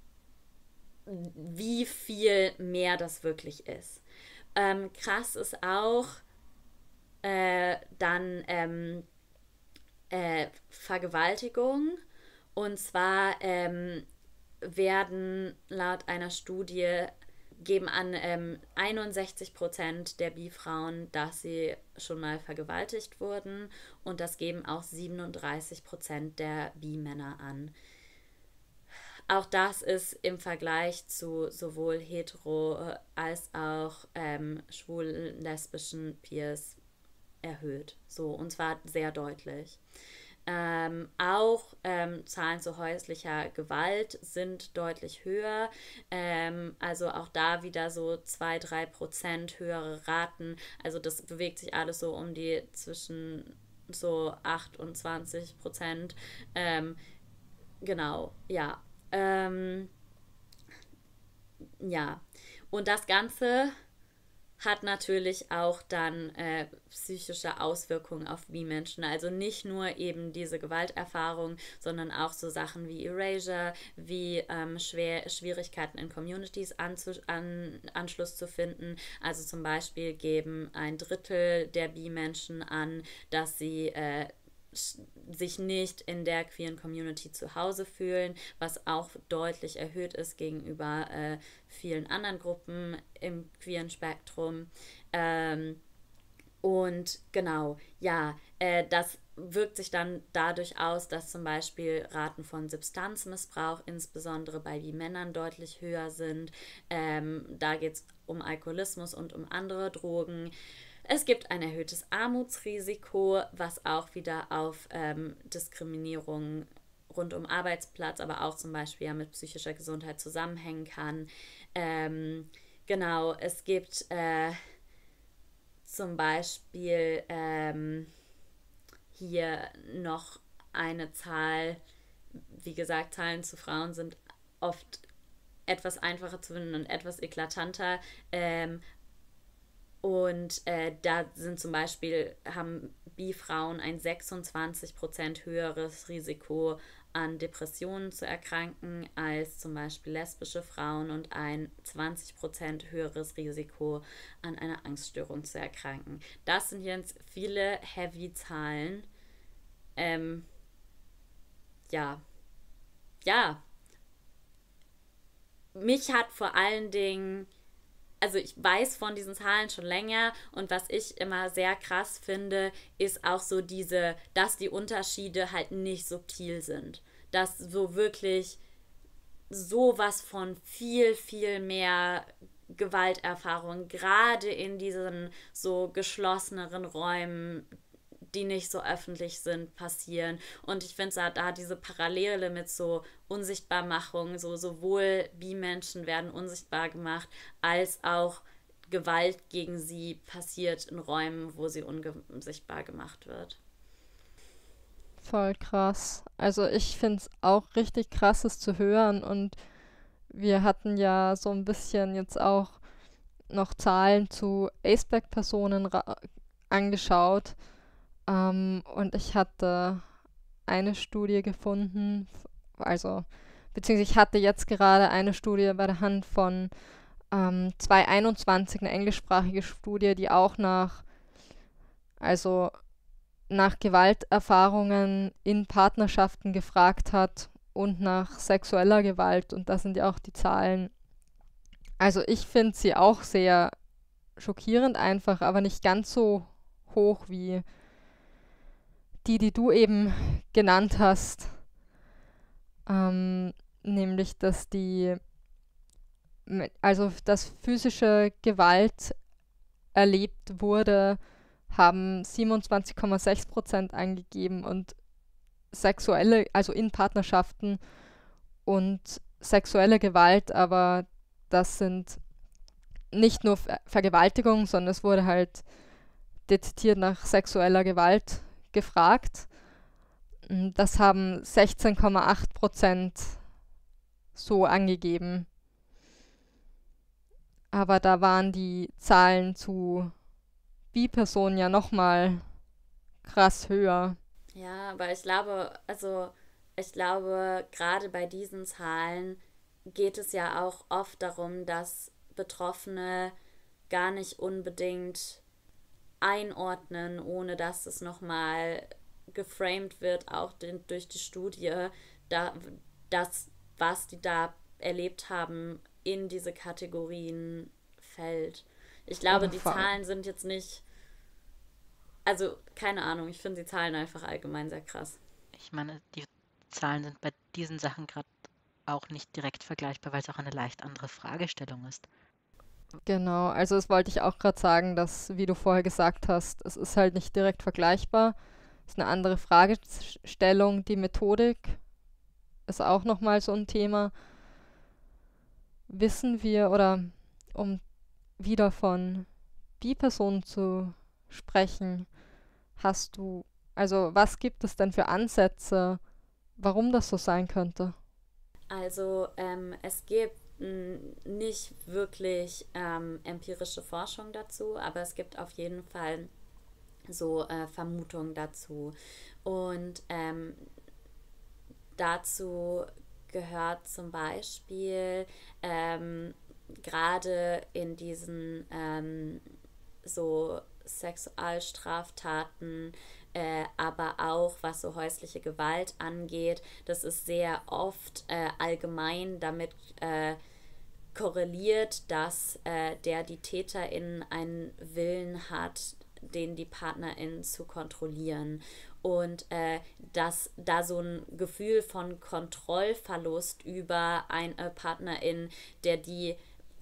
wie viel mehr das wirklich ist. Ähm, krass ist auch äh, dann ähm, äh, Vergewaltigung. Und zwar ähm, werden laut einer Studie geben an ähm, einundsechzig Prozent der Bi-Frauen, dass sie schon mal vergewaltigt wurden und das geben auch siebenunddreißig Prozent der Bi-Männer an. auch das ist im Vergleich zu sowohl hetero als auch ähm, schwul-lesbischen Peers erhöht. So, und zwar sehr deutlich. Ähm, auch ähm, Zahlen zu häuslicher Gewalt sind deutlich höher. Ähm, also auch da wieder so zwei bis drei Prozent höhere Raten. Also das bewegt sich alles so um die zwischen so acht und zwanzig Prozent. Ähm, genau, ja. Ähm, ja. Und das Ganze hat natürlich auch dann äh, psychische Auswirkungen auf Bi-Menschen. Also nicht nur eben diese Gewalterfahrung, sondern auch so Sachen wie Erasure, wie ähm, schwer, Schwierigkeiten in Communities anzu, an, Anschluss zu finden. Also zum Beispiel geben ein Drittel der Bi-Menschen an, dass sie äh, sich nicht in der queeren Community zu Hause fühlen, was auch deutlich erhöht ist gegenüber äh, vielen anderen Gruppen im queeren Spektrum. Ähm, und genau, ja, äh, das wirkt sich dann dadurch aus, dass zum Beispiel Raten von Substanzmissbrauch, insbesondere bei den Männern, deutlich höher sind. Ähm, da geht es um Alkoholismus und um andere Drogen. Es gibt ein erhöhtes Armutsrisiko, was auch wieder auf ähm, Diskriminierung rund um Arbeitsplatz, aber auch zum Beispiel ja mit psychischer Gesundheit zusammenhängen kann. Ähm, genau, es gibt äh, zum Beispiel ähm, hier noch eine Zahl, wie gesagt, Zahlen zu Frauen sind oft etwas einfacher zu finden und etwas eklatanter. Ähm, Und äh, da sind zum Beispiel, haben Bi-Frauen ein sechsundzwanzig Prozent höheres Risiko an Depressionen zu erkranken als zum Beispiel lesbische Frauen und ein zwanzig Prozent höheres Risiko an einer Angststörung zu erkranken. Das sind jetzt viele Heavy-Zahlen. Ähm, ja, ja. Mich hat vor allen Dingen... Also ich weiß von diesen Zahlen schon länger und was ich immer sehr krass finde, ist auch so diese, dass die Unterschiede halt nicht subtil sind. Dass so wirklich sowas von viel, viel mehr Gewalterfahrung, gerade in diesen so geschlosseneren Räumen, die nicht so öffentlich sind, passieren. Und ich finde, da, da diese Parallele mit so Unsichtbarmachung, so sowohl Bi-Menschen werden unsichtbar gemacht, als auch Gewalt gegen sie passiert in Räumen, wo sie unsichtbar gemacht wird.
Voll krass. Also ich finde es auch richtig krass, es zu hören. Und wir hatten ja so ein bisschen jetzt auch noch Zahlen zu Aceback-Personen ra- angeschaut. Ähm, und ich hatte eine Studie gefunden, also beziehungsweise ich hatte jetzt gerade eine Studie bei der Hand von ähm, zwanzig einundzwanzig, eine englischsprachige Studie, die auch nach, also nach Gewalterfahrungen in Partnerschaften gefragt hat und nach sexueller Gewalt. Und da sind ja auch die Zahlen. Also ich finde sie auch sehr schockierend einfach, aber nicht ganz so hoch wie die, die du eben genannt hast. Ähm, nämlich, dass die, also dass physische Gewalt erlebt wurde, haben siebenundzwanzig Komma sechs Prozent angegeben und sexuelle, also in Partnerschaften und sexuelle Gewalt, aber das sind nicht nur Ver- Vergewaltigung, sondern es wurde halt dezidiert nach sexueller Gewalt gefragt. Das haben sechzehn Komma acht Prozent so angegeben. Aber da waren die Zahlen zu Bi-Personen ja nochmal krass höher.
Ja, aber ich glaube, also ich glaube, gerade bei diesen Zahlen geht es ja auch oft darum, dass Betroffene gar nicht unbedingt einordnen, ohne dass es nochmal geframed wird, auch den, durch die Studie, da, das, was die da erlebt haben, in diese Kategorien fällt. Ich glaube,
Oh,
die
voll.
Zahlen sind jetzt nicht, also keine Ahnung, ich finde die Zahlen einfach allgemein sehr krass.
Ich meine, die Zahlen sind bei diesen Sachen gerade auch nicht direkt vergleichbar, weil es auch eine leicht andere Fragestellung ist.
Genau, also das wollte ich auch gerade sagen, dass, wie du vorher gesagt hast, es ist halt nicht direkt vergleichbar. Es ist eine andere Fragestellung. Die Methodik ist auch nochmal so ein Thema. Wissen wir, oder um wieder von Bi-Personen zu sprechen, hast du, also was gibt es denn für Ansätze, warum das so sein könnte?
Also ähm, es gibt n- nicht wirklich ähm, empirische Forschung dazu, aber es gibt auf jeden Fall so äh, Vermutungen dazu. Und ähm, dazu gehört zum Beispiel ähm, gerade in diesen ähm, so Sexualstraftaten, äh, aber auch was so häusliche Gewalt angeht, das ist sehr oft äh, allgemein damit äh, korreliert, dass äh, der die Täterin einen Willen hat, den die Partnerin zu kontrollieren. Und äh, dass da so ein Gefühl von Kontrollverlust über eine Partnerin, der die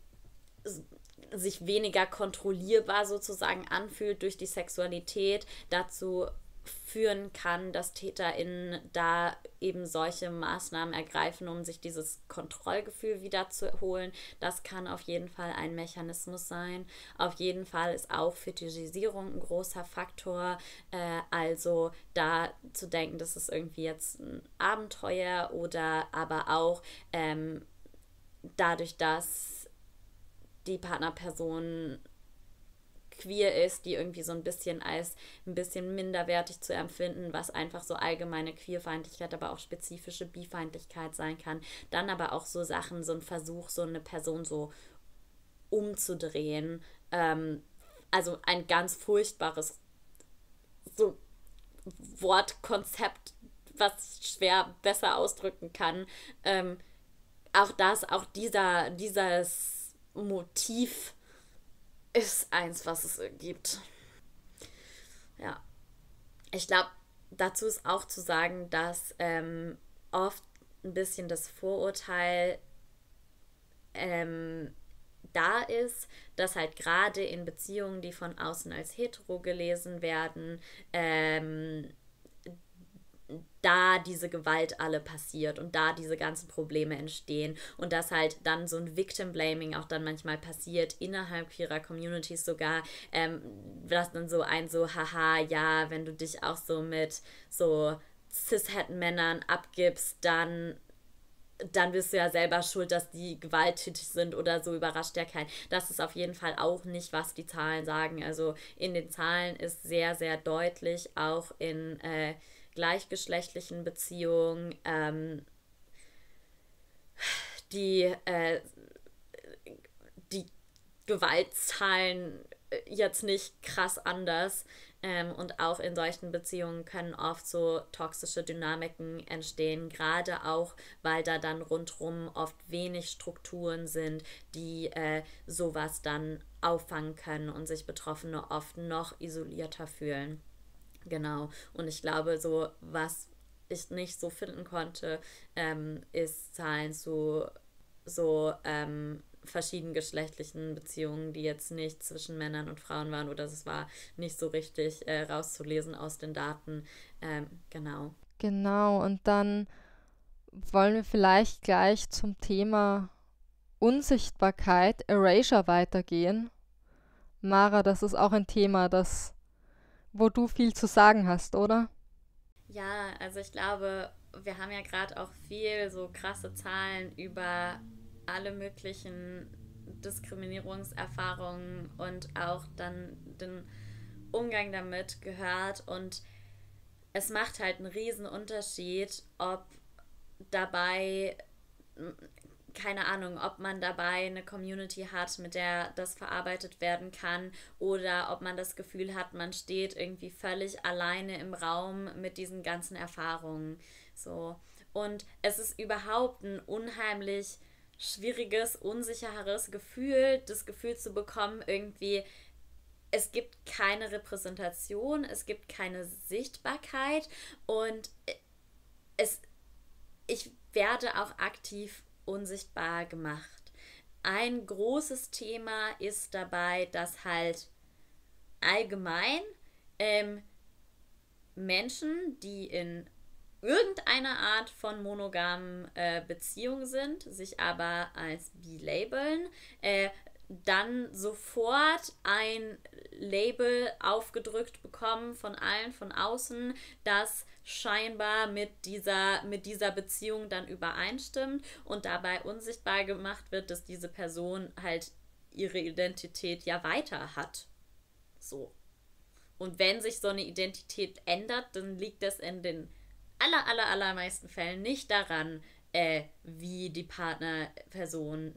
sich weniger kontrollierbar sozusagen anfühlt durch die Sexualität, dazu führen kann, dass TäterInnen da eben solche Maßnahmen ergreifen, um sich dieses Kontrollgefühl wieder zu holen. Das kann auf jeden Fall ein Mechanismus sein. Auf jeden Fall ist auch Fetischisierung ein großer Faktor. Äh, also da zu denken, das ist irgendwie jetzt ein Abenteuer oder aber auch ähm, dadurch, dass die Partnerperson queer ist, die irgendwie so ein bisschen als ein bisschen minderwertig zu empfinden, was einfach so allgemeine Queerfeindlichkeit, aber auch spezifische Bifeindlichkeit sein kann. Dann aber auch so Sachen, so ein Versuch, so eine Person so umzudrehen. Ähm, also ein ganz furchtbares so Wortkonzept, was ich schwer besser ausdrücken kann. Ähm, auch das, auch dieser, dieses Motiv ist eins, was es gibt. Ja. Ich glaube, dazu ist auch zu sagen, dass ähm, oft ein bisschen das Vorurteil ähm, da ist, dass halt gerade in Beziehungen, die von außen als hetero gelesen werden, ähm, da diese Gewalt alle passiert und da diese ganzen Probleme entstehen und dass halt dann so ein Victim-Blaming auch dann manchmal passiert, innerhalb queerer Communities sogar, ähm, dass dann so ein so, haha, ja, wenn du dich auch so mit so cis-het-Männern abgibst, dann dann bist du ja selber schuld, dass die gewalttätig sind oder so, überrascht ja keinen. Das ist auf jeden Fall auch nicht, was die Zahlen sagen. Also in den Zahlen ist sehr, sehr deutlich, auch in äh, gleichgeschlechtlichen Beziehungen, ähm, die, äh, die Gewaltzahlen jetzt nicht krass anders. Ähm, und auch in solchen Beziehungen können oft so toxische Dynamiken entstehen, gerade auch, weil da dann rundherum oft wenig Strukturen sind, die äh, sowas dann auffangen können und sich Betroffene oft noch isolierter fühlen. Genau. Und ich glaube, so was ich nicht so finden konnte, ähm, ist Zahlen zu so ähm, verschiedengeschlechtlichen Beziehungen, die jetzt nicht zwischen Männern und Frauen waren oder es war nicht so richtig äh, rauszulesen aus den Daten. Ähm, genau.
Genau, und dann wollen wir vielleicht gleich zum Thema Unsichtbarkeit, Erasure weitergehen. Mara, das ist auch ein Thema, das, wo du viel zu sagen hast, oder?
Ja, also ich glaube, wir haben ja gerade auch viel so krasse Zahlen über alle möglichen Diskriminierungserfahrungen und auch dann den Umgang damit gehört und es macht halt einen riesen Unterschied, ob dabei, keine Ahnung, ob man dabei eine Community hat, mit der das verarbeitet werden kann oder ob man das Gefühl hat, man steht irgendwie völlig alleine im Raum mit diesen ganzen Erfahrungen. So. Und es ist überhaupt ein unheimlich schwieriges, unsicheres Gefühl, das Gefühl zu bekommen, irgendwie, es gibt keine Repräsentation, es gibt keine Sichtbarkeit und es, ich werde auch aktiv unsichtbar gemacht. Ein großes Thema ist dabei, dass halt allgemein ähm, Menschen, die in irgendeiner Art von monogamen äh, Beziehung sind, sich aber als bi labeln, äh, dann sofort ein Label aufgedrückt bekommen von allen von außen, das scheinbar mit dieser, mit dieser Beziehung dann übereinstimmt und dabei unsichtbar gemacht wird, dass diese Person halt ihre Identität ja weiter hat. So. Und wenn sich so eine Identität ändert, dann liegt das in den aller, aller, allermeisten Fällen nicht daran, äh, wie die Partnerperson,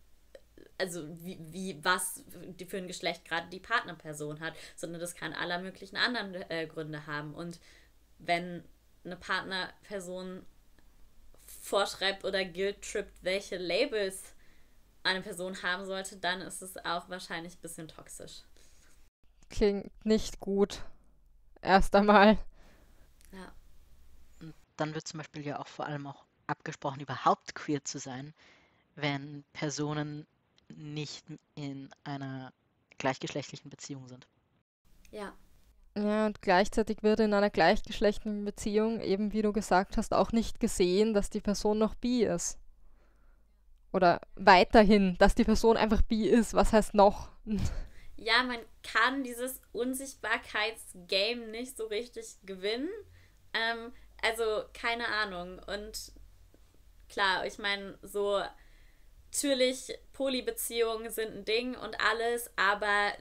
also wie, wie was für ein Geschlecht gerade die Partnerperson hat, sondern das kann aller möglichen anderen äh, Gründe haben. Und wenn eine Partnerperson vorschreibt oder guilt-trippt, welche Labels eine Person haben sollte, dann ist es auch wahrscheinlich ein bisschen toxisch.
Klingt nicht gut. Erst einmal.
Ja.
Und dann wird zum Beispiel ja auch vor allem auch abgesprochen, überhaupt queer zu sein, wenn Personen nicht in einer gleichgeschlechtlichen Beziehung sind.
Ja.
Ja, und gleichzeitig wird in einer gleichgeschlechtlichen Beziehung, eben wie du gesagt hast, auch nicht gesehen, dass die Person noch bi ist. Oder weiterhin, dass die Person einfach bi ist. Was heißt noch?
Ja, man kann dieses Unsichtbarkeitsgame nicht so richtig gewinnen. Ähm, also, keine Ahnung. Und klar, ich meine, so natürlich, Polybeziehungen sind ein Ding und alles, aber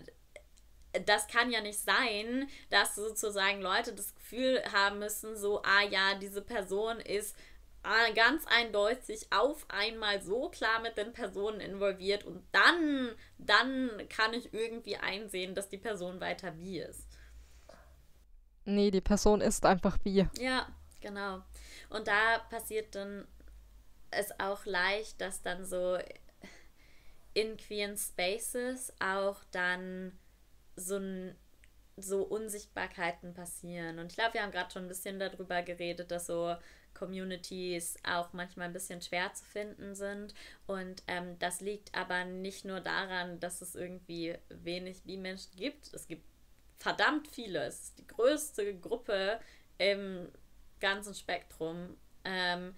das kann ja nicht sein, dass sozusagen Leute das Gefühl haben müssen, so, ah ja, diese Person ist ganz eindeutig auf einmal so klar mit den Personen involviert und dann, dann kann ich irgendwie einsehen, dass die Person weiter bi ist.
Nee, die Person ist einfach bi.
Ja, genau. Und da passiert dann es auch leicht, dass dann so in queeren Spaces auch dann so ein so Unsichtbarkeiten passieren. Und ich glaube, wir haben gerade schon ein bisschen darüber geredet, dass so Communities auch manchmal ein bisschen schwer zu finden sind. Und ähm, das liegt aber nicht nur daran, dass es irgendwie wenig Bi-Menschen gibt. Es gibt verdammt viele. Es ist die größte Gruppe im ganzen Spektrum. Ähm,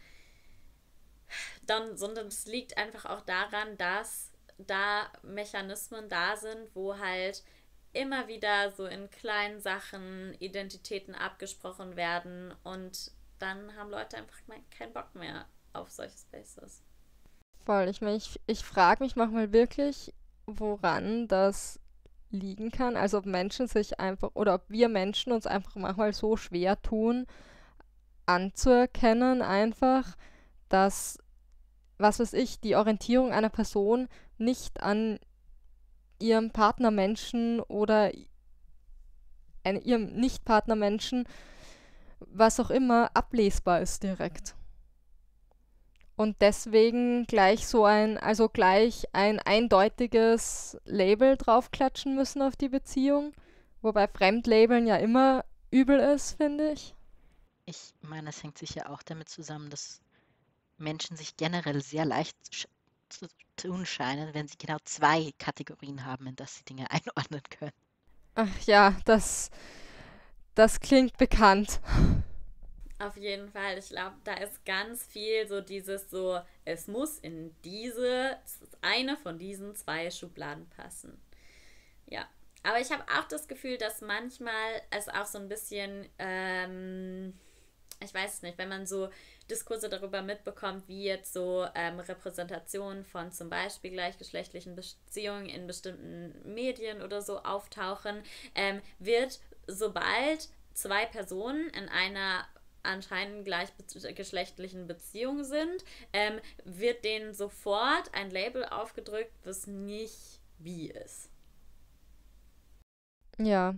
dann, sondern es liegt einfach auch daran, dass da Mechanismen da sind, wo halt immer wieder so in kleinen Sachen Identitäten abgesprochen werden und dann haben Leute einfach keinen Bock mehr auf solche Spaces.
Voll, ich meine, ich, ich frage mich manchmal wirklich, woran das liegen kann. Also ob Menschen sich einfach, oder ob wir Menschen uns einfach manchmal so schwer tun, anzuerkennen einfach, dass, was weiß ich, die Orientierung einer Person nicht an ihrem Partnermenschen oder ein, ihrem Nicht-Partnermenschen, was auch immer, ablesbar ist direkt. Und deswegen gleich so ein, also gleich ein eindeutiges Label draufklatschen müssen auf die Beziehung, wobei Fremdlabeln ja immer übel ist, finde ich.
Ich meine, es hängt sicher auch damit zusammen, dass Menschen sich generell sehr leicht sch- zu tun scheinen, wenn sie genau zwei Kategorien haben, in das sie Dinge einordnen können.
Ach ja, das, das klingt bekannt.
Auf jeden Fall. Ich glaube, da ist ganz viel so dieses so, es muss in diese, eine von diesen zwei Schubladen passen. Ja. Aber ich habe auch das Gefühl, dass manchmal es auch so ein bisschen, ähm, ich weiß es nicht, wenn man so Diskurse darüber mitbekommt, wie jetzt so ähm, Repräsentationen von zum Beispiel gleichgeschlechtlichen Beziehungen in bestimmten Medien oder so auftauchen, ähm, wird, sobald zwei Personen in einer anscheinend gleichgeschlechtlichen Beziehung sind, ähm, wird denen sofort ein Label aufgedrückt, was nicht bi ist.
Ja.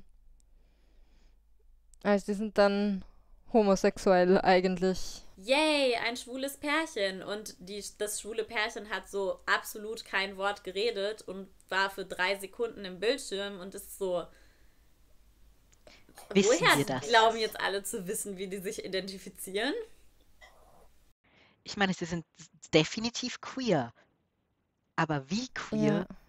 Also die sind dann homosexuell eigentlich.
Yay, ein schwules Pärchen. Und die, das schwule Pärchen hat so absolut kein Wort geredet und war für drei Sekunden im Bildschirm und ist so...
Wissen
Woher
wir das?
glauben jetzt alle zu wissen, wie die sich identifizieren?
Ich meine, sie sind definitiv queer. Aber wie queer
Ja,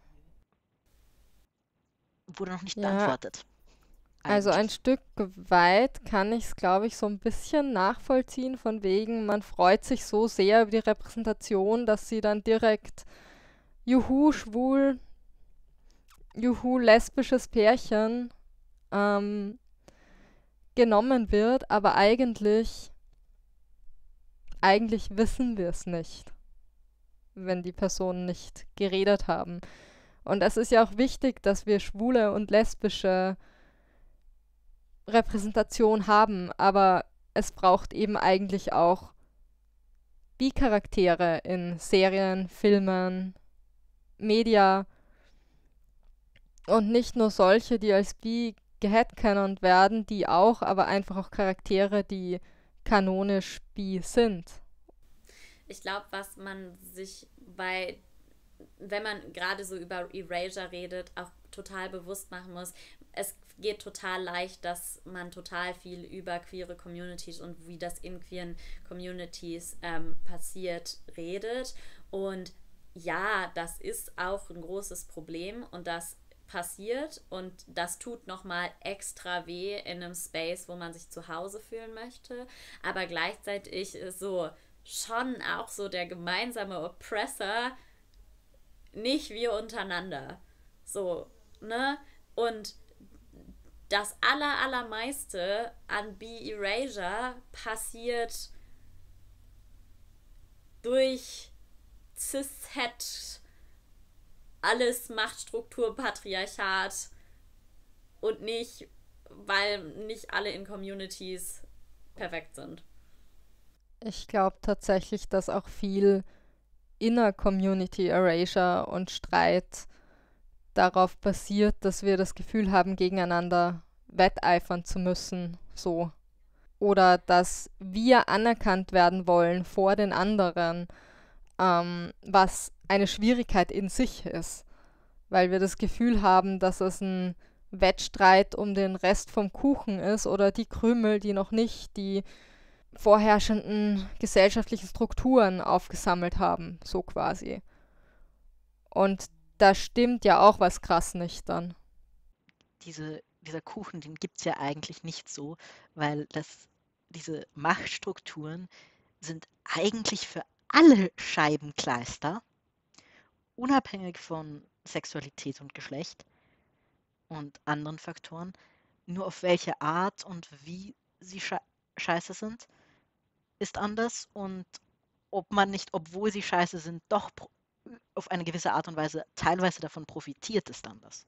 wurde noch nicht
ja.
beantwortet.
Also ein
Eigentlich.
Stück weit kann ich es, glaube ich, so ein bisschen nachvollziehen, von wegen, man freut sich so sehr über die Repräsentation, dass sie dann direkt Juhu, schwul, Juhu, lesbisches Pärchen ähm, genommen wird, aber eigentlich, eigentlich wissen wir es nicht, wenn die Personen nicht geredet haben. Und es ist ja auch wichtig, dass wir schwule und lesbische Repräsentation haben, aber es braucht eben eigentlich auch Bi-Charaktere in Serien, Filmen, Media und nicht nur solche, die als Bi geheadcanont werden, die auch, aber einfach auch Charaktere, die kanonisch Bi sind.
Ich glaube, was man sich bei, wenn man gerade so über Erasure redet, auch total bewusst machen muss, es geht total leicht, dass man total viel über queere Communities und wie das in queeren Communities ähm, passiert, redet. Und ja, das ist auch ein großes Problem und das passiert und das tut nochmal extra weh in einem Space, wo man sich zu Hause fühlen möchte. Aber gleichzeitig ist so schon auch so der gemeinsame Oppressor nicht wir untereinander. So, ne? Und das aller, allermeiste an Be-Erasure passiert durch Cis-Het, alles Machtstruktur, Patriarchat und nicht, weil nicht alle in Communities perfekt sind.
Ich glaube tatsächlich, dass auch viel Inner-Community Erasure und Streit darauf basiert, dass wir das Gefühl haben, gegeneinander wetteifern zu müssen, so. Oder dass wir anerkannt werden wollen vor den anderen, ähm, was eine Schwierigkeit in sich ist, weil wir das Gefühl haben, dass es ein Wettstreit um den Rest vom Kuchen ist oder die Krümel, die noch nicht die vorherrschenden gesellschaftlichen Strukturen aufgesammelt haben, so quasi. Und da stimmt ja auch was krass nicht dann.
Diese, dieser Kuchen, den gibt es ja eigentlich nicht so, weil das, diese Machtstrukturen sind eigentlich für alle Scheibenkleister, unabhängig von Sexualität und Geschlecht und anderen Faktoren, nur auf welche Art und wie sie sche scheiße sind, ist anders und ob man nicht, obwohl sie scheiße sind, doch auf eine gewisse Art und Weise teilweise davon profitiert, ist anders.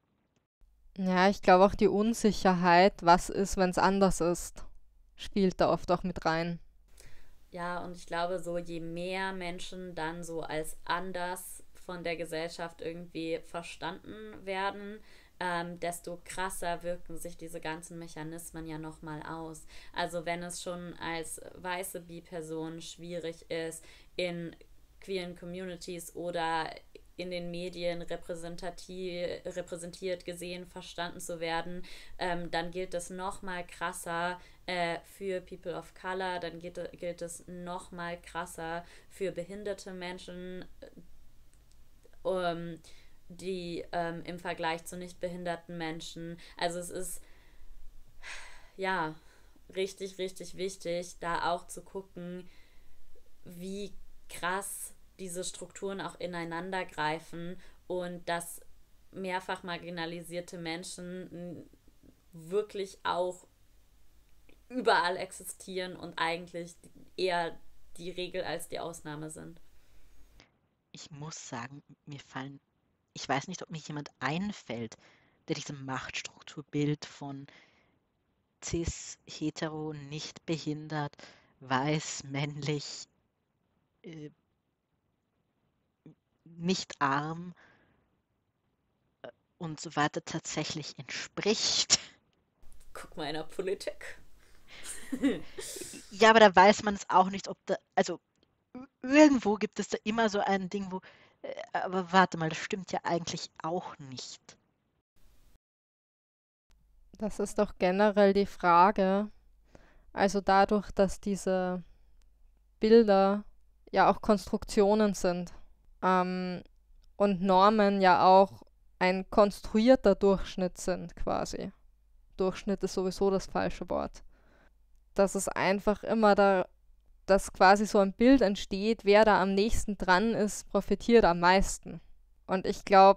Ja, ich glaube auch die Unsicherheit, was ist, wenn es anders ist, spielt da oft auch mit rein.
Ja, und ich glaube, so je mehr Menschen dann so als anders von der Gesellschaft irgendwie verstanden werden, ähm, desto krasser wirken sich diese ganzen Mechanismen ja nochmal aus. Also wenn es schon als weiße Bi-Person schwierig ist, in queeren Communities oder in den Medien repräsentativ, repräsentiert, gesehen, verstanden zu werden, ähm, dann gilt es noch mal krasser äh, für People of Color, dann gilt, gilt es noch mal krasser für behinderte Menschen, ähm, die ähm, im Vergleich zu nicht behinderten Menschen. Also es ist ja richtig, richtig wichtig, da auch zu gucken, wie krass diese Strukturen auch ineinander greifen und dass mehrfach marginalisierte Menschen wirklich auch überall existieren und eigentlich eher die Regel als die Ausnahme sind.
Ich muss sagen, mir fallen, ich weiß nicht, ob mir jemand einfällt, der diesem Machtstrukturbild von cis, hetero, nicht behindert, weiß, männlich, äh, nicht arm und so weiter tatsächlich entspricht.
Guck mal in der Politik.
Ja, aber da weiß man es auch nicht, ob da, also irgendwo gibt es da immer so ein Ding, wo, äh, aber warte mal, das stimmt ja eigentlich auch nicht.
Das ist doch generell die Frage. Also dadurch, dass diese Bilder ja auch Konstruktionen sind. Ähm, und Normen ja auch ein konstruierter Durchschnitt sind quasi. Durchschnitt ist sowieso das falsche Wort. Dass es einfach immer da, dass quasi so ein Bild entsteht, wer da am nächsten dran ist, profitiert am meisten. Und ich glaube,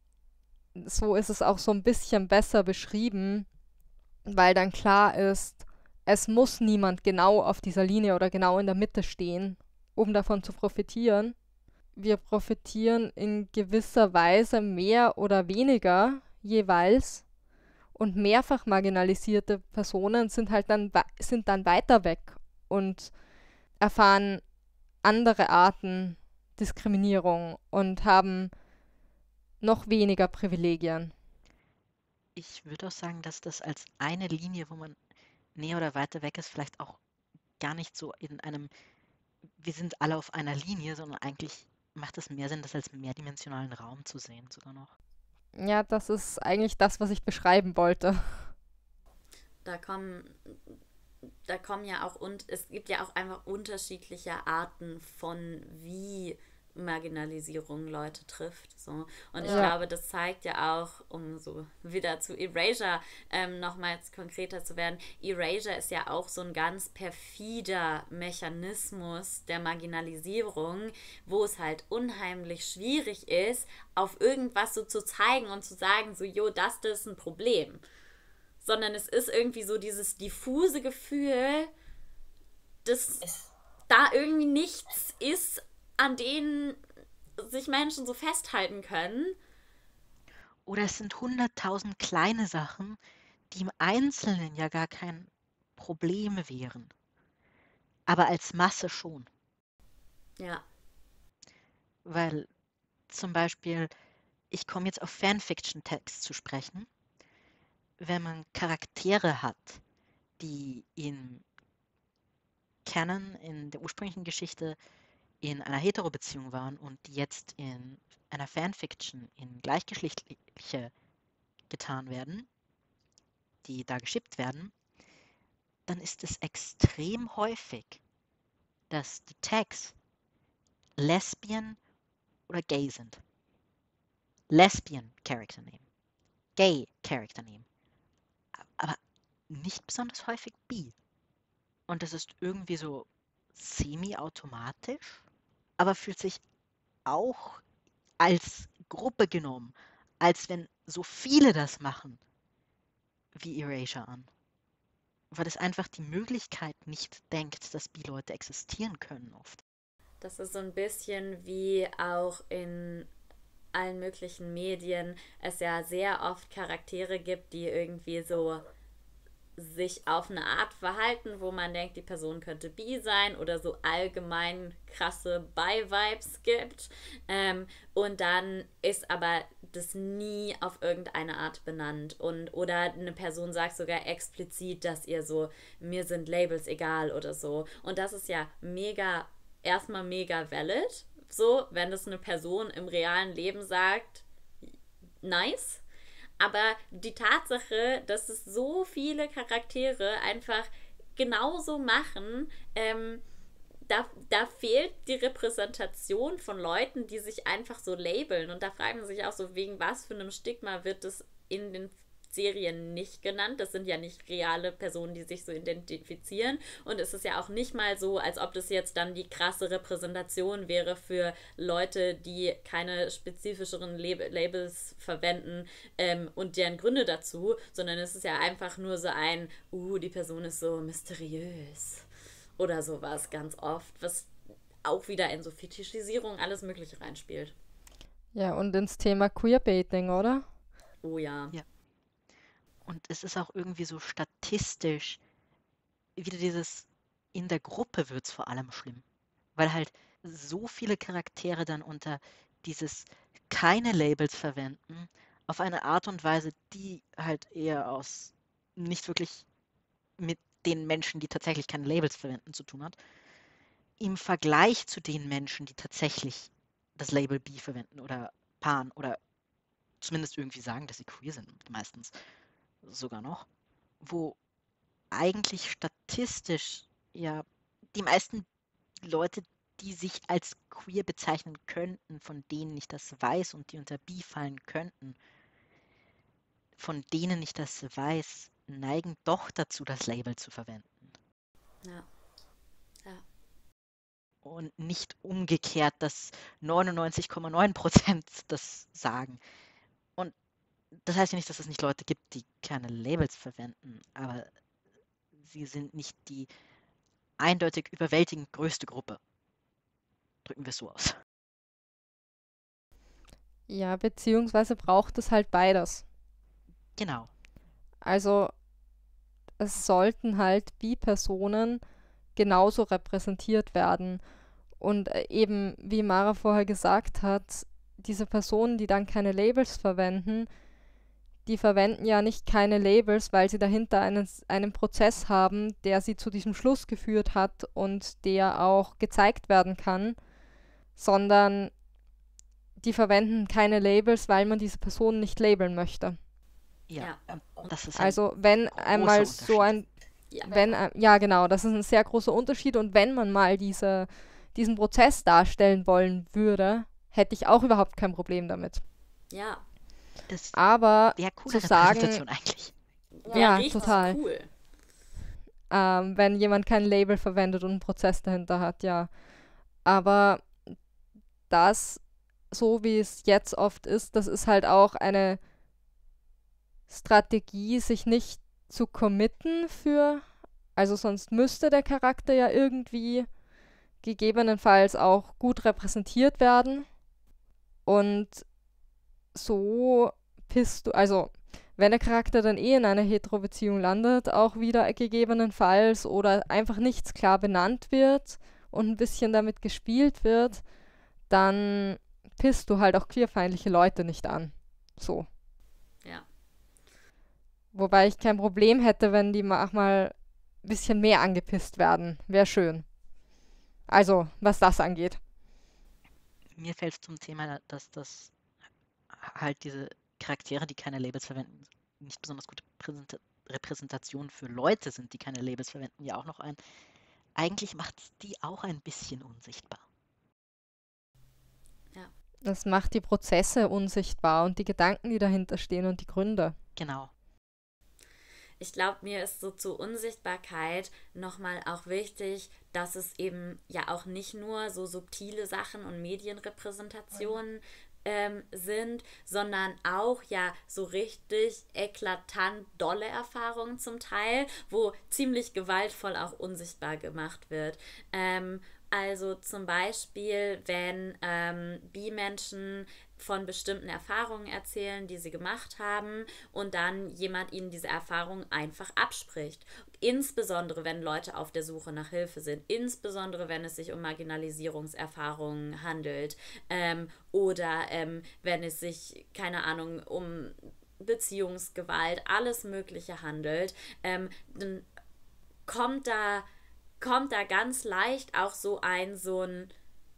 so ist es auch so ein bisschen besser beschrieben, weil dann klar ist, es muss niemand genau auf dieser Linie oder genau in der Mitte stehen, um davon zu profitieren. Wir profitieren in gewisser Weise mehr oder weniger jeweils und mehrfach marginalisierte Personen sind halt dann, sind dann weiter weg und erfahren andere Arten Diskriminierung und haben noch weniger Privilegien.
Ich würde auch sagen, dass das als eine Linie, wo man näher oder weiter weg ist, vielleicht auch gar nicht so in einem, wir sind alle auf einer Linie, sondern eigentlich macht es mehr Sinn, das als mehrdimensionalen Raum zu sehen, sogar noch.
Ja, das ist eigentlich das, was ich beschreiben wollte.
Da kommen, da kommen ja auch, und es gibt ja auch einfach unterschiedliche Arten von, wie Marginalisierung Leute trifft. So. Und ich
Ja.
glaube, das zeigt ja auch, um so wieder zu Erasure ähm, nochmals konkreter zu werden, Erasure ist ja auch so ein ganz perfider Mechanismus der Marginalisierung, wo es halt unheimlich schwierig ist, auf irgendwas so zu zeigen und zu sagen, so, jo, das, das ist ein Problem. Sondern es ist irgendwie so dieses diffuse Gefühl, dass da irgendwie nichts ist, an denen sich Menschen so festhalten können.
Oder es sind hunderttausend kleine Sachen, die im Einzelnen ja gar kein Problem wären. Aber als Masse schon.
Ja.
Weil zum Beispiel, ich komme jetzt auf Fanfiction-Text zu sprechen, wenn man Charaktere hat, die in Canon, in der ursprünglichen Geschichte, in einer Hetero-Beziehung waren und die jetzt in einer Fanfiction in gleichgeschlechtliche getan werden, die da geschippt werden, dann ist es extrem häufig, dass die Tags Lesbian oder Gay sind. Lesbian Character Name, Gay Character Name, aber nicht besonders häufig bi. Und das ist irgendwie so semi-automatisch, aber fühlt sich auch als Gruppe genommen, als wenn so viele das machen, wie Erasure an. Weil es einfach die Möglichkeit nicht denkt, dass Bi-Leute existieren können oft.
Das ist so ein bisschen wie auch in allen möglichen Medien es ja sehr oft Charaktere gibt, die irgendwie so sich auf eine Art verhalten, wo man denkt, die Person könnte bi sein oder so allgemein krasse Bi-Vibes gibt. Ähm, und dann ist aber das nie auf irgendeine Art benannt. Und, oder eine Person sagt sogar explizit, dass ihr so, mir sind Labels egal oder so. Und das ist ja mega, erstmal mega valid. So, wenn das eine Person im realen Leben sagt, nice. Aber die Tatsache, dass es so viele Charaktere einfach genauso machen, ähm, da, da fehlt die Repräsentation von Leuten, die sich einfach so labeln. Und da fragen sie sich auch so, wegen was für einem Stigma wird es in den Serien nicht genannt. Das sind ja nicht reale Personen, die sich so identifizieren. Und es ist ja auch nicht mal so, als ob das jetzt dann die krasse Repräsentation wäre für Leute, die keine spezifischeren Lab- Labels verwenden ähm, und deren Gründe dazu, sondern es ist ja einfach nur so ein, uh, die Person ist so mysteriös oder sowas ganz oft, was auch wieder in so Fetischisierung alles Mögliche reinspielt.
Ja, und ins Thema Queerbaiting, oder?
Oh ja.
Ja. Und es ist auch irgendwie so statistisch, wieder dieses, in der Gruppe wird es vor allem schlimm. Weil halt so viele Charaktere dann unter dieses keine Labels verwenden, auf eine Art und Weise, die halt eher aus nicht wirklich mit den Menschen, die tatsächlich keine Labels verwenden, zu tun hat, im Vergleich zu den Menschen, die tatsächlich das Label bi verwenden oder pan oder zumindest irgendwie sagen, dass sie queer sind, meistens sogar noch, wo eigentlich statistisch ja die meisten Leute, die sich als queer bezeichnen könnten, von denen ich das weiß und die unter bi fallen könnten, von denen ich das weiß, neigen doch dazu, das Label zu verwenden.
Ja. Ja.
Und nicht umgekehrt, dass neunundneunzig Komma neun Prozent das sagen. Und das heißt ja nicht, dass es nicht Leute gibt, die keine Labels verwenden, aber sie sind nicht die eindeutig überwältigend größte Gruppe. Drücken wir es so aus.
Ja, beziehungsweise braucht es halt beides.
Genau.
Also es sollten halt Bi-Personen genauso repräsentiert werden. Und äh, eben, wie Mara vorher gesagt hat, diese Personen, die dann keine Labels verwenden, die verwenden ja nicht keine Labels, weil sie dahinter einen, einen Prozess haben, der sie zu diesem Schluss geführt hat und der auch gezeigt werden kann, sondern die verwenden keine Labels, weil man diese Personen nicht labeln möchte.
Ja,
Ja.
und das ist ein
Also wenn
großer
einmal so
Unterschied.
ein,
Ja.
wenn, äh, ja genau, das ist ein sehr großer Unterschied und wenn man mal diese, diesen Prozess darstellen wollen würde, hätte ich auch überhaupt kein Problem damit.
Ja.
Das
Aber
wäre coole
zu sagen,
Repräsentation eigentlich.
Ja,
Ja,
richtig
total.
cool.
ähm, wenn jemand kein Label verwendet und einen Prozess dahinter hat, ja. Aber das, so wie es jetzt oft ist, das ist halt auch eine Strategie, sich nicht zu committen für, also sonst müsste der Charakter ja irgendwie gegebenenfalls auch gut repräsentiert werden. Und so pisst du, also wenn der Charakter dann eh in einer Hetero-Beziehung landet, auch wieder gegebenenfalls oder einfach nichts klar benannt wird und ein bisschen damit gespielt wird, dann pisst du halt auch queerfeindliche Leute nicht an. So.
Ja.
Wobei ich kein Problem hätte, wenn die ma- auch mal ein bisschen mehr angepisst werden. Wäre schön. Also, was das angeht.
Mir fällt es zum Thema, dass das halt diese Charaktere, die keine Labels verwenden, nicht besonders gute Präsenta- Repräsentation für Leute sind, die keine Labels verwenden, ja auch noch ein. Eigentlich macht es die auch ein bisschen unsichtbar.
Das macht die Prozesse unsichtbar und die Gedanken, die dahinter stehen und die Gründe.
Genau.
Ich glaube, mir ist so zur Unsichtbarkeit nochmal auch wichtig, dass es eben ja auch nicht nur so subtile Sachen und Medienrepräsentationen ähm, sind, sondern auch ja so richtig eklatant dolle Erfahrungen zum Teil, wo ziemlich gewaltvoll auch unsichtbar gemacht wird. Ähm, also zum Beispiel, wenn ähm, Bi-Menschen von bestimmten Erfahrungen erzählen, die sie gemacht haben und dann jemand ihnen diese Erfahrung einfach abspricht. Insbesondere, wenn Leute auf der Suche nach Hilfe sind, insbesondere, wenn es sich um Marginalisierungserfahrungen handelt ähm, oder ähm, wenn es sich, keine Ahnung, um Beziehungsgewalt, alles Mögliche handelt, ähm, dann kommt da, kommt da ganz leicht auch so ein, so ein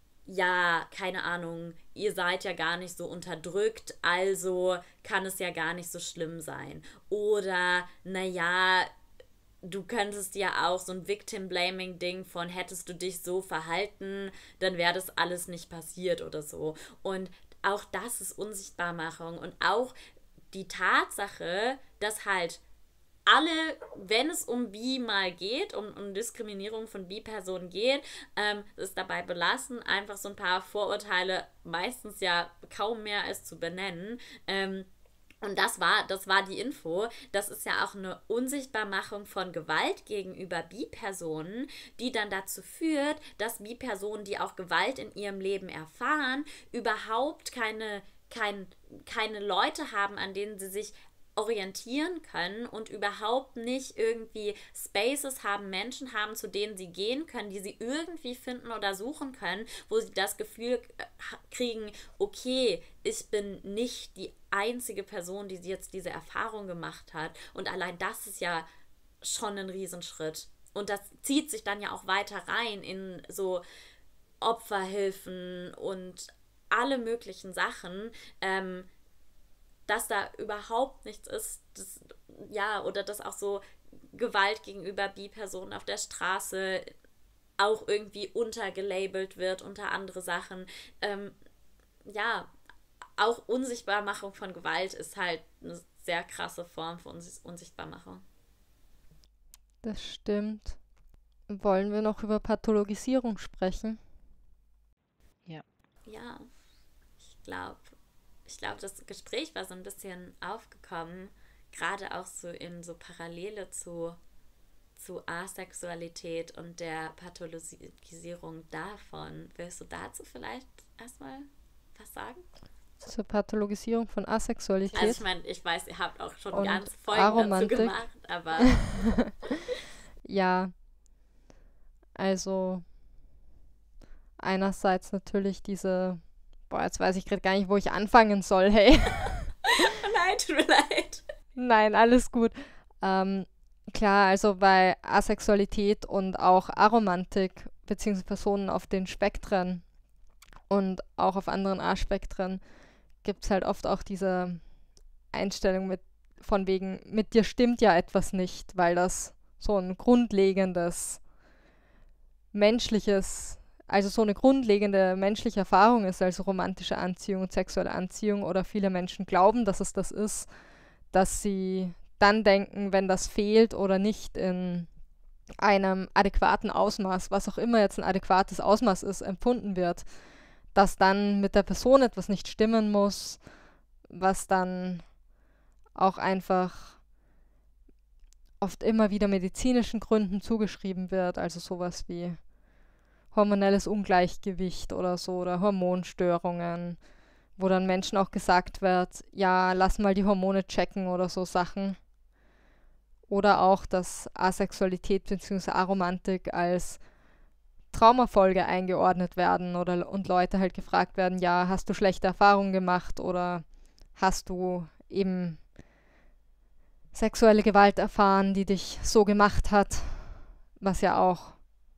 ja, keine Ahnung, ihr seid ja gar nicht so unterdrückt, also kann es ja gar nicht so schlimm sein. Oder, naja, du könntest ja auch so ein Victim-Blaming-Ding von, hättest du dich so verhalten, dann wäre das alles nicht passiert oder so. Und auch das ist Unsichtbarmachung und auch die Tatsache, dass halt alle, wenn es um Bi mal geht, um, um Diskriminierung von Bi-Personen geht, ähm, es dabei belassen, einfach so ein paar Vorurteile, meistens ja kaum mehr als zu benennen. Ähm, und das war, das war die Info. Das ist ja auch eine Unsichtbarmachung von Gewalt gegenüber Bi-Personen, die dann dazu führt, dass Bi-Personen, die auch Gewalt in ihrem Leben erfahren, überhaupt keine, kein, keine Leute haben, an denen sie sich orientieren können und überhaupt nicht irgendwie Spaces haben, Menschen haben, zu denen sie gehen können, die sie irgendwie finden oder suchen können, wo sie das Gefühl kriegen, okay, ich bin nicht die einzige Person, die jetzt diese Erfahrung gemacht hat. Und allein das ist ja schon ein Riesenschritt. Und das zieht sich dann ja auch weiter rein in so Opferhilfen und alle möglichen Sachen, ähm, dass da überhaupt nichts ist, das, ja, oder dass auch so Gewalt gegenüber Bi-Personen auf der Straße auch irgendwie untergelabelt wird unter andere Sachen. Ähm, ja, auch Unsichtbarmachung von Gewalt ist halt eine sehr krasse Form von Unsicht- Unsichtbarmachung.
Das stimmt. Wollen wir noch über Pathologisierung sprechen?
Ja.
Ja, ich glaube, ich glaube, das Gespräch war so ein bisschen aufgekommen, gerade auch so in so Parallele zu, zu Asexualität und der Pathologisierung davon. Willst du dazu vielleicht erstmal was sagen?
Zur Pathologisierung von Asexualität.
Also ich meine, ich weiß, ihr habt auch schon
Und
ganz Folgen
Aromantik.
dazu gemacht, aber
Ja, also einerseits natürlich diese, boah, jetzt weiß ich gerade gar nicht, wo ich anfangen soll, hey.
nein, tut mir leid.
Nein, alles gut. Ähm, klar, also bei Asexualität und auch Aromantik, beziehungsweise Personen auf den Spektren und auch auf anderen A-Spektren, gibt es halt oft auch diese Einstellung mit, von wegen, mit dir stimmt ja etwas nicht, weil das so ein grundlegendes menschliches, also so eine grundlegende menschliche Erfahrung ist, also romantische Anziehung und sexuelle Anziehung, oder viele Menschen glauben, dass es das ist, dass sie dann denken, wenn das fehlt oder nicht in einem adäquaten Ausmaß, was auch immer jetzt ein adäquates Ausmaß ist, empfunden wird, dass dann mit der Person etwas nicht stimmen muss, was dann auch einfach oft immer wieder medizinischen Gründen zugeschrieben wird, also sowas wie hormonelles Ungleichgewicht oder so oder Hormonstörungen, wo dann Menschen auch gesagt wird, ja, lass mal die Hormone checken oder so Sachen. Oder auch, dass Asexualität bzw. Aromantik als Traumafolge eingeordnet werden oder und Leute halt gefragt werden, ja, hast du schlechte Erfahrungen gemacht oder hast du eben sexuelle Gewalt erfahren, die dich so gemacht hat, was ja auch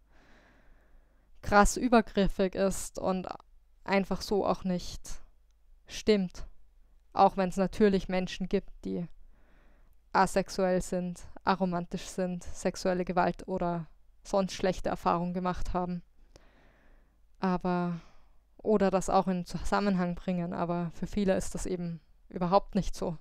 krass übergriffig ist und einfach so auch nicht stimmt. Auch wenn es natürlich Menschen gibt, die asexuell sind, aromantisch sind, sexuelle Gewalt oder sonst schlechte Erfahrungen gemacht haben. Aber, oder das auch in Zusammenhang bringen, aber für viele ist das eben überhaupt nicht so.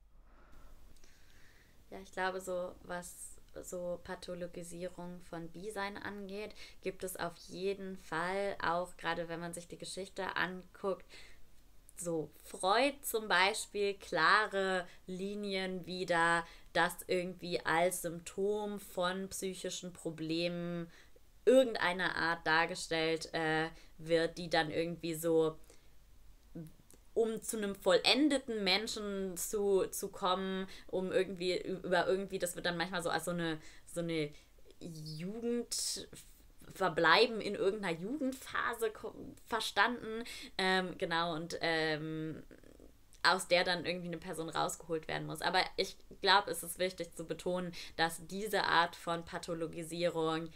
Ja, ich glaube, so was so Pathologisierung von Bi-Sein angeht, gibt es auf jeden Fall, auch gerade wenn man sich die Geschichte anguckt, so Freud zum Beispiel, klare Linien wieder, das irgendwie als Symptom von psychischen Problemen irgendeiner Art dargestellt äh, wird, die dann irgendwie so, um zu einem vollendeten Menschen zu, zu kommen, um irgendwie über irgendwie, das wird dann manchmal so als so eine, so eine Jugend verbleiben in irgendeiner Jugendphase verstanden. Ähm, genau, und ähm, aus der dann irgendwie eine Person rausgeholt werden muss. Aber ich glaube, es ist wichtig zu betonen, dass diese Art von Pathologisierung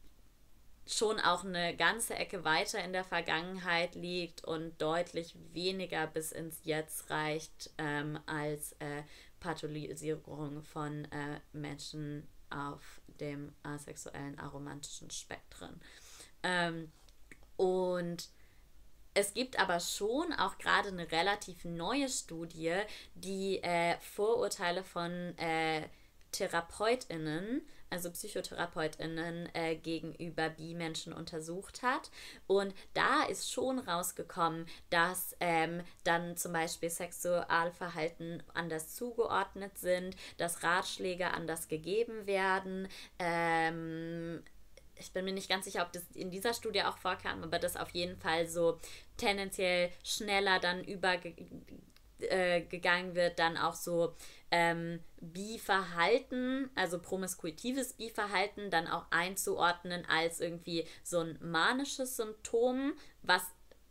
schon auch eine ganze Ecke weiter in der Vergangenheit liegt und deutlich weniger bis ins Jetzt reicht ähm, als äh, Pathologisierung von äh, Menschen auf dem asexuellen aromantischen Spektrum. Ähm, und es gibt aber schon auch gerade eine relativ neue Studie, die äh, Vorurteile von äh, TherapeutInnen, also PsychotherapeutInnen äh, gegenüber Bi-Menschen untersucht hat. Und da ist schon rausgekommen, dass ähm, dann zum Beispiel Sexualverhalten anders zugeordnet sind, dass Ratschläge anders gegeben werden. Ähm, ich bin mir nicht ganz sicher, ob das in dieser Studie auch vorkam, aber das auf jeden Fall so tendenziell schneller dann übergegangen äh, wird, dann auch so ähm, Bi-Verhalten, also promiskuitives Bi-Verhalten, dann auch einzuordnen als irgendwie so ein manisches Symptom, was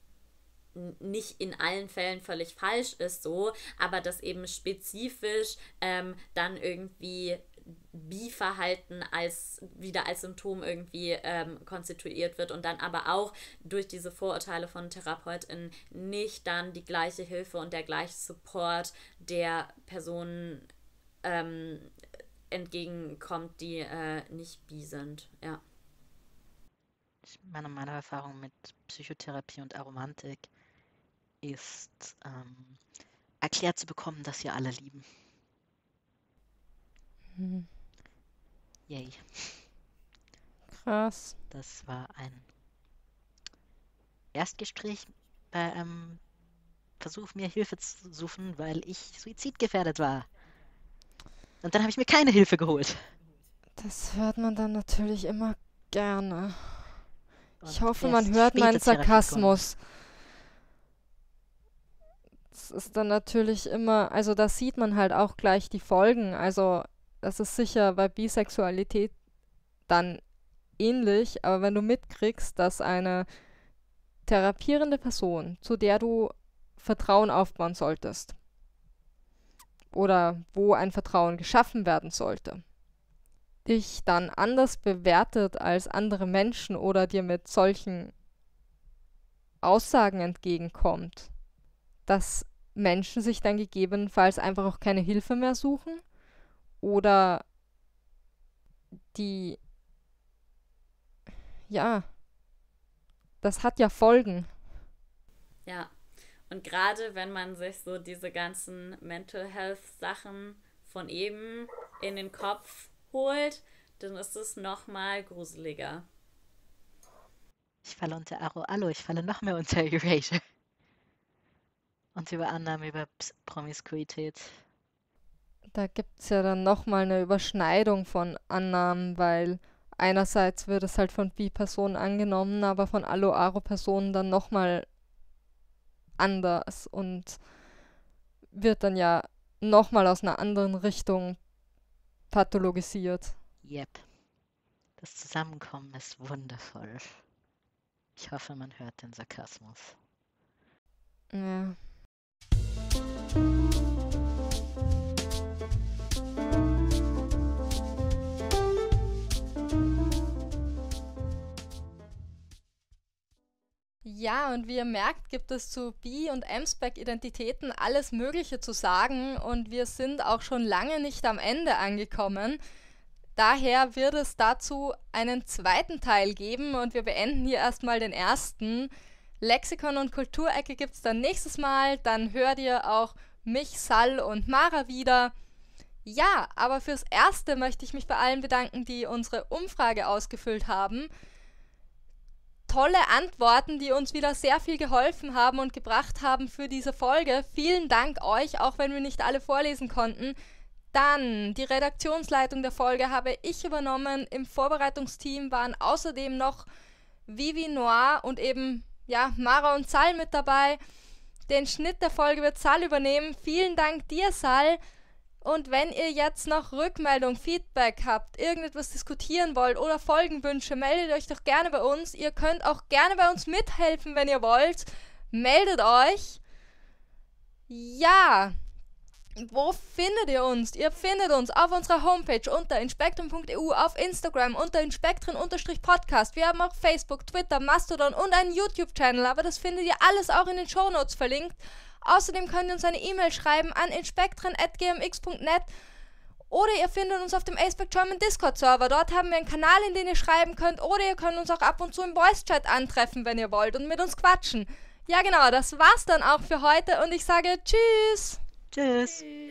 nicht in allen Fällen völlig falsch ist, so, aber das eben spezifisch ähm, dann irgendwie Bi-Verhalten als wieder als Symptom irgendwie ähm, konstituiert wird und dann aber auch durch diese Vorurteile von TherapeutInnen nicht dann die gleiche Hilfe und der gleiche Support der Personen ähm, entgegenkommt, die äh, nicht bi sind. Ja.
meine, meine Erfahrung mit Psychotherapie und Aromantik ist, ähm, erklärt zu bekommen, dass wir alle lieben.
Hm.
Yay.
Krass.
Das war ein Erstgespräch bei einem Versuch, mir Hilfe zu suchen, weil ich suizidgefährdet war. Und dann habe ich mir keine Hilfe geholt.
Das hört man dann natürlich immer gerne. Ich
Und
hoffe,
erst
man hört
später
meinen
Therapie
Sarkasmus. Das ist dann natürlich immer, also da sieht man halt auch gleich die Folgen. Also das ist sicher bei Bisexualität dann ähnlich, aber wenn du mitkriegst, dass eine therapierende Person, zu der du Vertrauen aufbauen solltest oder wo ein Vertrauen geschaffen werden sollte, dich dann anders bewertet als andere Menschen oder dir mit solchen Aussagen entgegenkommt, dass Menschen sich dann gegebenenfalls einfach auch keine Hilfe mehr suchen oder die, ja, das hat ja Folgen.
Ja, und gerade wenn man sich so diese ganzen Mental Health Sachen von eben in den Kopf holt, dann ist es nochmal gruseliger.
Ich falle unter Aro Allo, ich falle noch mehr unter Erasure. Und über Annahme über Ps- Promiskuität.
Da gibt es ja dann nochmal eine Überschneidung von Annahmen, weil einerseits wird es halt von Bi-Personen angenommen, aber von Allo-Aro-Personen dann nochmal anders und wird dann ja nochmal aus einer anderen Richtung pathologisiert.
Yep. Das Zusammenkommen ist wundervoll. Ich hoffe, man hört den Sarkasmus.
Ja. Ja, und wie ihr merkt, gibt es zu Bi- und M-Spec-Identitäten alles Mögliche zu sagen und wir sind auch schon lange nicht am Ende angekommen. Daher wird es dazu einen zweiten Teil geben und wir beenden hier erstmal den ersten. Lexikon und Kulturecke gibt es dann nächstes Mal, dann hört ihr auch mich, Sal und Mara wieder. Ja, aber fürs Erste möchte ich mich bei allen bedanken, die unsere Umfrage ausgefüllt haben. Tolle Antworten, die uns wieder sehr viel geholfen haben und gebracht haben für diese Folge. Vielen Dank euch, auch wenn wir nicht alle vorlesen konnten. Dann, die Redaktionsleitung der Folge habe ich übernommen. Im Vorbereitungsteam waren außerdem noch Vivi Noir und eben, ja, Mara und Sal mit dabei. Den Schnitt der Folge wird Sal übernehmen. Vielen Dank dir, Sal. Und wenn ihr jetzt noch Rückmeldung, Feedback habt, irgendetwas diskutieren wollt oder Folgenwünsche, meldet euch doch gerne bei uns. Ihr könnt auch gerne bei uns mithelfen, wenn ihr wollt. Meldet euch. Ja, wo findet ihr uns? Ihr findet uns auf unserer Homepage unter inspektren punkt e u, auf Instagram unter inspektren-podcast. Wir haben auch Facebook, Twitter, Mastodon und einen YouTube-Channel, aber das findet ihr alles auch in den Shownotes verlinkt. Außerdem könnt ihr uns eine E-Mail schreiben an inspektren at g m x punkt net oder ihr findet uns auf dem A-Spec German Discord-Server. Dort haben wir einen Kanal, in den ihr schreiben könnt, oder ihr könnt uns auch ab und zu im Voice-Chat antreffen, wenn ihr wollt, und mit uns quatschen. Ja genau, das war's dann auch für heute und ich sage Tschüss!
Tschüss!